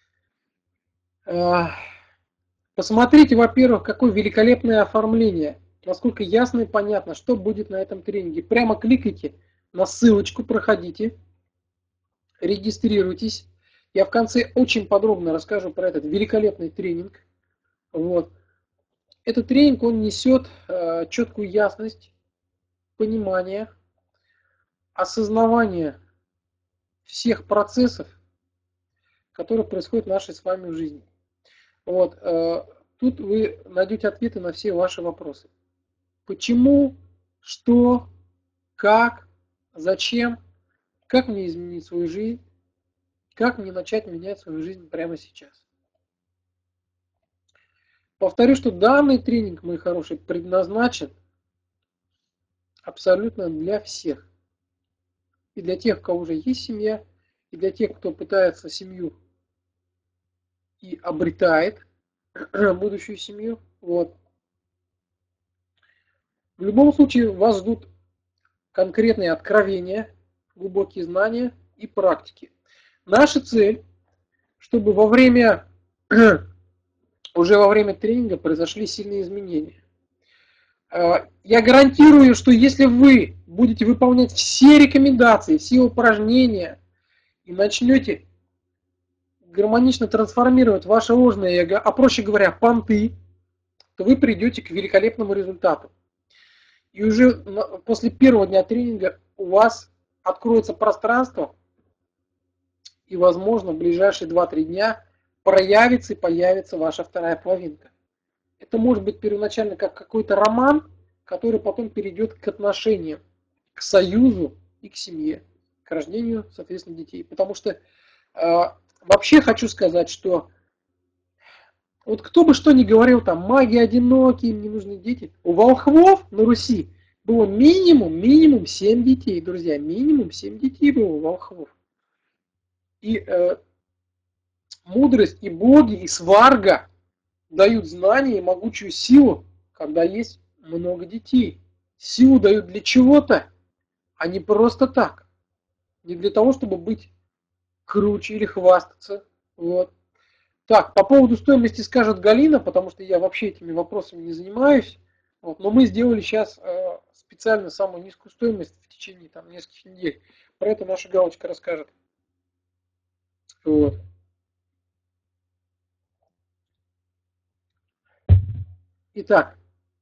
Посмотрите, во-первых, какое великолепное оформление. Насколько ясно и понятно, что будет на этом тренинге. Прямо кликайте на ссылочку, проходите, регистрируйтесь. Я в конце очень подробно расскажу про этот великолепный тренинг. Вот. Этот тренинг, он несет четкую ясность, понимание, осознавание всех процессов, которые происходят в нашей с вами жизни. Вот. Тут вы найдете ответы на все ваши вопросы. Почему, что, как, зачем, как мне изменить свою жизнь, как мне начать менять свою жизнь прямо сейчас. Повторю, что данный тренинг, мои хорошие, предназначен абсолютно для всех. И для тех, у кого уже есть семья, и для тех, кто пытается семью и обретает будущую семью. Вот. В любом случае вас ждут конкретные откровения, глубокие знания и практики. Наша цель, чтобы уже во время тренинга произошли сильные изменения. Я гарантирую, что если вы будете выполнять все рекомендации, все упражнения и начнете гармонично трансформировать ваше ложное эго, а проще говоря, понты, то вы придете к великолепному результату. И уже после первого дня тренинга у вас откроется пространство, и, возможно, в ближайшие 2-3 дня появится ваша вторая половинка. Это может быть первоначально как какой-то роман, который потом перейдет к отношениям, к союзу и к семье, к рождению, соответственно, детей. Потому что вообще хочу сказать, что вот кто бы что ни говорил, там, маги одинокие, им не нужны дети. У волхвов на Руси было минимум 7 детей, друзья. Минимум 7 детей было у волхвов. И мудрость, и боги, и сварга дают знания и могучую силу, когда есть много детей. Силу дают для чего-то, а не просто так. Не для того, чтобы быть круче или хвастаться. Вот. Так, по поводу стоимости скажет Галина, потому что я вообще этими вопросами не занимаюсь. Вот, но мы сделали сейчас специально самую низкую стоимость в течение там, нескольких недель. Про это наша Галочка расскажет. Вот. Итак,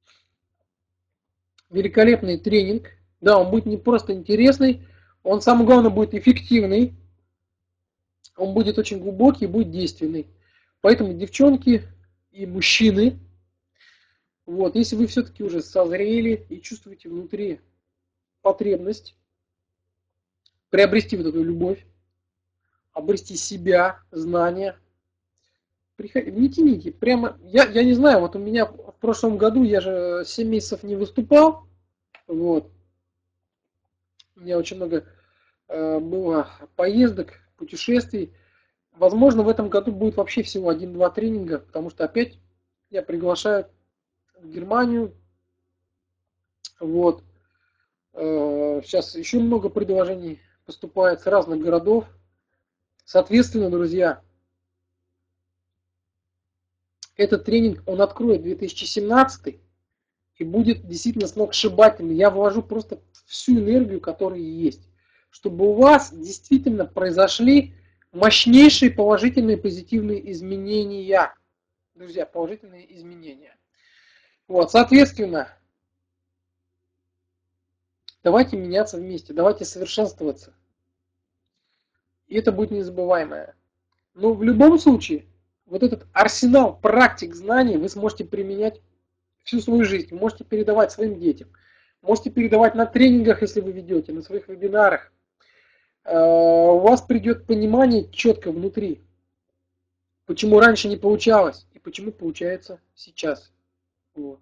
великолепный тренинг. Да, он будет не просто интересный, он, самое главное, будет эффективный. Он будет очень глубокий, будет действенный. Поэтому, девчонки и мужчины, вот, если вы все-таки уже созрели и чувствуете внутри потребность приобрести вот эту любовь, обрести себя, знания, не тяните. Прямо, я не знаю, вот у меня в прошлом году, я же 7 месяцев не выступал, вот, у меня очень много было поездок, путешествий. Возможно, в этом году будет вообще всего 1-2 тренинга, потому что опять я приглашаю в Германию. Вот. Сейчас еще много предложений поступает с разных городов. Соответственно, друзья, этот тренинг, он откроет 2017 и будет действительно сногсшибательный. Я вложу просто всю энергию, которая есть, чтобы у вас действительно произошли мощнейшие положительные позитивные изменения. Друзья, положительные изменения. Вот, соответственно, давайте меняться вместе, давайте совершенствоваться. И это будет незабываемое. Но в любом случае, вот этот арсенал практик знаний вы сможете применять всю свою жизнь. Вы можете передавать своим детям. Можете передавать на тренингах, если вы ведете, на своих вебинарах. У вас придет понимание четко внутри, почему раньше не получалось и почему получается сейчас. Вот.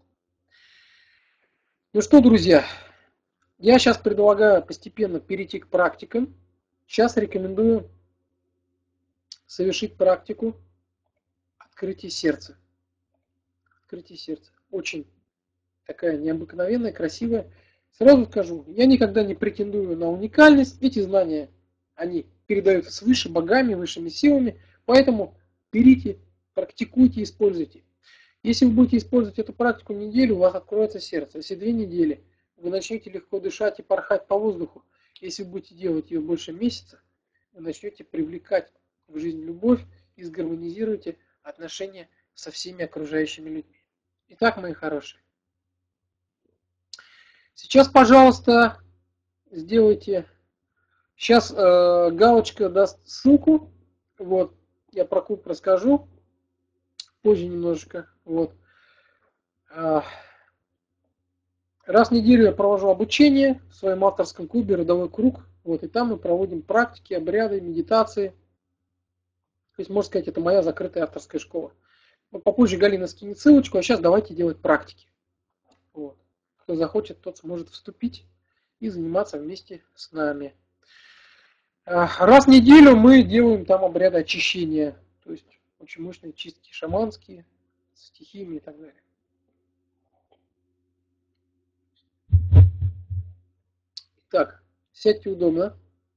Ну что, друзья, я сейчас предлагаю постепенно перейти к практикам. Сейчас рекомендую совершить практику открытия сердца. Открытие сердца. Очень такая необыкновенная, красивая. Сразу скажу, я никогда не претендую на уникальность. Эти знания, они передаются свыше богами, высшими силами. Поэтому берите, практикуйте, используйте. Если вы будете использовать эту практику неделю, у вас откроется сердце. Если 2 недели, вы начнете легко дышать и порхать по воздуху. Если вы будете делать ее больше месяца, вы начнете привлекать в жизнь любовь и сгармонизируете отношения со всеми окружающими людьми. Итак, мои хорошие, сейчас, пожалуйста, сделайте. Сейчас Галочка даст ссылку. Вот, я про клуб расскажу позже немножечко. Вот. Раз в неделю я провожу обучение в своем авторском клубе «Родовой круг». Вот, и там мы проводим практики, обряды, медитации. То есть, можно сказать, это моя закрытая авторская школа. Попозже Галина скинет ссылочку, а сейчас давайте делать практики. Вот. Кто захочет, тот сможет вступить и заниматься вместе с нами. Раз в неделю мы делаем там обряды очищения. То есть очень мощные чистки шаманские, с стихиями и так далее. Так, сядьте удобно.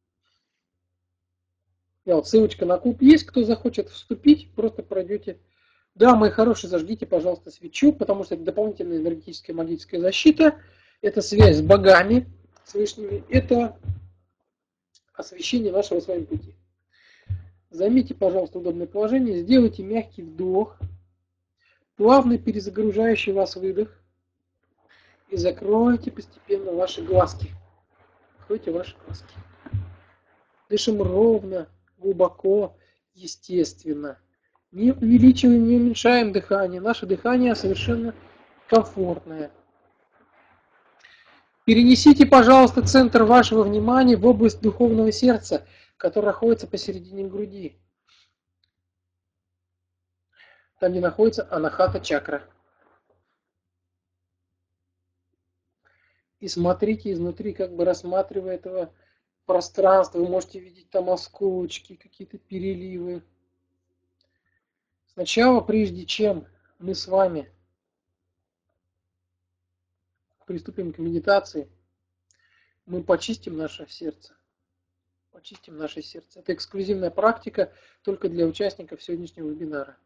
Вот, ссылочка на клуб есть. Кто захочет вступить, просто пройдете. Да, мои хорошие, зажгите, пожалуйста, свечу, потому что это дополнительная энергетическая магическая защита. Это связь с богами, с высшими. Это освещение нашего с вами пути. Займите, пожалуйста, удобное положение. Сделайте мягкий вдох. Плавный перезагружающий вас выдох. И закройте постепенно ваши глазки. Закройте ваши глазки. Дышим ровно, глубоко, естественно. Не увеличиваем, не уменьшаем дыхание. Наше дыхание совершенно комфортное. Перенесите, пожалуйста, центр вашего внимания в область духовного сердца, которое находится посередине груди. Там, где находится анахата чакра. И смотрите изнутри, как бы рассматривая этого пространства. Вы можете видеть там осколочки, какие-то переливы. Сначала, прежде чем мы с вами приступим к медитации, мы почистим наше сердце. Почистим наше сердце. Это эксклюзивная практика только для участников сегодняшнего вебинара.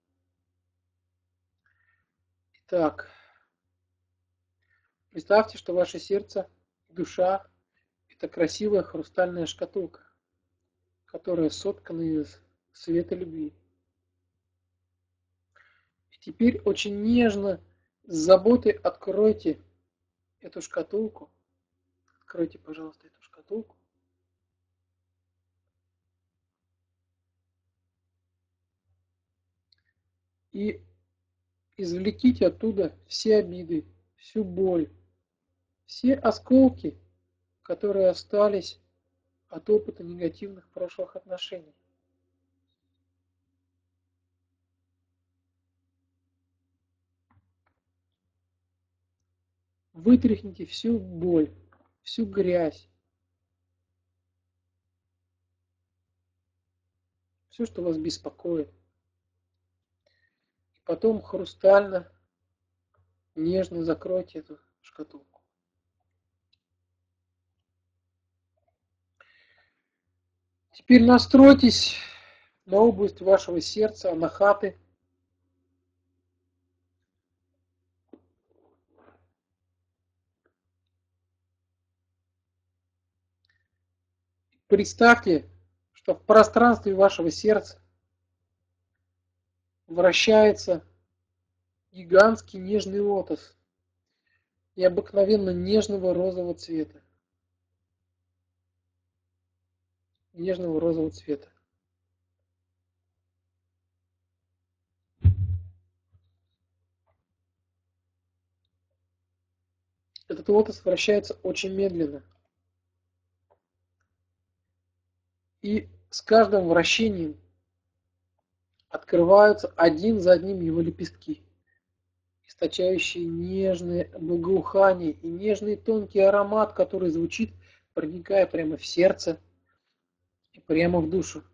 Итак, представьте, что ваше сердце, душа – это красивая хрустальная шкатулка, которая соткана из света любви. И теперь очень нежно, с заботой откройте эту шкатулку. Откройте, пожалуйста, эту шкатулку. И извлеките оттуда все обиды, всю боль, все осколки, которые остались от опыта негативных прошлых отношений. Вытряхните всю боль, всю грязь, все, что вас беспокоит. И потом хрустально, нежно закройте эту шкатулку. Теперь настройтесь на область вашего сердца, анахаты. Представьте, что в пространстве вашего сердца вращается гигантский нежный лотос необыкновенно нежного розового цвета. Нежного розового цвета. Этот лотос вращается очень медленно. И с каждым вращением открываются один за одним его лепестки, источающие нежное благоухание и нежный тонкий аромат, который звучит, проникая прямо в сердце и прямо в душу.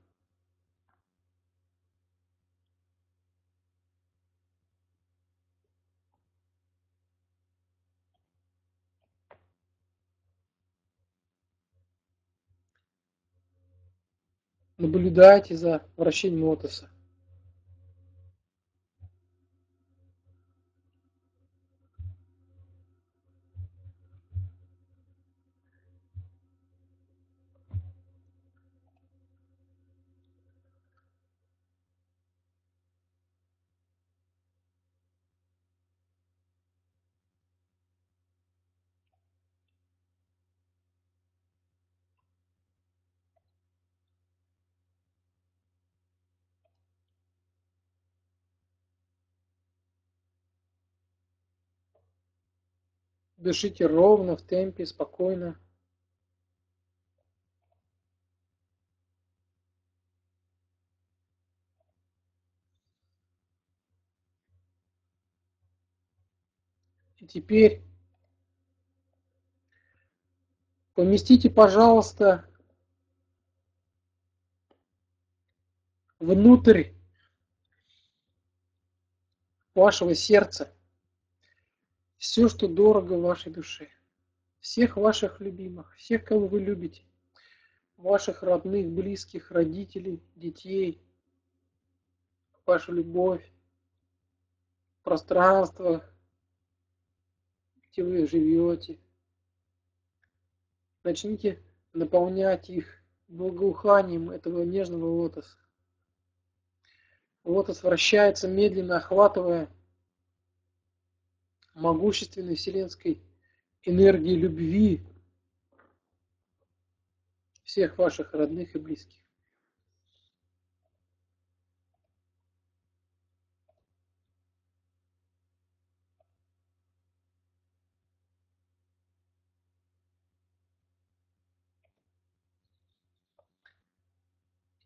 Наблюдайте за вращением лотоса. Дышите ровно, в темпе, спокойно. И теперь поместите, пожалуйста, внутрь вашего сердца все, что дорого вашей душе. Всех ваших любимых, всех, кого вы любите. Ваших родных, близких, родителей, детей. Вашу любовь, пространство, где вы живете. Начните наполнять их благоуханием этого нежного лотоса. Лотос вращается медленно, охватывая могущественной вселенской энергией любви всех ваших родных и близких.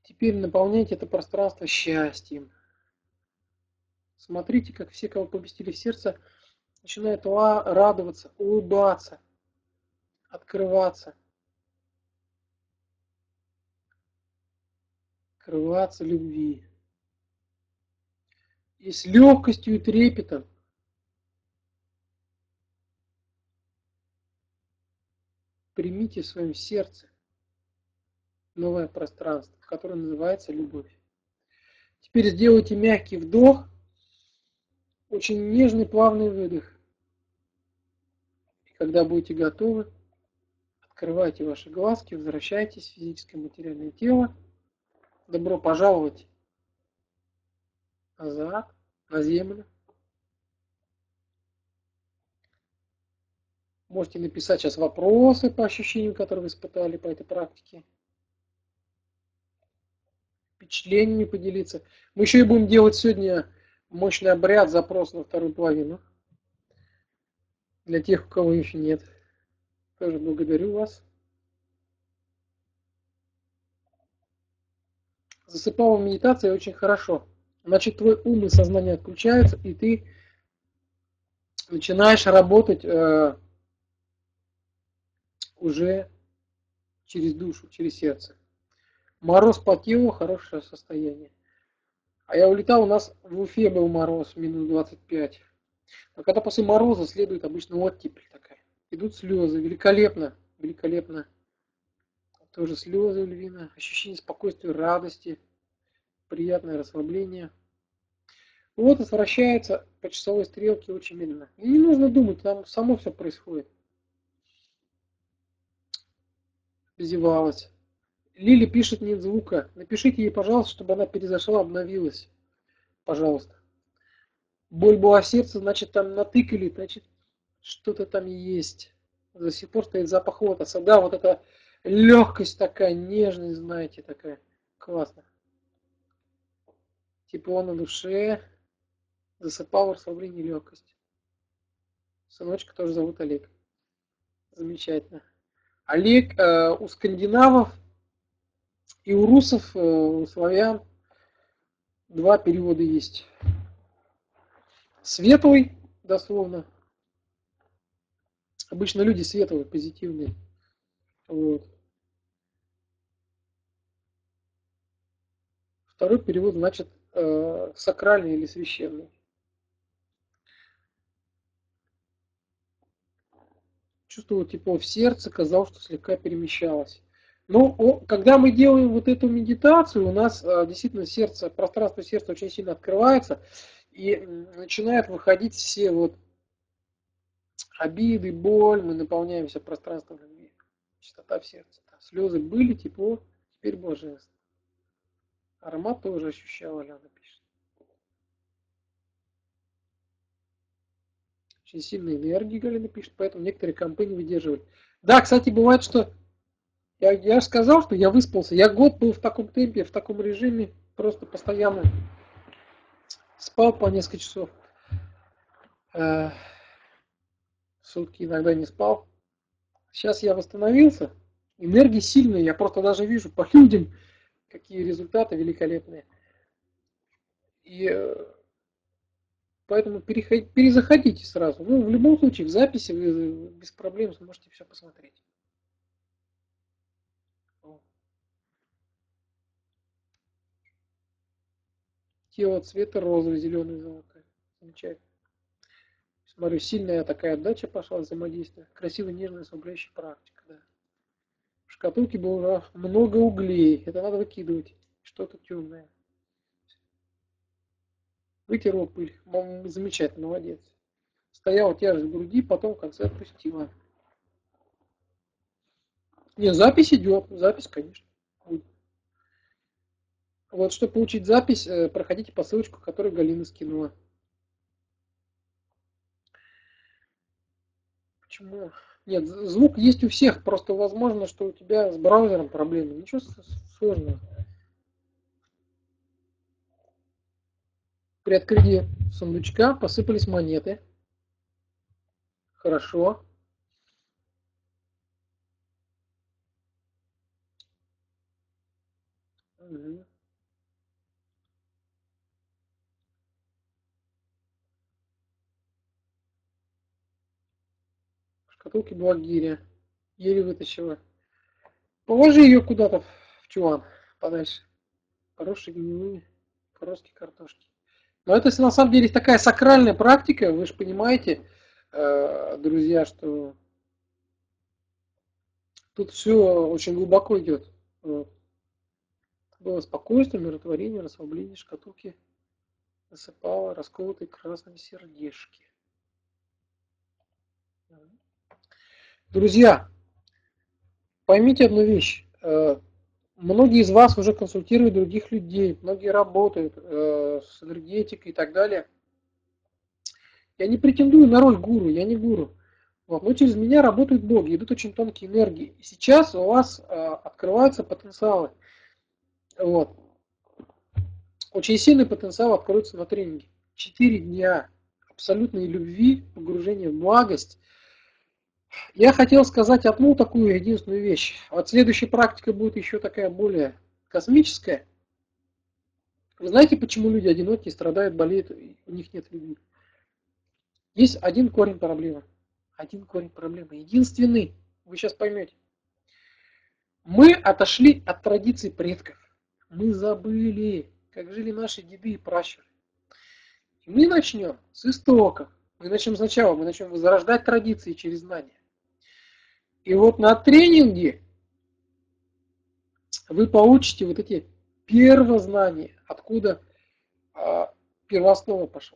Теперь наполняйте это пространство счастьем. Смотрите, как все, кого поместили в сердце, начинают радоваться, улыбаться, открываться. Открываться любви. И с легкостью и трепетом примите в своем сердце новое пространство, которое называется любовь. Теперь сделайте мягкий вдох, очень нежный плавный выдох. И когда будете готовы, открывайте ваши глазки, возвращайтесь в физическое материальное тело. Добро пожаловать назад, на землю. Можете написать сейчас вопросы по ощущениям, которые вы испытали по этой практике. Впечатлениями поделиться. Мы еще и будем делать сегодня мощный обряд, запрос на вторую половину. Для тех, у кого еще нет. Тоже благодарю вас. Засыпала медитация очень хорошо. Значит, твой ум и сознание отключаются, и ты начинаешь работать уже через душу, через сердце. Мороз по телу, хорошее состояние. А я улетал, у нас в Уфе был мороз, минус 25. Но когда после мороза следует обычно оттепель такая. Идут слезы, великолепно, великолепно. Тоже слезы львиные, ощущение спокойствия, радости, приятное расслабление. Вот возвращается по часовой стрелке очень медленно. И не нужно думать, там само все происходит. Зевалась. Лили пишет, нет звука. Напишите ей, пожалуйста, чтобы она перезашла, обновилась. Пожалуйста. Боль была в сердце, значит, там натыкали, значит, что-то там есть. До сих пор стоит запах лотоса. Да, вот эта легкость такая, нежность, знаете, такая. Классно. Тепло на душе. Засыпал, расслабление, легкость. Сыночка тоже зовут Олег. Замечательно. Олег у скандинавов и у русов, у славян два перевода есть. Светлый, дословно. Обычно люди светлые, позитивные. Вот. Второй перевод значит сакральный или священный. Чувствовал тепло в сердце, казалось, что слегка перемещалось. Но когда мы делаем вот эту медитацию, у нас действительно сердце, пространство сердца очень сильно открывается, и начинают выходить все вот обиды, боль, мы наполняемся пространством любви. Чистота в сердце. Слезы были, тепло, теперь блаженство. Аромат тоже ощущала, Лена пишет. Очень сильные энергии, Галина пишет, поэтому некоторые компы не выдерживают. Да, кстати, бывает, что я же сказал, что я выспался. Я год был в таком темпе, в таком режиме, просто постоянно спал по несколько часов. Сутки иногда не спал. Сейчас я восстановился. Энергии сильные, я просто даже вижу по людям, какие результаты великолепные. И поэтому перезаходите сразу. Ну, в любом случае, в записи вы без проблем сможете все посмотреть. Тело цвета розовый, зеленый, золотой. Замечательно. Смотрю, сильная такая отдача пошла, взаимодействие. Красивая, нежная, расслабляющая практика. Да. В шкатулке было много углей. Это надо выкидывать. Что-то темное. Вытерла пыль. Замечательно, молодец. Стояла тяжесть в груди, потом в конце отпустила. Не, запись идет. Запись, конечно. Будет. Вот, чтобы получить запись, проходите по ссылочку, которую Галина скинула. Почему? Нет, звук есть у всех, просто возможно, что у тебя с браузером проблемы. Ничего сложного. При открытии сундучка посыпались монеты. Хорошо. Мгм. Шкатулки Благирия. Еле вытащила. Положи ее куда-то в чулан подальше. Хорошие гнилые поростки картошки. Но это на самом деле такая сакральная практика. Вы же понимаете, друзья, что тут все очень глубоко идет. Вот. Было спокойствие, умиротворение, расслабление, шкатулки насыпала расколотые красные сердечки. Друзья, поймите одну вещь. Многие из вас уже консультируют других людей, многие работают с энергетикой и так далее. Я не претендую на роль гуру, я не гуру. Вот. Но через меня работают боги, идут очень тонкие энергии. И сейчас у вас открываются потенциалы. Вот. Очень сильный потенциал откроется на тренинге. 4 дня абсолютной любви, погружения в благость. Я хотел сказать одну такую единственную вещь. Вот следующая практика будет еще такая более космическая. Вы знаете, почему люди одинокие, страдают, болеют, у них нет любви? Есть один корень проблемы. Один корень проблемы. Единственный. Вы сейчас поймете. Мы отошли от традиций предков. Мы забыли, как жили наши деды и пращуры. И мы начнем с истоков. Мы начнем сначала, мы начнем возрождать традиции через знания. И вот на тренинге вы получите вот эти первознания, откуда первооснова пошла.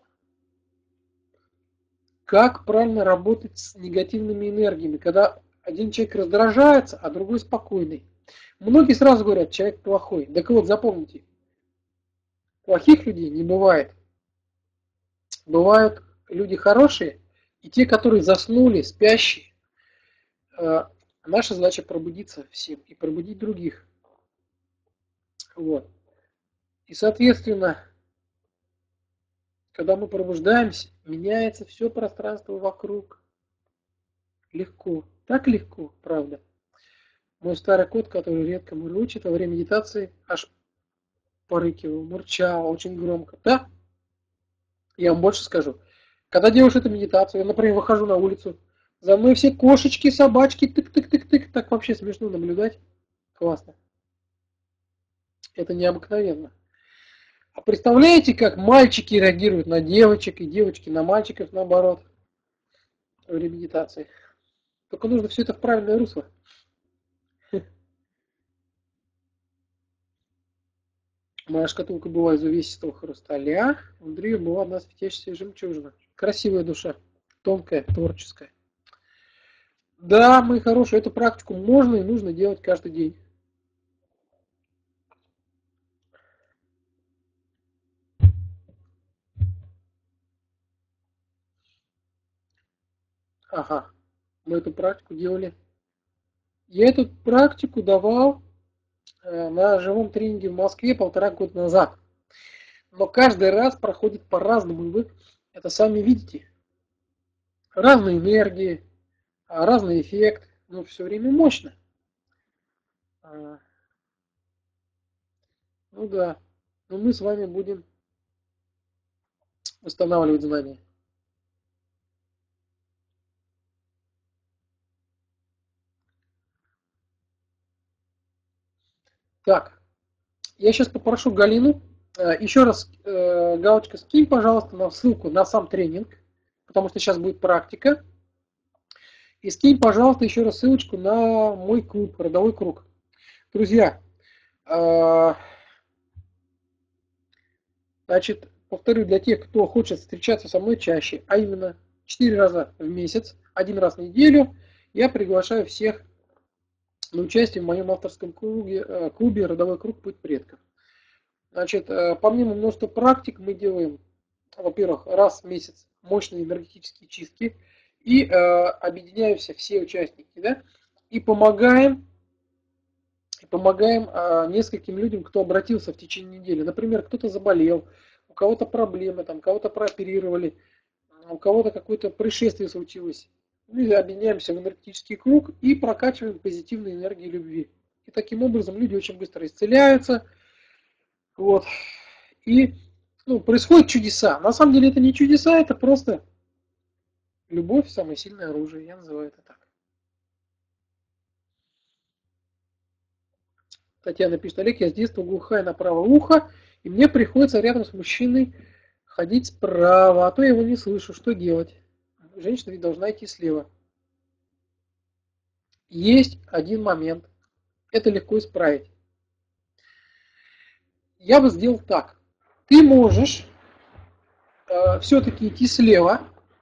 Как правильно работать с негативными энергиями, когда один человек раздражается, а другой спокойный. Многие сразу говорят, человек плохой. Так вот, запомните, плохих людей не бывает. Бывают люди хорошие, и те, которые заснули, спящие. Наша задача пробудиться всем и пробудить других. Вот. И, соответственно, когда мы пробуждаемся, меняется все пространство вокруг. Легко. Так легко, правда. Мой старый кот, который редко мурлычет во время медитации, аж порыкивал, мурчал очень громко. Да, я вам больше скажу. Когда делаешь эту медитацию, я, например, выхожу на улицу, за мной все кошечки, собачки, тык-тык-тык-тык. Так вообще смешно наблюдать. Классно. Это необыкновенно. А представляете, как мальчики реагируют на девочек и девочки на мальчиков наоборот в медитации? Только нужно все это в правильное русло. Моя шкатулка была из увесистого хрусталя, внутри была одна светящаяся жемчужина. Красивая душа, тонкая, творческая. Да, мои хорошие, эту практику можно и нужно делать каждый день. Ага, мы эту практику делали. Я эту практику давал на живом тренинге в Москве 1,5 года назад. Но каждый раз проходит по-разному, и вы это сами видите. Разные энергии, разный эффект, но все время мощно. Ну да, но мы с вами будем восстанавливать знания. Так, я сейчас попрошу Галину, еще раз, галочка, скинь, пожалуйста, нам ссылку на сам тренинг, потому что сейчас будет практика. И скинь, пожалуйста, еще раз ссылочку на мой клуб, родовой круг. Друзья, значит, повторю для тех, кто хочет встречаться со мной чаще, а именно 4 раза в месяц, 1 раз в неделю, я приглашаю всех на участие в моем авторском клубе «Родовой круг. Путь предков». Значит, помимо множества практик мы делаем, во-первых, раз в месяц мощные энергетические чистки и объединяемся все участники, да, и помогаем нескольким людям, кто обратился в течение недели. Например, кто-то заболел, у кого-то проблемы, там, кого-то прооперировали, у кого-то какое-то происшествие случилось. Мы объединяемся в энергетический круг и прокачиваем позитивные энергии любви. И таким образом люди очень быстро исцеляются, Вот. И происходят чудеса. На самом деле это не чудеса, это просто любовь самое сильное оружие. Я называю это так. Татьяна пишет: Олег, я с детства глухая на правое ухо, и мне приходится рядом с мужчиной ходить справа, а то я его не слышу. Что делать? Женщина ведь должна идти слева. Есть один момент. Это легко исправить. Я бы сделал так. Ты можешь все-таки идти слева,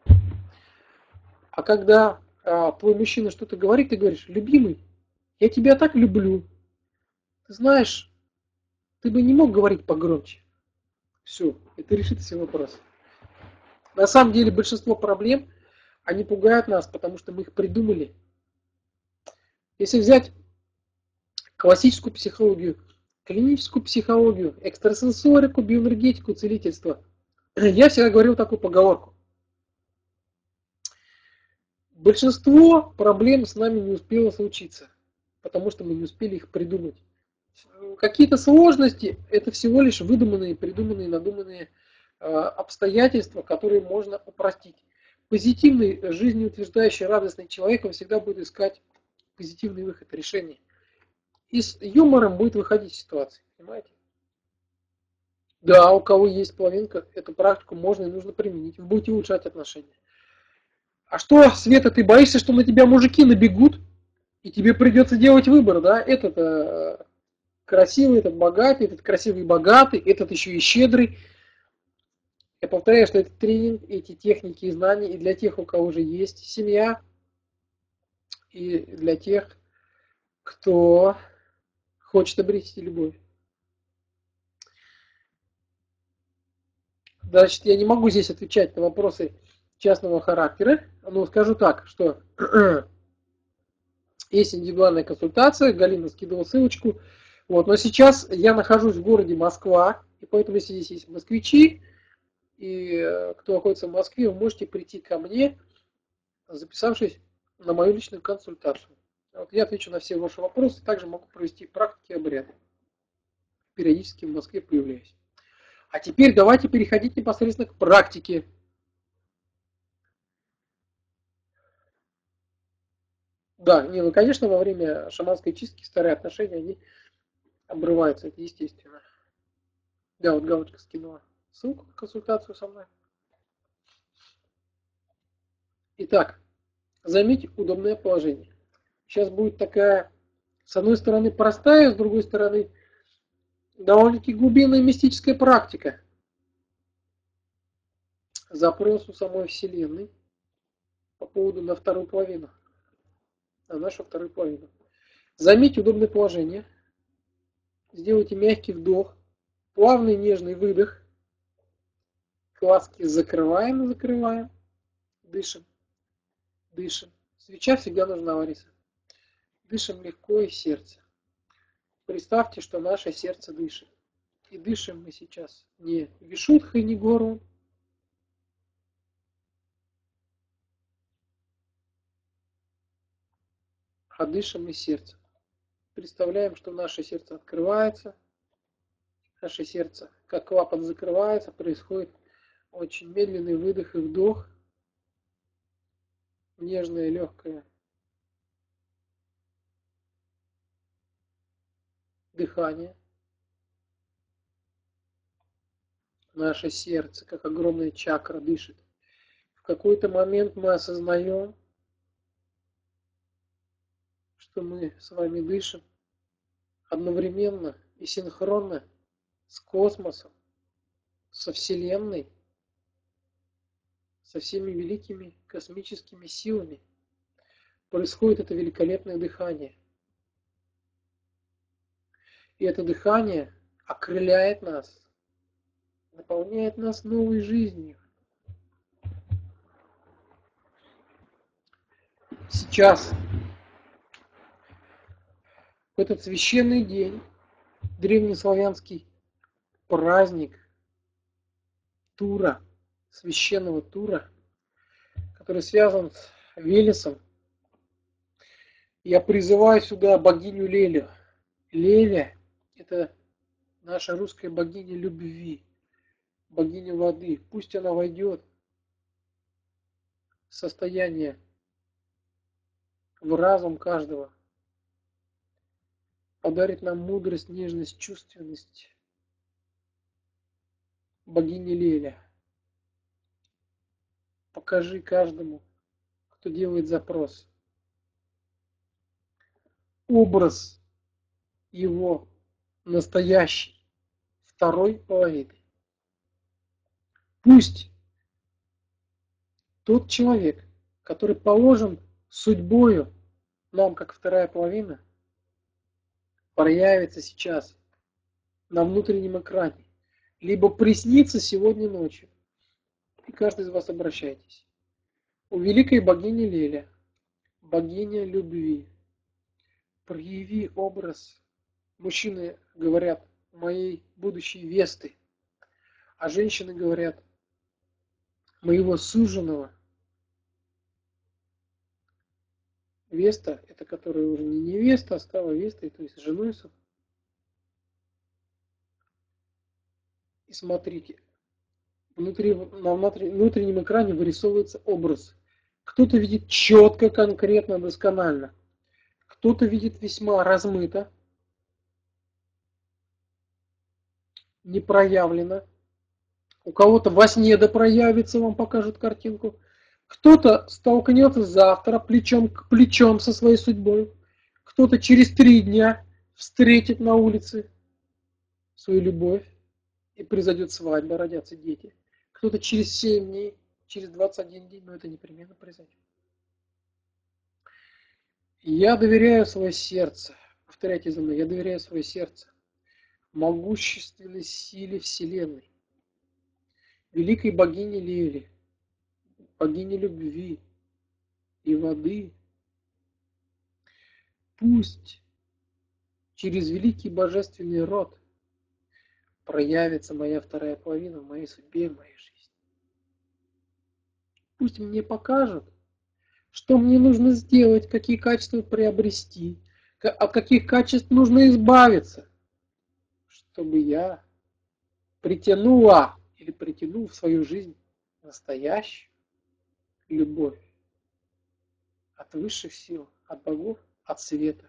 а когда твой мужчина что-то говорит, ты говоришь: любимый, я тебя так люблю. Ты знаешь, ты бы не мог говорить погромче. Все, это решит все вопросы. На самом деле большинство проблем, они пугают нас, потому что мы их придумали. Если взять классическую психологию, клиническую психологию, экстрасенсорику, биоэнергетику, целительство, я всегда говорил такую поговорку. Большинство проблем с нами не успело случиться, потому что мы не успели их придумать. Какие-то сложности – это всего лишь выдуманные, придуманные, надуманные обстоятельства, которые можно упростить. Позитивный, жизнеутверждающий, радостный человек, он всегда будет искать позитивный выход, решение. И с юмором будет выходить из ситуации, понимаете? Да, у кого есть половинка, эту практику можно и нужно применить. Вы будете улучшать отношения. А что, Света, ты боишься, что на тебя мужики набегут, и тебе придется делать выбор, да? Этот красивый, этот богатый, этот красивый и богатый, этот еще и щедрый. Я повторяю, что это тренинг, эти техники и знания и для тех, у кого уже есть семья, и для тех, кто хочет обрести любовь. Значит, я не могу здесь отвечать на вопросы частного характера, но скажу так, что есть индивидуальная консультация, Галина скидывала ссылочку. Вот, но сейчас я нахожусь в городе Москва, и поэтому, если здесь есть москвичи, и кто находится в Москве, вы можете прийти ко мне, записавшись на мою личную консультацию. Вот я отвечу на все ваши вопросы, также могу провести практики и обряды. Периодически в Москве появляюсь. А теперь давайте переходить непосредственно к практике. Да, не, ну конечно, во время шаманской чистки старые отношения, они обрываются, это естественно. Да, вот галочка скинула ссылку на консультацию со мной. Итак, займите удобное положение. Сейчас будет такая, с одной стороны, простая, с другой стороны, довольно-таки глубинная мистическая практика. Запрос у самой Вселенной по поводу на вторую половину. На нашу вторую половину. Займите удобное положение. Сделайте мягкий вдох. Плавный нежный выдох. Глазки закрываем и закрываем. Дышим. Дышим. Свеча всегда нужна, Лариса. Дышим легко и сердце. Представьте, что наше сердце дышит. И дышим мы сейчас не Вишудхой, не гору, а дышим мы сердцем. Представляем, что наше сердце открывается. Наше сердце, как клапан закрывается, происходит очень медленный выдох и вдох. Нежное, легкое дыхание. Наше сердце, как огромная чакра, дышит. В какой-то момент мы осознаем, что мы с вами дышим одновременно и синхронно с космосом, со Вселенной, со всеми великими космическими силами. Происходит это великолепное дыхание. И это дыхание окрыляет нас, наполняет нас новой жизнью. Сейчас, в этот священный день, древнеславянский праздник Тура, священного Тура, который связан с Велесом, я призываю сюда богиню Лелю. Леля – это наша русская богиня любви, богиня воды, пусть она войдет в состояние, в разум каждого, подарит нам мудрость, нежность, чувственность. Богиня Леля, покажи каждому, кто делает запрос, образ его настоящий, второй половины. Пусть тот человек, который положен судьбою нам, как вторая половина, проявится сейчас на внутреннем экране, либо приснится сегодня ночью. И каждый из вас обращайтесь. У великой богини Леля, богиня любви, прояви образ, мужчины говорят, моей будущей Весты, а женщины говорят, моего суженого. Веста, это которая уже не невеста, а стала Вестой, то есть женой. И смотрите, на внутреннем экране вырисовывается образ. Кто-то видит четко, конкретно, досконально. Кто-то видит весьма размыто, не проявлено. У кого-то во сне да проявится, вам покажут картинку. Кто-то столкнется завтра плечом к плечом со своей судьбой. Кто-то через 3 дня встретит на улице свою любовь. И произойдет свадьба, родятся дети. Кто-то через 7 дней, через 21 день, но это непременно произойдет. Я доверяю свое сердце. Повторяйте за мной. Я доверяю свое сердце могущественной силе Вселенной, великой богине Лели, богине любви и воды. Пусть через великий божественный род проявится моя вторая половина в моей судьбе, в моей жизни. Пусть мне покажут, что мне нужно сделать, какие качества приобрести, от каких качеств нужно избавиться, чтобы я притянула или притянул в свою жизнь настоящую любовь от высших сил, от богов, от света,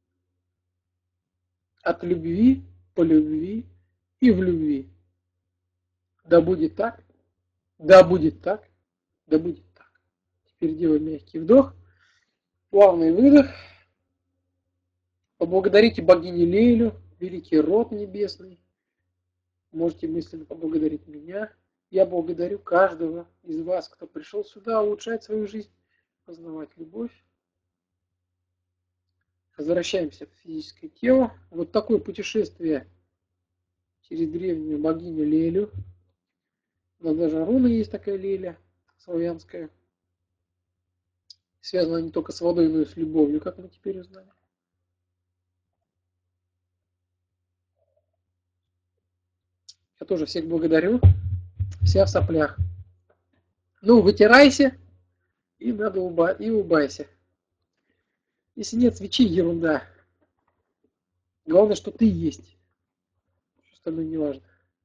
от любви, по любви и в любви. Да будет так, да будет так, да будет так. Теперь делаем мягкий вдох, плавный выдох. Поблагодарите богиню Лелю, великий род небесный. Можете мысленно поблагодарить меня. Я благодарю каждого из вас, кто пришел сюда улучшать свою жизнь, познавать любовь. Возвращаемся в физическое тело. Вот такое путешествие через древнюю богиню Лелю. У нас даже руна есть такая Леля, славянская. Связана не только с водой, но и с любовью, как мы теперь узнали. Я тоже всех благодарю. Вся в соплях. Ну, вытирайся и надо и улыбайся. Если нет свечи, ерунда. Главное, что ты есть. Что остальное не важно.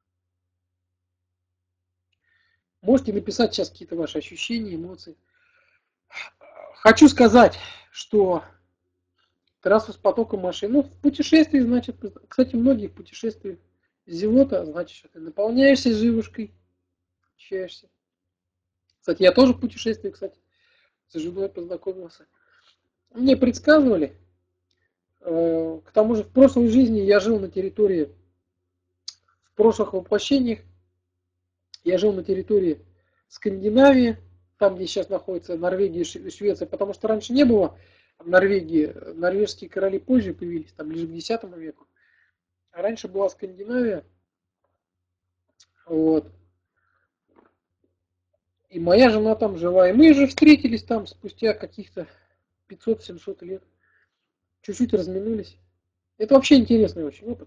Можете написать сейчас какие-то ваши ощущения, эмоции. Хочу сказать, что трассу с потоком машин. Ну, в путешествии, значит, кстати, многие в путешествии зевота, значит, что ты наполняешься живушкой, очищаешься. Кстати, я тоже в путешествии, кстати, с женой познакомился. Мне предсказывали, к тому же в прошлой жизни я жил на территории, в прошлых воплощениях, я жил на территории Скандинавии, там, где сейчас находится Норвегия и Швеция, потому что раньше не было в Норвегии, норвежские короли позже появились, там ближе к X веку. А раньше была Скандинавия, вот. И моя жена там жила, и мы же встретились там спустя каких-то 500-700 лет. Чуть-чуть разминулись. Это вообще интересный очень опыт.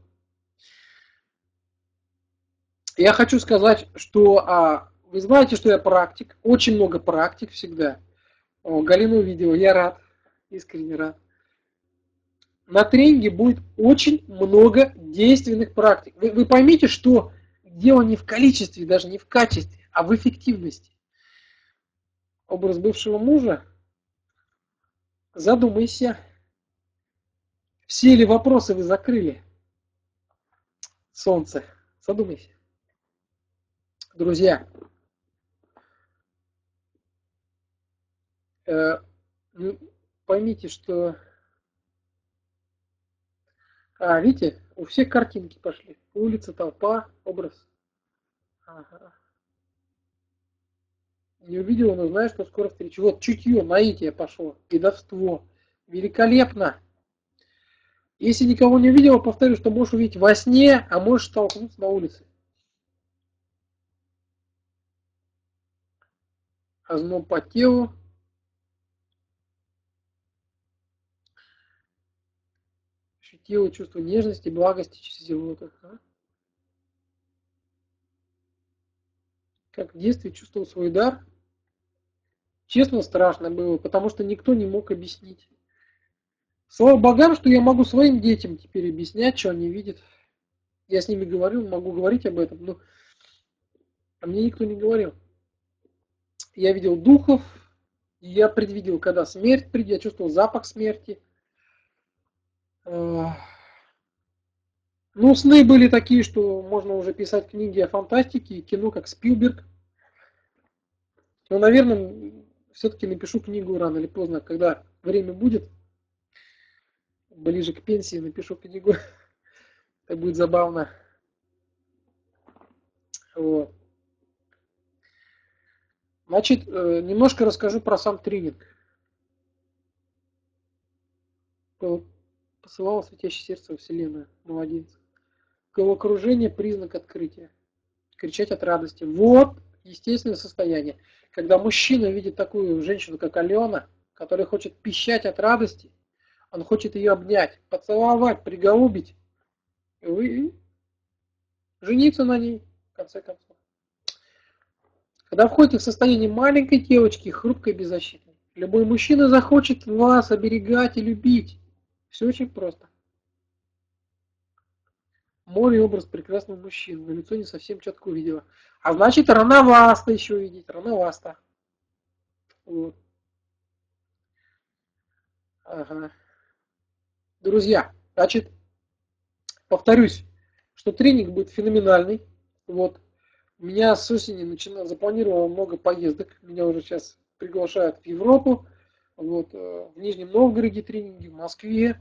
Я хочу сказать, что вы знаете, что я практик. Очень много практик всегда. Галину увидел, я рад. Искренне рад. на тренинге будет очень много действенных практик. Вы поймите, что дело не в количестве, даже не в качестве, а в эффективности. Образ бывшего мужа. Задумайся, все ли вопросы вы закрыли? Солнце. Задумайся. Друзья, поймите, что... видите, у всех картинки пошли. Улица, толпа, образ. Ага. Не увидела, но знаю, что скоро встречу. Вот чутье, наитие пошло, ведовство. Великолепно. Если никого не увидела, повторю, что можешь увидеть во сне, а можешь столкнуться на улице. Озноб по телу. Ощутила чувство нежности, благости через живота. Как в детстве чувствовал свой дар. Честно, страшно было, потому что никто не мог объяснить. Слава богам, что я могу своим детям теперь объяснять, что они видят. Я с ними говорю, могу говорить об этом, но мне никто не говорил. Я видел духов, я предвидел, когда смерть придет, я чувствовал запах смерти. Ну, сны были такие, что можно уже писать книги о фантастике и кино, как Спилберг. Но, наверное, все-таки напишу книгу рано или поздно, когда время будет. Ближе к пенсии напишу книгу. Это будет забавно. Вот. Значит, немножко расскажу про сам тренинг. Посылало светящее сердце во Вселенную, младенец. Головокружение – признак открытия. Кричать от радости. Вот естественное состояние. Когда мужчина видит такую женщину, как Алена, которая хочет пищать от радости, он хочет ее обнять, поцеловать, приголубить и жениться на ней, в конце концов. Когда входите в состояние маленькой девочки, хрупкой и беззащитной, любой мужчина захочет вас оберегать и любить. Все очень просто. Море образ прекрасного мужчины, но лицо не совсем четко увидела. А значит, рановасто еще увидеть, рановасто. Вот. Ага. Друзья, значит, повторюсь, что тренинг будет феноменальный. Вот. У меня с осени запланировано много поездок. Меня уже сейчас приглашают в Европу. Вот. В Нижнем Новгороде тренинги, в Москве,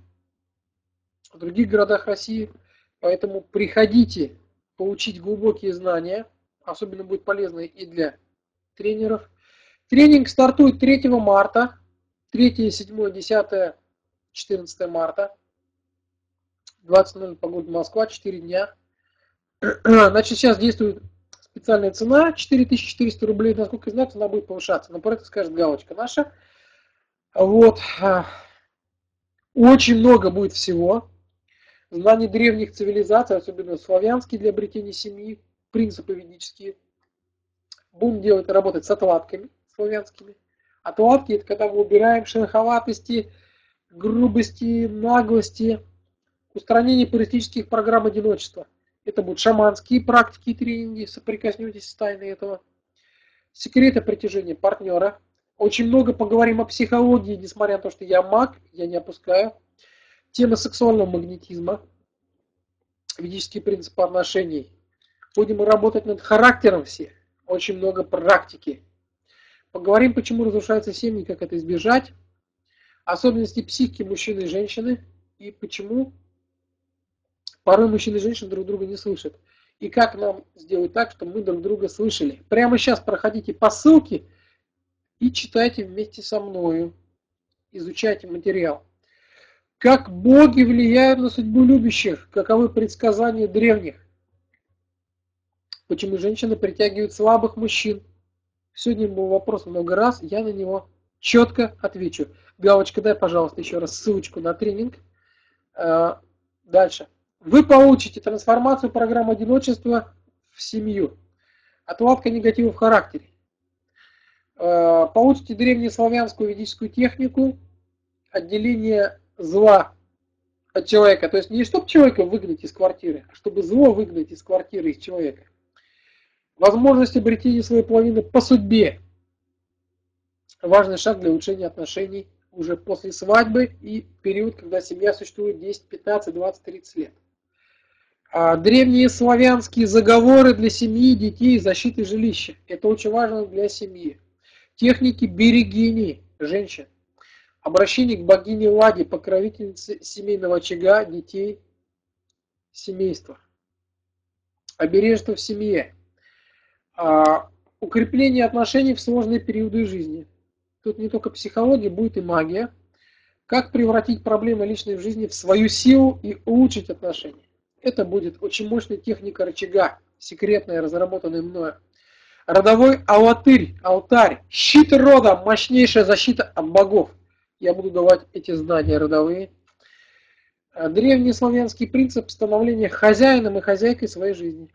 в других городах России. Поэтому приходите получить глубокие знания. Особенно будет полезно и для тренеров. Тренинг стартует 3 марта. 3, 7, 10, 14 марта. 20:00 по городу Москва, 4 дня. Значит, сейчас действует специальная цена 4400 рублей. Насколько я знаю, цена будет повышаться. Но про это скажет галочка наша. Вот. Очень много будет всего. Знаний древних цивилизаций, особенно славянские для обретения семьи, принципы ведические. Будем делать, работать с отладками славянскими. Отладки – это когда мы убираем шероховатости, грубости, наглости, устранение паразитических программ одиночества. Это будут шаманские практики и тренинги, соприкоснетесь с тайной этого. Секреты притяжения партнера. Очень много поговорим о психологии, несмотря на то, что я маг, я не опускаю. Тема сексуального магнетизма, ведические принципы отношений. Будем работать над характером всех. Очень много практики. Поговорим, почему разрушаются семьи, как это избежать. Особенности психики мужчины и женщины. И почему порой мужчины и женщины друг друга не слышат. И как нам сделать так, чтобы мы друг друга слышали. Прямо сейчас проходите по ссылке и читайте вместе со мною. Изучайте материал. Как боги влияют на судьбу любящих? Каковы предсказания древних? Почему женщины притягивают слабых мужчин? Сегодня был вопрос много раз, я на него четко отвечу. Галочка, дай, пожалуйста, еще раз ссылочку на тренинг. Дальше. Вы получите трансформацию программы одиночества в семью. Отладка негатива в характере. Получите древнеславянскую ведическую технику. Отделение зла от человека. То есть не чтобы человека выгнать из квартиры, а чтобы зло выгнать из квартиры, из человека. Возможность обретения своей половины по судьбе. Важный шаг для улучшения отношений уже после свадьбы и период, когда семья существует 10, 15, 20, 30 лет. Древние славянские заговоры для семьи, детей и защиты жилища. Это очень важно для семьи. Техники берегини женщин. Обращение к богине Ладе, покровительнице семейного очага, детей, семейства. Обережество в семье. Укрепление отношений в сложные периоды жизни. Тут не только психология, будет и магия. Как превратить проблемы личной жизни в свою силу и улучшить отношения. Это будет очень мощная техника рычага, секретная, разработанная мною. Родовой алтарь, щит рода, мощнейшая защита от богов. Я буду давать эти знания родовые. Древний славянский принцип становления хозяином и хозяйкой своей жизни.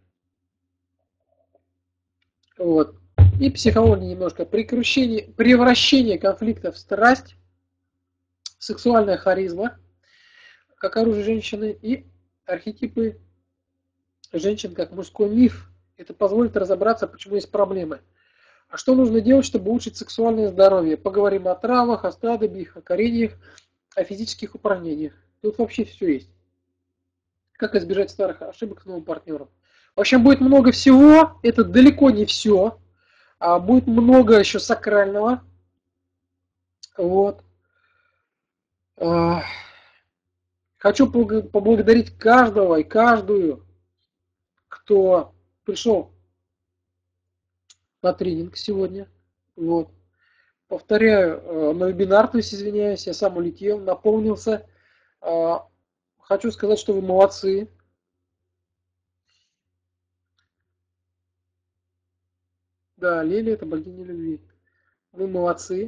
Вот. И психология немножко. Превращение конфликта в страсть, сексуальная харизма, как оружие женщины, и архетипы женщин как мужской миф. Это позволит разобраться, почему есть проблемы. А что нужно делать, чтобы улучшить сексуальное здоровье? Поговорим о травах, о снадобьях, о кореньях, о физических упражнениях. Тут вообще все есть. Как избежать старых ошибок с новым партнером. В общем, будет много всего. Это далеко не все. А будет много еще сакрального. Вот. Хочу поблагодарить каждого и каждую, кто пришел на тренинг сегодня. Вот. Повторяю, на вебинар, то есть извиняюсь, я сам улетел, наполнился. Хочу сказать, что вы молодцы. Да, Лили, это богиня любви. Вы молодцы.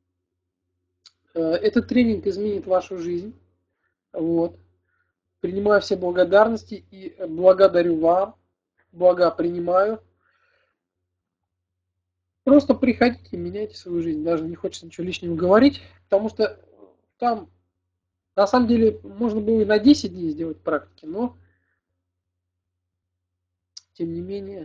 Этот тренинг изменит вашу жизнь. Вот. Принимаю все благодарности и благодарю вам. Блага принимаю. Просто приходите, меняйте свою жизнь. Даже не хочется ничего лишнего говорить, потому что там на самом деле можно было и на 10 дней сделать практики, но тем не менее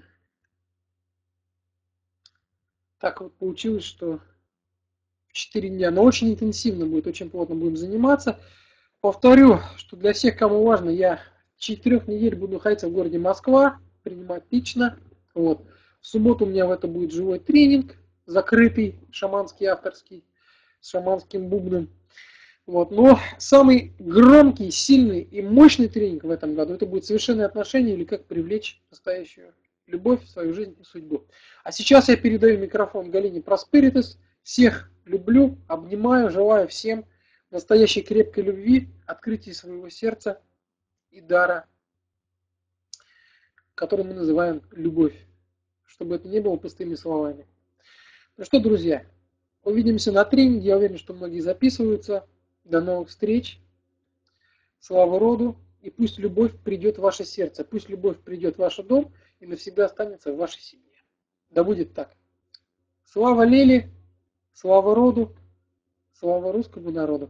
так вот получилось, что в 4 дня, но очень интенсивно будет, очень плотно будем заниматься. Повторю, что для всех, кому важно, я 4 недель буду находиться в городе Москва, принимать лично. Вот. В субботу у меня в это будет живой тренинг, закрытый, шаманский, авторский, с шаманским бубном. Вот. Но самый громкий, сильный и мощный тренинг в этом году это будет совершенные отношения или как привлечь настоящую любовь в свою жизнь и судьбу. А сейчас я передаю микрофон Галине Просперитес. Всех люблю, обнимаю, желаю всем настоящей крепкой любви, открытия своего сердца и дара, который мы называем любовь, чтобы это не было пустыми словами. Ну что, друзья, увидимся на тренинге, я уверен, что многие записываются. До новых встреч, слава роду, и пусть любовь придет в ваше сердце, пусть любовь придет в ваш дом и навсегда останется в вашей семье. Да будет так. Слава Леле, слава роду, слава русскому народу.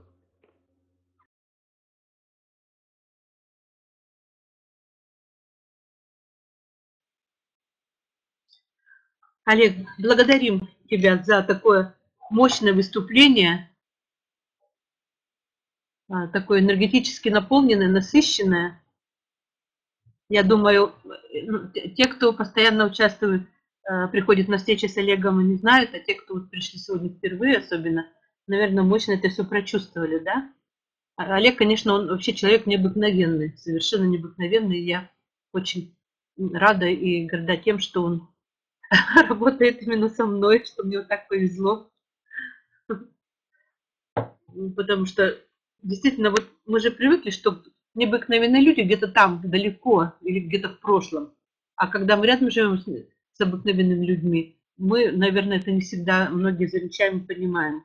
Олег, благодарим тебя за такое мощное выступление, такое энергетически наполненное, насыщенное. Я думаю, те, кто постоянно участвует, приходит на встречи с Олегом и не знают, а те, кто вот пришли сегодня впервые особенно, наверное, мощно это все прочувствовали, да? Олег, конечно, он вообще человек необыкновенный, совершенно необыкновенный. Я очень рада и горда тем, что он работает именно со мной, что мне вот так повезло. Потому что действительно, вот мы же привыкли, что необыкновенные люди где-то там, далеко, или где-то в прошлом. А когда мы рядом живем с обыкновенными людьми, мы, наверное, это не всегда многие замечаем и понимаем.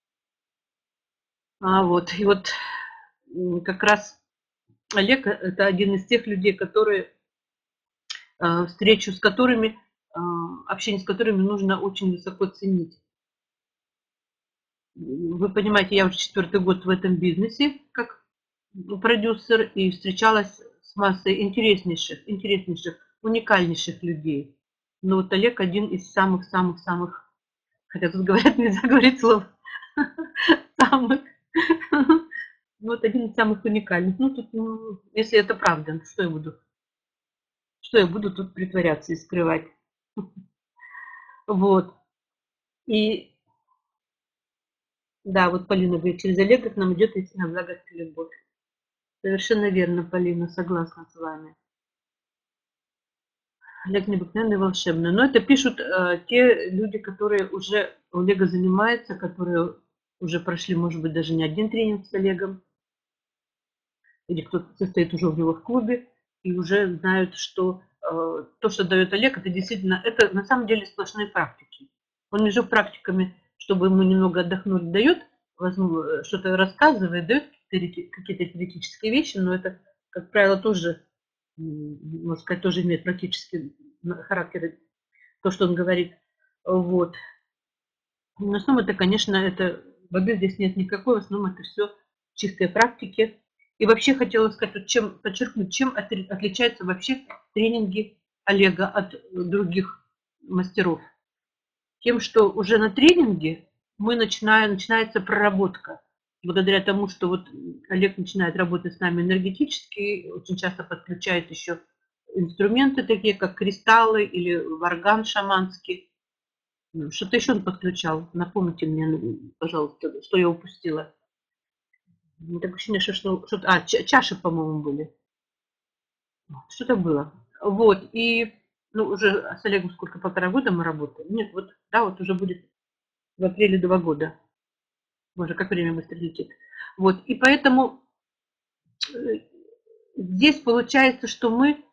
И вот как раз Олег – это один из тех людей, которые, встречу с которыми, общение с которыми нужно очень высоко ценить. Вы понимаете, я уже 4-й год в этом бизнесе, как продюсер и встречалась с массой интереснейших, уникальнейших людей. Но вот Олег один из самых-самых-самых, хотя тут говорят, нельзя говорить слово, самых, вот один из самых уникальных. Ну, тут, если это правда, что я буду тут притворяться и скрывать. Вот. И да, вот Полина говорит, через Олега к нам идет истинная благость и любовь. Совершенно верно, Полина, согласна с вами. Олег необыкновенный, волшебный. Но это пишут те люди, которые уже у Олега занимаются, которые уже прошли, может быть, даже не один тренинг с Олегом, или кто-то состоит уже у него в клубе, и уже знают, что то, что дает Олег, это действительно, это на самом деле сплошные практики. Он между практиками, чтобы ему немного отдохнуть, дает, что-то рассказывает, дает какие-то теоретические вещи, но это, как правило, тоже, можно сказать, тоже имеет практический характер, то, что он говорит. Вот. Но в основном это, конечно, это воды здесь нет никакой, в основном это все чистые практики. И вообще хотела сказать, вот чем подчеркнуть, чем отличаются вообще тренинги Олега от других мастеров. Тем, что уже на тренинге начинается проработка. Благодаря тому, что вот Олег начинает работать с нами энергетически, очень часто подключает еще инструменты такие, как кристаллы или варган шаманский. Что-то еще он подключал. Напомните мне, пожалуйста, что я упустила. Так ощущение, чаши, по-моему, были. Что-то было. Вот. И уже с Олегом сколько, 1,5 года мы работаем? Нет, вот, да, вот уже будет в апреле 2 года. Боже, как время быстро летит. Вот. И поэтому здесь получается, что мы,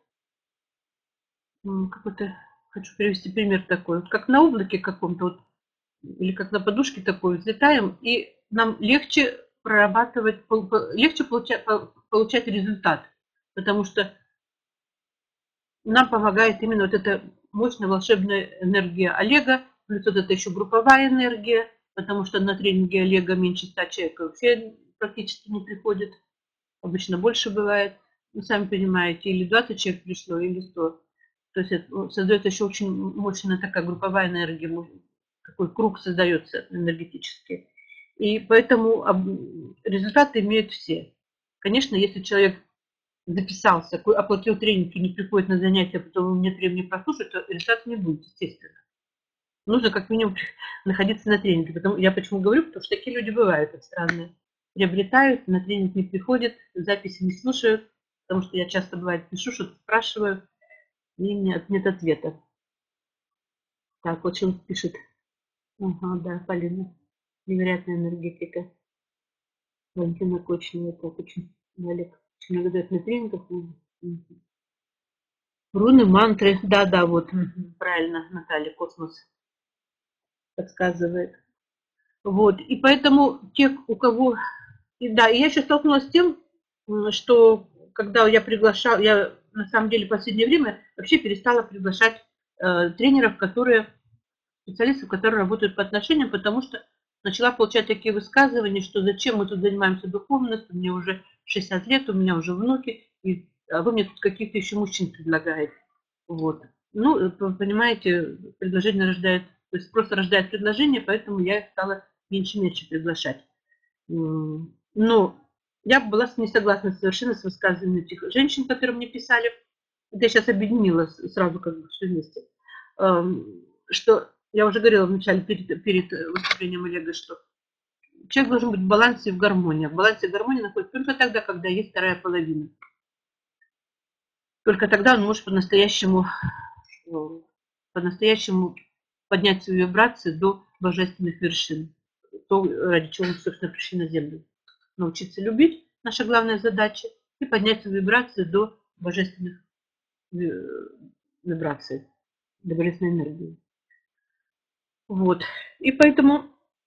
как это, хочу привести пример такой, вот как на облаке каком-то, вот, или как на подушке такой, взлетаем, и нам легче прорабатывать, легче получать результат, потому что нам помогает именно вот эта мощная волшебная энергия Олега, плюс вот это еще групповая энергия, потому что на тренинге Олега меньше 100 человек вообще практически не приходит, обычно больше бывает. Вы сами понимаете, или 20 человек пришло, или 100. То есть это создается еще очень мощная такая групповая энергия, такой круг создается энергетический. И поэтому результаты имеют все. Конечно, если человек записался, оплатил тренинг и не приходит на занятия, а потом нет времени прослушать, то результат не будет, естественно. Нужно как минимум находиться на тренинге. Я почему говорю, потому что такие люди бывают странные. Приобретают, на тренинг не приходят, записи не слушают, потому что я часто, бывает, пишу, что-то спрашиваю, и нет ответа. Так, вот он пишет. Ага, да, Полина. Невероятная энергетика. Валентина Кочнева, так, очень, Олег, очень благодарен на тренингах. Руны, мантры, да, вот, правильно, Наталья Космос подсказывает. Вот, и поэтому те, у кого... И да, и я еще столкнулась с тем, что когда я на самом деле в последнее время вообще перестала приглашать тренеров, специалистов, которые работают по отношениям, потому что начала получать такие высказывания, что зачем мы тут занимаемся духовностью, мне уже 60 лет, у меня уже внуки, а вы мне тут каких-то еще мужчин предлагаете. Вот. Понимаете, предложение рождает, то есть просто рождает предложение, поэтому я их стала меньше приглашать. Но я была не согласна совершенно с высказыванием этих женщин, которые мне писали. Это я сейчас объединила сразу как бы все вместе. Что я уже говорила вначале перед выступлением Олега, что человек должен быть в балансе и в гармонии. В балансе и гармонии находится только тогда, когда есть вторая половина. Только тогда он может по-настоящему поднять свои вибрации до божественных вершин. То, ради чего мы, собственно, пришли на Землю. Научиться любить, наша главная задача, и поднять свои вибрации до божественных вибраций, до божественной энергии. Вот. И поэтому,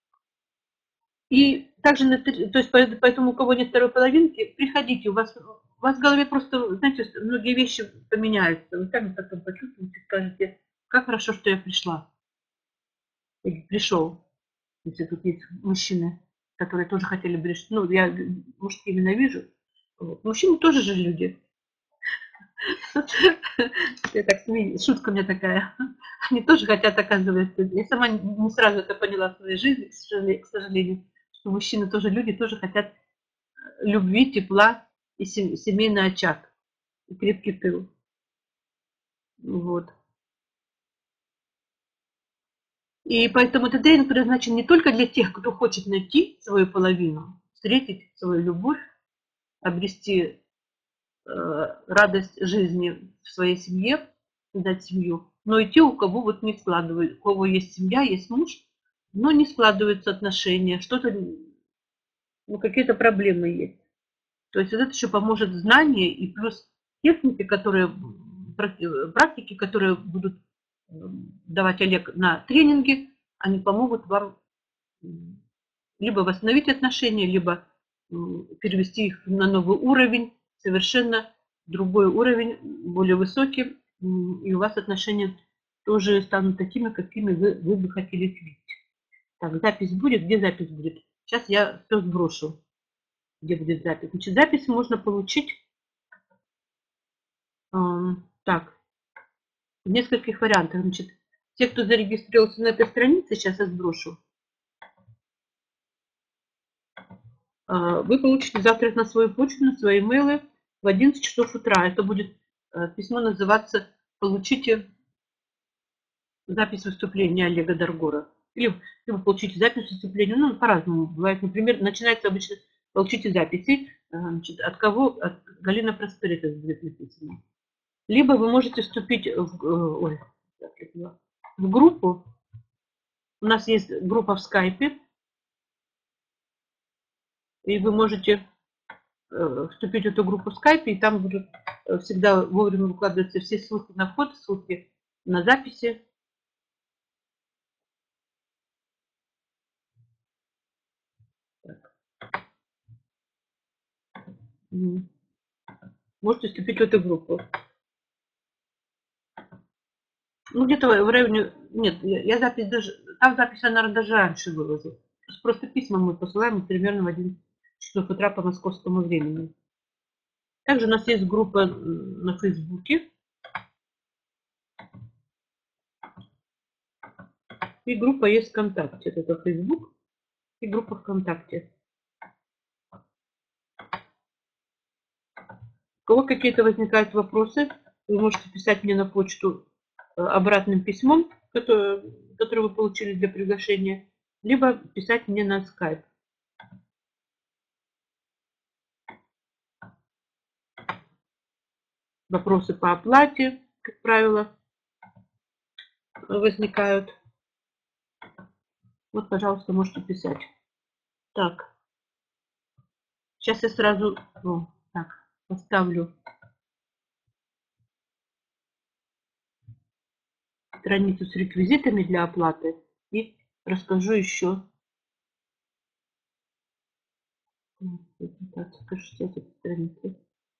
и также, то есть, поэтому, у кого нет второй половинки, приходите, у вас в голове просто, знаете, многие вещи поменяются. Вы сами потом почувствуете, скажете, как хорошо, что я пришла. Или пришел, если тут есть мужчины, которые тоже хотели бы решить. Я мужские ненавижу, Вот. Мужчины тоже же люди. Я так смеюсь, шутка у меня такая. Они тоже хотят, оказывается. Я сама не сразу это поняла в своей жизни, к сожалению, что мужчины тоже люди, тоже хотят любви, тепла и семейный очаг, и крепкий тыл. Вот. И поэтому этот тренинг предназначен не только для тех, кто хочет найти свою половину, встретить свою любовь, обрести радость жизни в своей семье, создать семью, но и те, у кого вот не складывается, у кого есть семья, есть муж, но не складываются отношения, что-то, ну, какие-то проблемы есть. То есть вот это еще поможет знание и плюс техники, которые, практики, которые будут давать Олег на тренинге, они помогут вам либо восстановить отношения, либо перевести их на новый уровень, совершенно другой уровень, более высокий, и у вас отношения тоже станут такими, какими вы бы хотели видеть. Так, запись будет? Где запись будет? Сейчас я все сброшу, где будет запись. Значит, запись можно получить так, в нескольких вариантах. Значит, те, кто зарегистрировался на этой странице, сейчас я сброшу, вы получите завтра на свою почту, на свои имейлы в 11 часов утра. Это будет письмо называться «Получите запись выступления Олега Даргора». Или вы получите запись выступления, ну, по-разному бывает. Например, начинается обычно «Получите записи», значит, от кого? От Галины Просперитас будет написано. Либо вы можете вступить в группу. У нас есть группа в скайпе, и вы можете вступить в эту группу в скайпе, и там будут всегда вовремя выкладываться все ссылки на вход, ссылки на записи. Можете вступить в эту группу. Ну, где-то в районе... Нет, я запись даже... Там запись, я, наверное, даже раньше выложу. Просто письма мы посылаем примерно в 11 часов утра по московскому времени. Также у нас есть группа на Фейсбуке. И группа есть ВКонтакте. Это Фейсбук и группа ВКонтакте. У кого какие-то возникают вопросы, вы можете писать мне на почту обратным письмом, которое вы получили для приглашения, либо писать мне на скайп. Вопросы по оплате, как правило, возникают. Вот, пожалуйста, можете писать. Так, сейчас я сразу поставлю страницу с реквизитами для оплаты и расскажу еще. Скажите, эти страницы.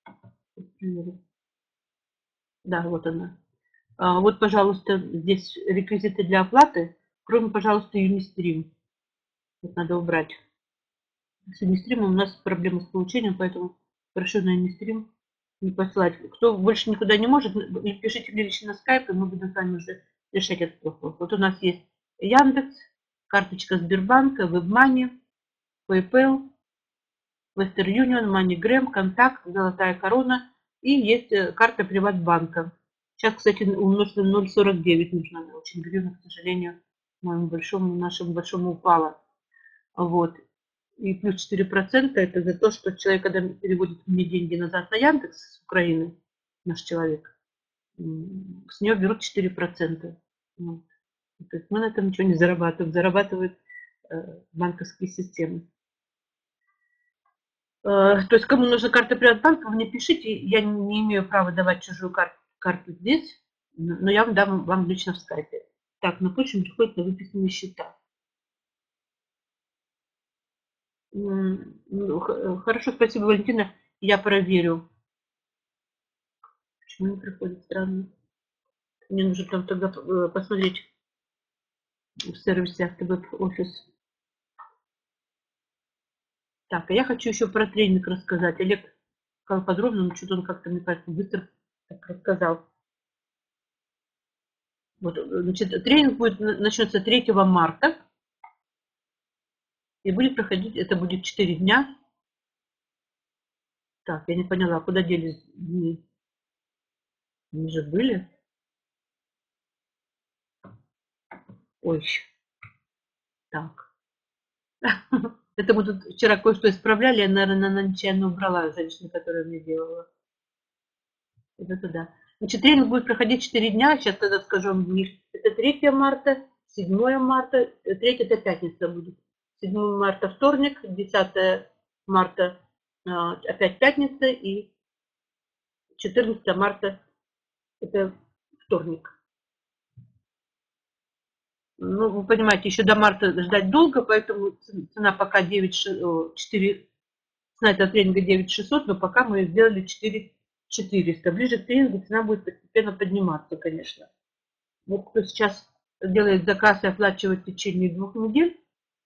Да, вот она. Вот, пожалуйста, здесь реквизиты для оплаты, кроме, пожалуйста, Unistream. Вот надо убрать. С Unistream у нас проблемы с получением, поэтому прошу на Unistream не посылать. Кто больше никуда не может, пишите мне лично на скайп, и мы будем с вами уже решать этот вопрос. Вот у нас есть Яндекс, карточка Сбербанка, WebMoney, PayPal, Western Union, MoneyGram, Контакт, Золотая Корона и есть карта Приватбанка. Сейчас, кстати, умножить на 0,49 нужно. Она очень гривна, к сожалению, нашему большому упала. Вот. И плюс 4% это за то, что человек, когда переводит мне деньги назад на Яндекс с Украины, наш человек, с нее берут 4%. Вот. То есть мы на этом ничего не зарабатываем. Зарабатывают банковские системы. То есть, кому нужна карта Приватбанка, вы мне пишите. Я не имею права давать чужую карту здесь, но я дам вам лично в скайпе. Так, на почту приходят на выписанные счета. Хорошо, спасибо, Валентина. Я проверю. Почему не приходит? Странно. Мне нужно там тогда посмотреть в сервисе Автовеб-офис. Так, а я хочу еще про тренинг рассказать. Олег сказал подробно, но что-то он как-то, мне кажется, быстро так рассказал. Вот, значит, тренинг начнется 3 марта и будет проходить, это будет 4 дня. Так, я не поняла, куда делись дни? Они же были. Ой, так. Это мы тут вчера кое-что исправляли, я, наверное, нечаянно убрала женщину, которая мне делала. Это туда. Значит, тренинг будет проходить 4 дня, сейчас тогда скажу вам дни. Это 3 марта, 7 марта, 3 это пятница будет. 7 марта вторник, 10 марта опять пятница и 14 марта это вторник. Ну, вы понимаете, еще до марта ждать долго, поэтому цена пока 4, цена этого тренинга 9600, но пока мы сделали 4400. Ближе к тренингу цена будет постепенно подниматься, конечно. Вот кто сейчас делает заказ и оплачивает в течение 2 недель,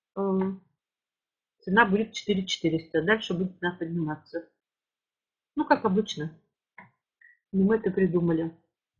цена будет 4400. Дальше будет цена подниматься. Ну, как обычно. Не мы это придумали.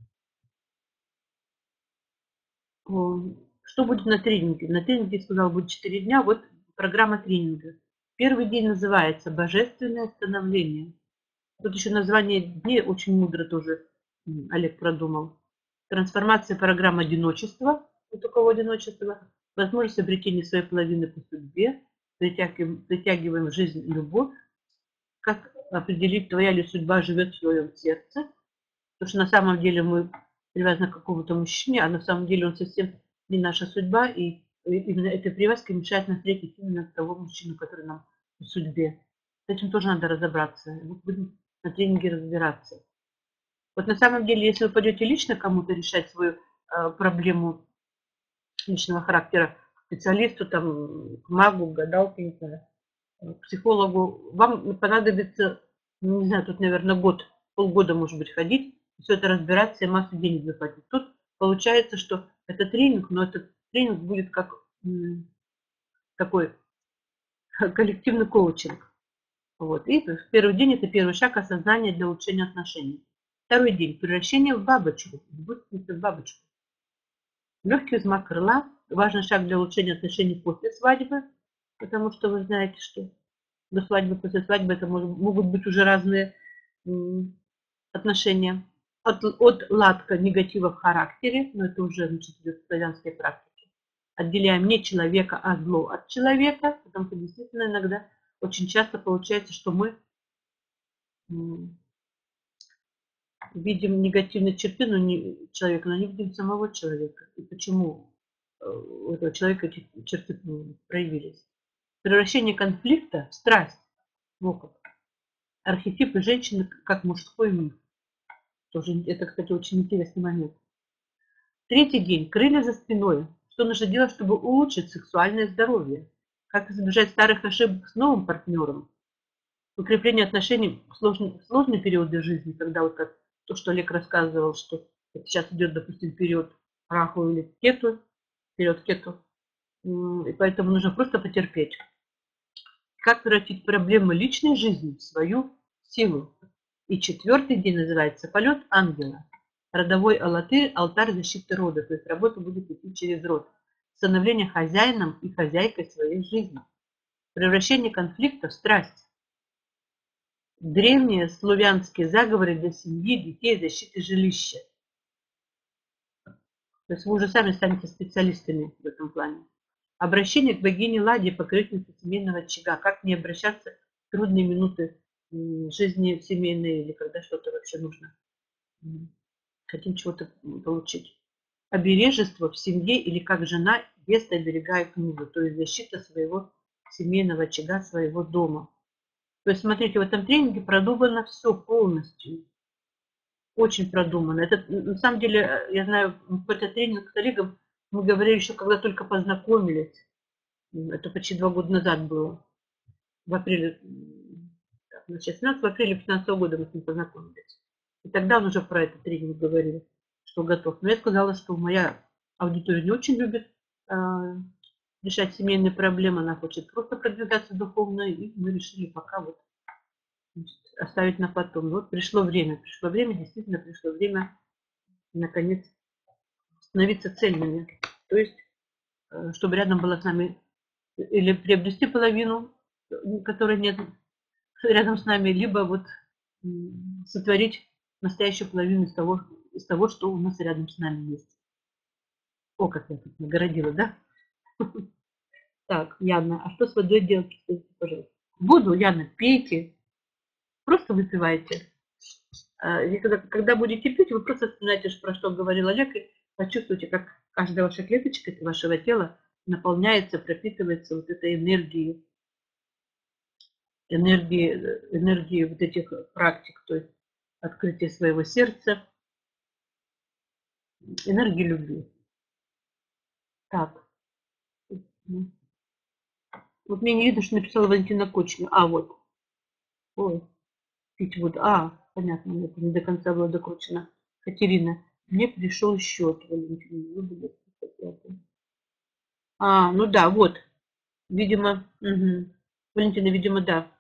Что будет на тренинге? На тренинге, я сказала, будет 4 дня. Вот программа тренинга. Первый день называется «Божественное становление». Тут еще название дней очень мудро тоже Олег продумал. Трансформация программ одиночества. Вот у кого одиночество. Возможность обретения своей половины по судьбе. Притягиваем в жизнь любовь. Как определить, твоя ли судьба живет в твоем сердце. Потому что на самом деле мы привязаны к какому-то мужчине, а на самом деле он совсем не наша судьба. И именно эта привязка мешает нам встретить именно того мужчину, который нам в судьбе. С этим тоже надо разобраться. Мы будем на тренинге разбираться. Вот на самом деле, если вы пойдете лично кому-то решать свою проблему личного характера, к специалисту, там, к магу, к гадалке, не знаю, к психологу, вам понадобится, не знаю, тут, наверное, год, полгода, может быть, ходить, все это разбираться и массу денег заплатить. Тут получается, что это тренинг, но этот тренинг будет как такой коллективный коучинг. Вот. И в первый день это первый шаг осознания для улучшения отношений. Второй день – превращение в бабочку. Будьте в бабочку. Легкий взмах крыла – важный шаг для улучшения отношений после свадьбы, потому что вы знаете, что до свадьбы, после свадьбы это могут быть уже разные отношения. Отладка негатива в характере, но это уже идет в славянской практике. Отделяем не человека, а зло от человека, потому что действительно иногда очень часто получается, что мы видим негативные черты человека, но не видим самого человека. И почему у этого человека эти черты проявились. Превращение конфликта в страсть. Вот как. Архетипы женщины как мужской миф. Тоже, это, кстати, очень интересный момент. Третий день. Крылья за спиной. Что нужно делать, чтобы улучшить сексуальное здоровье? Как избежать старых ошибок с новым партнером? Укрепление отношений в сложные периоды жизни, когда вот как то, что Олег рассказывал, что сейчас идет, допустим, период раху или кету, период кету, и поэтому нужно просто потерпеть. Как превратить проблемы личной жизни в свою силу? И четвертый день называется «Полет ангела». Родовой алтарь, алтарь защиты рода, то есть работа будет идти через род. Становление хозяином и хозяйкой своей жизни. Превращение конфликта в страсть. Древние славянские заговоры для семьи, детей, защиты жилища. То есть вы уже сами станете специалистами в этом плане. Обращение к богине Ладе, покровительнице семейного очага. Как не обращаться в трудные минуты жизни семейной или когда что-то вообще нужно. Хотим чего-то получить. Обережество в семье или как жена веста оберегает мужа. То есть защита своего семейного очага, своего дома. То есть, смотрите, в этом тренинге продумано все полностью. Очень продумано. Это, на самом деле, я знаю, в этот тренинг с Олегом мы говорили еще, когда только познакомились. Это почти 2 года назад было. В апреле, значит, в апреле 2015 года мы с ним познакомились. И тогда он уже про этот тренинг говорил, что готов. Но я сказала, что моя аудитория не очень любит решать семейные проблемы. Она хочет просто продвигаться духовно. И мы решили пока вот Значит, оставить на потом. Вот пришло время, действительно пришло время, наконец, становиться цельными. То есть, чтобы рядом была с нами, или приобрести половину, которой нет рядом с нами, либо вот сотворить настоящую половину из того, что у нас рядом с нами есть. О, как я тут нагородила, да? Так, Яна, а что с водой делать? Скажите, пожалуйста. Буду, Яна, пейте, просто выпивайте. И когда будете пить, вы просто вспоминайте, про что говорил Олег, и почувствуйте, как каждая ваша клеточка вашего тела наполняется, пропитывается вот этой энергией вот этих практик, то есть открытие своего сердца, энергии любви. Так. Вот мне не видно, что написала Валентина Кочня. А, вот. Ой, пить воду. А, понятно, это не до конца было докручено. Катерина, мне пришел счет, Валентина. А, ну да, вот. Видимо, угу. Валентина, видимо, да.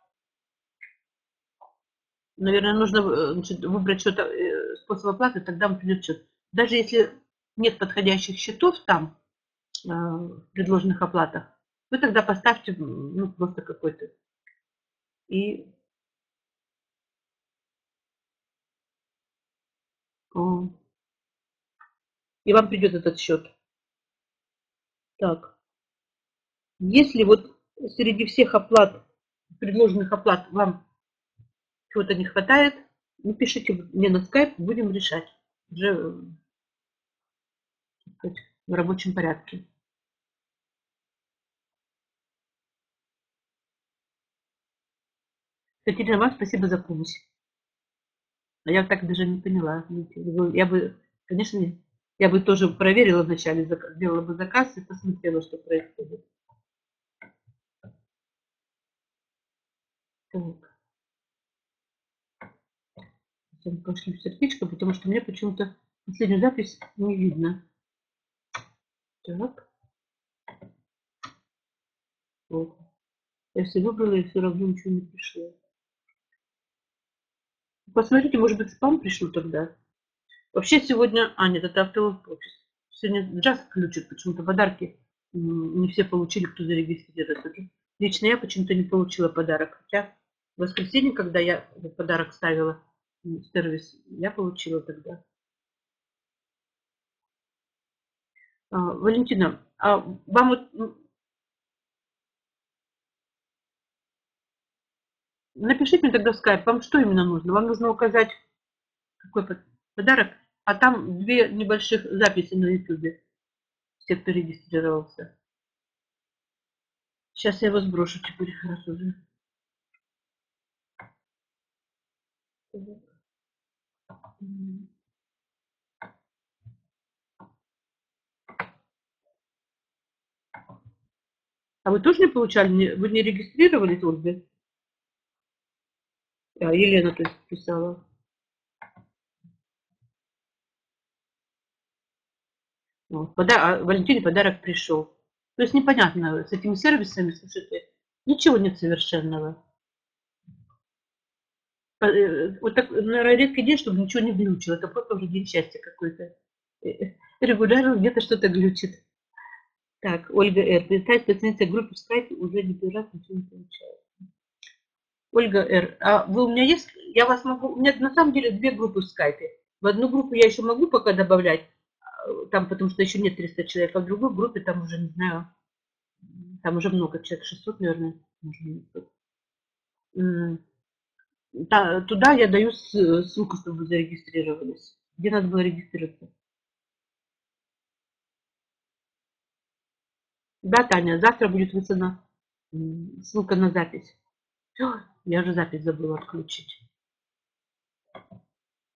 Наверное, нужно значит, выбрать что-то, способ оплаты, тогда вам придет счет. Даже если нет подходящих счетов там, в предложенных оплатах, вы тогда поставьте, ну, просто какой-то. И, и вам придет этот счет. Так. Если вот среди всех оплат, предложенных оплат, вам чего-то не хватает, напишите мне на скайп, будем решать уже сказать, в рабочем порядке. Катерина, вам спасибо за помощь. А я так даже не поняла. Я бы, конечно, я бы тоже проверила вначале, сделала бы заказ и посмотрела, что происходит. Так. Я пошлю сердечко, потому что мне почему-то последнюю запись не видно. Так. Вот. Я все выбрала, и все равно ничего не пришло. Посмотрите, может быть, спам пришло тогда. Вообще сегодня... А, нет, это автоофис. Сегодня джаз включит, почему-то подарки не все получили, кто зарегистрировался. Лично я почему-то не получила подарок. Хотя в воскресенье, когда я этот подарок ставила в сервис, я получила тогда. Валентина, а вам вот... Напишите мне тогда в скайп, вам что именно нужно? Вам нужно указать, какой подарок, а там две небольших записи на ютубе, все, кто регистрировался. Сейчас я его сброшу теперь хорошо же. А вы тоже не получали? Вы не регистрировались, Ольга? А, Елена то есть писала. Вот, Валентине подарок пришел. То есть непонятно с этими сервисами, слушайте, ничего нет совершенного. Вот так, наверное, редкий день, чтобы ничего не глючило. Это просто уже день счастья какой-то. Регулярно где-то что-то глючит. Так, Ольга Р. Представить пациента группы в скайпе уже не первый раз ничего не получается. Ольга Р. А вы у меня есть? Я вас могу... У меня на самом деле две группы в скайпе. В одну группу я еще могу пока добавлять, там, потому что еще нет 300 человек, а в другой группе там уже, не знаю, там уже много человек, 600, наверное. Туда я даю ссылку, чтобы вы зарегистрировались. Где надо было регистрироваться? Да, Таня, завтра будет выслана ссылка на запись. Я же запись забыла отключить.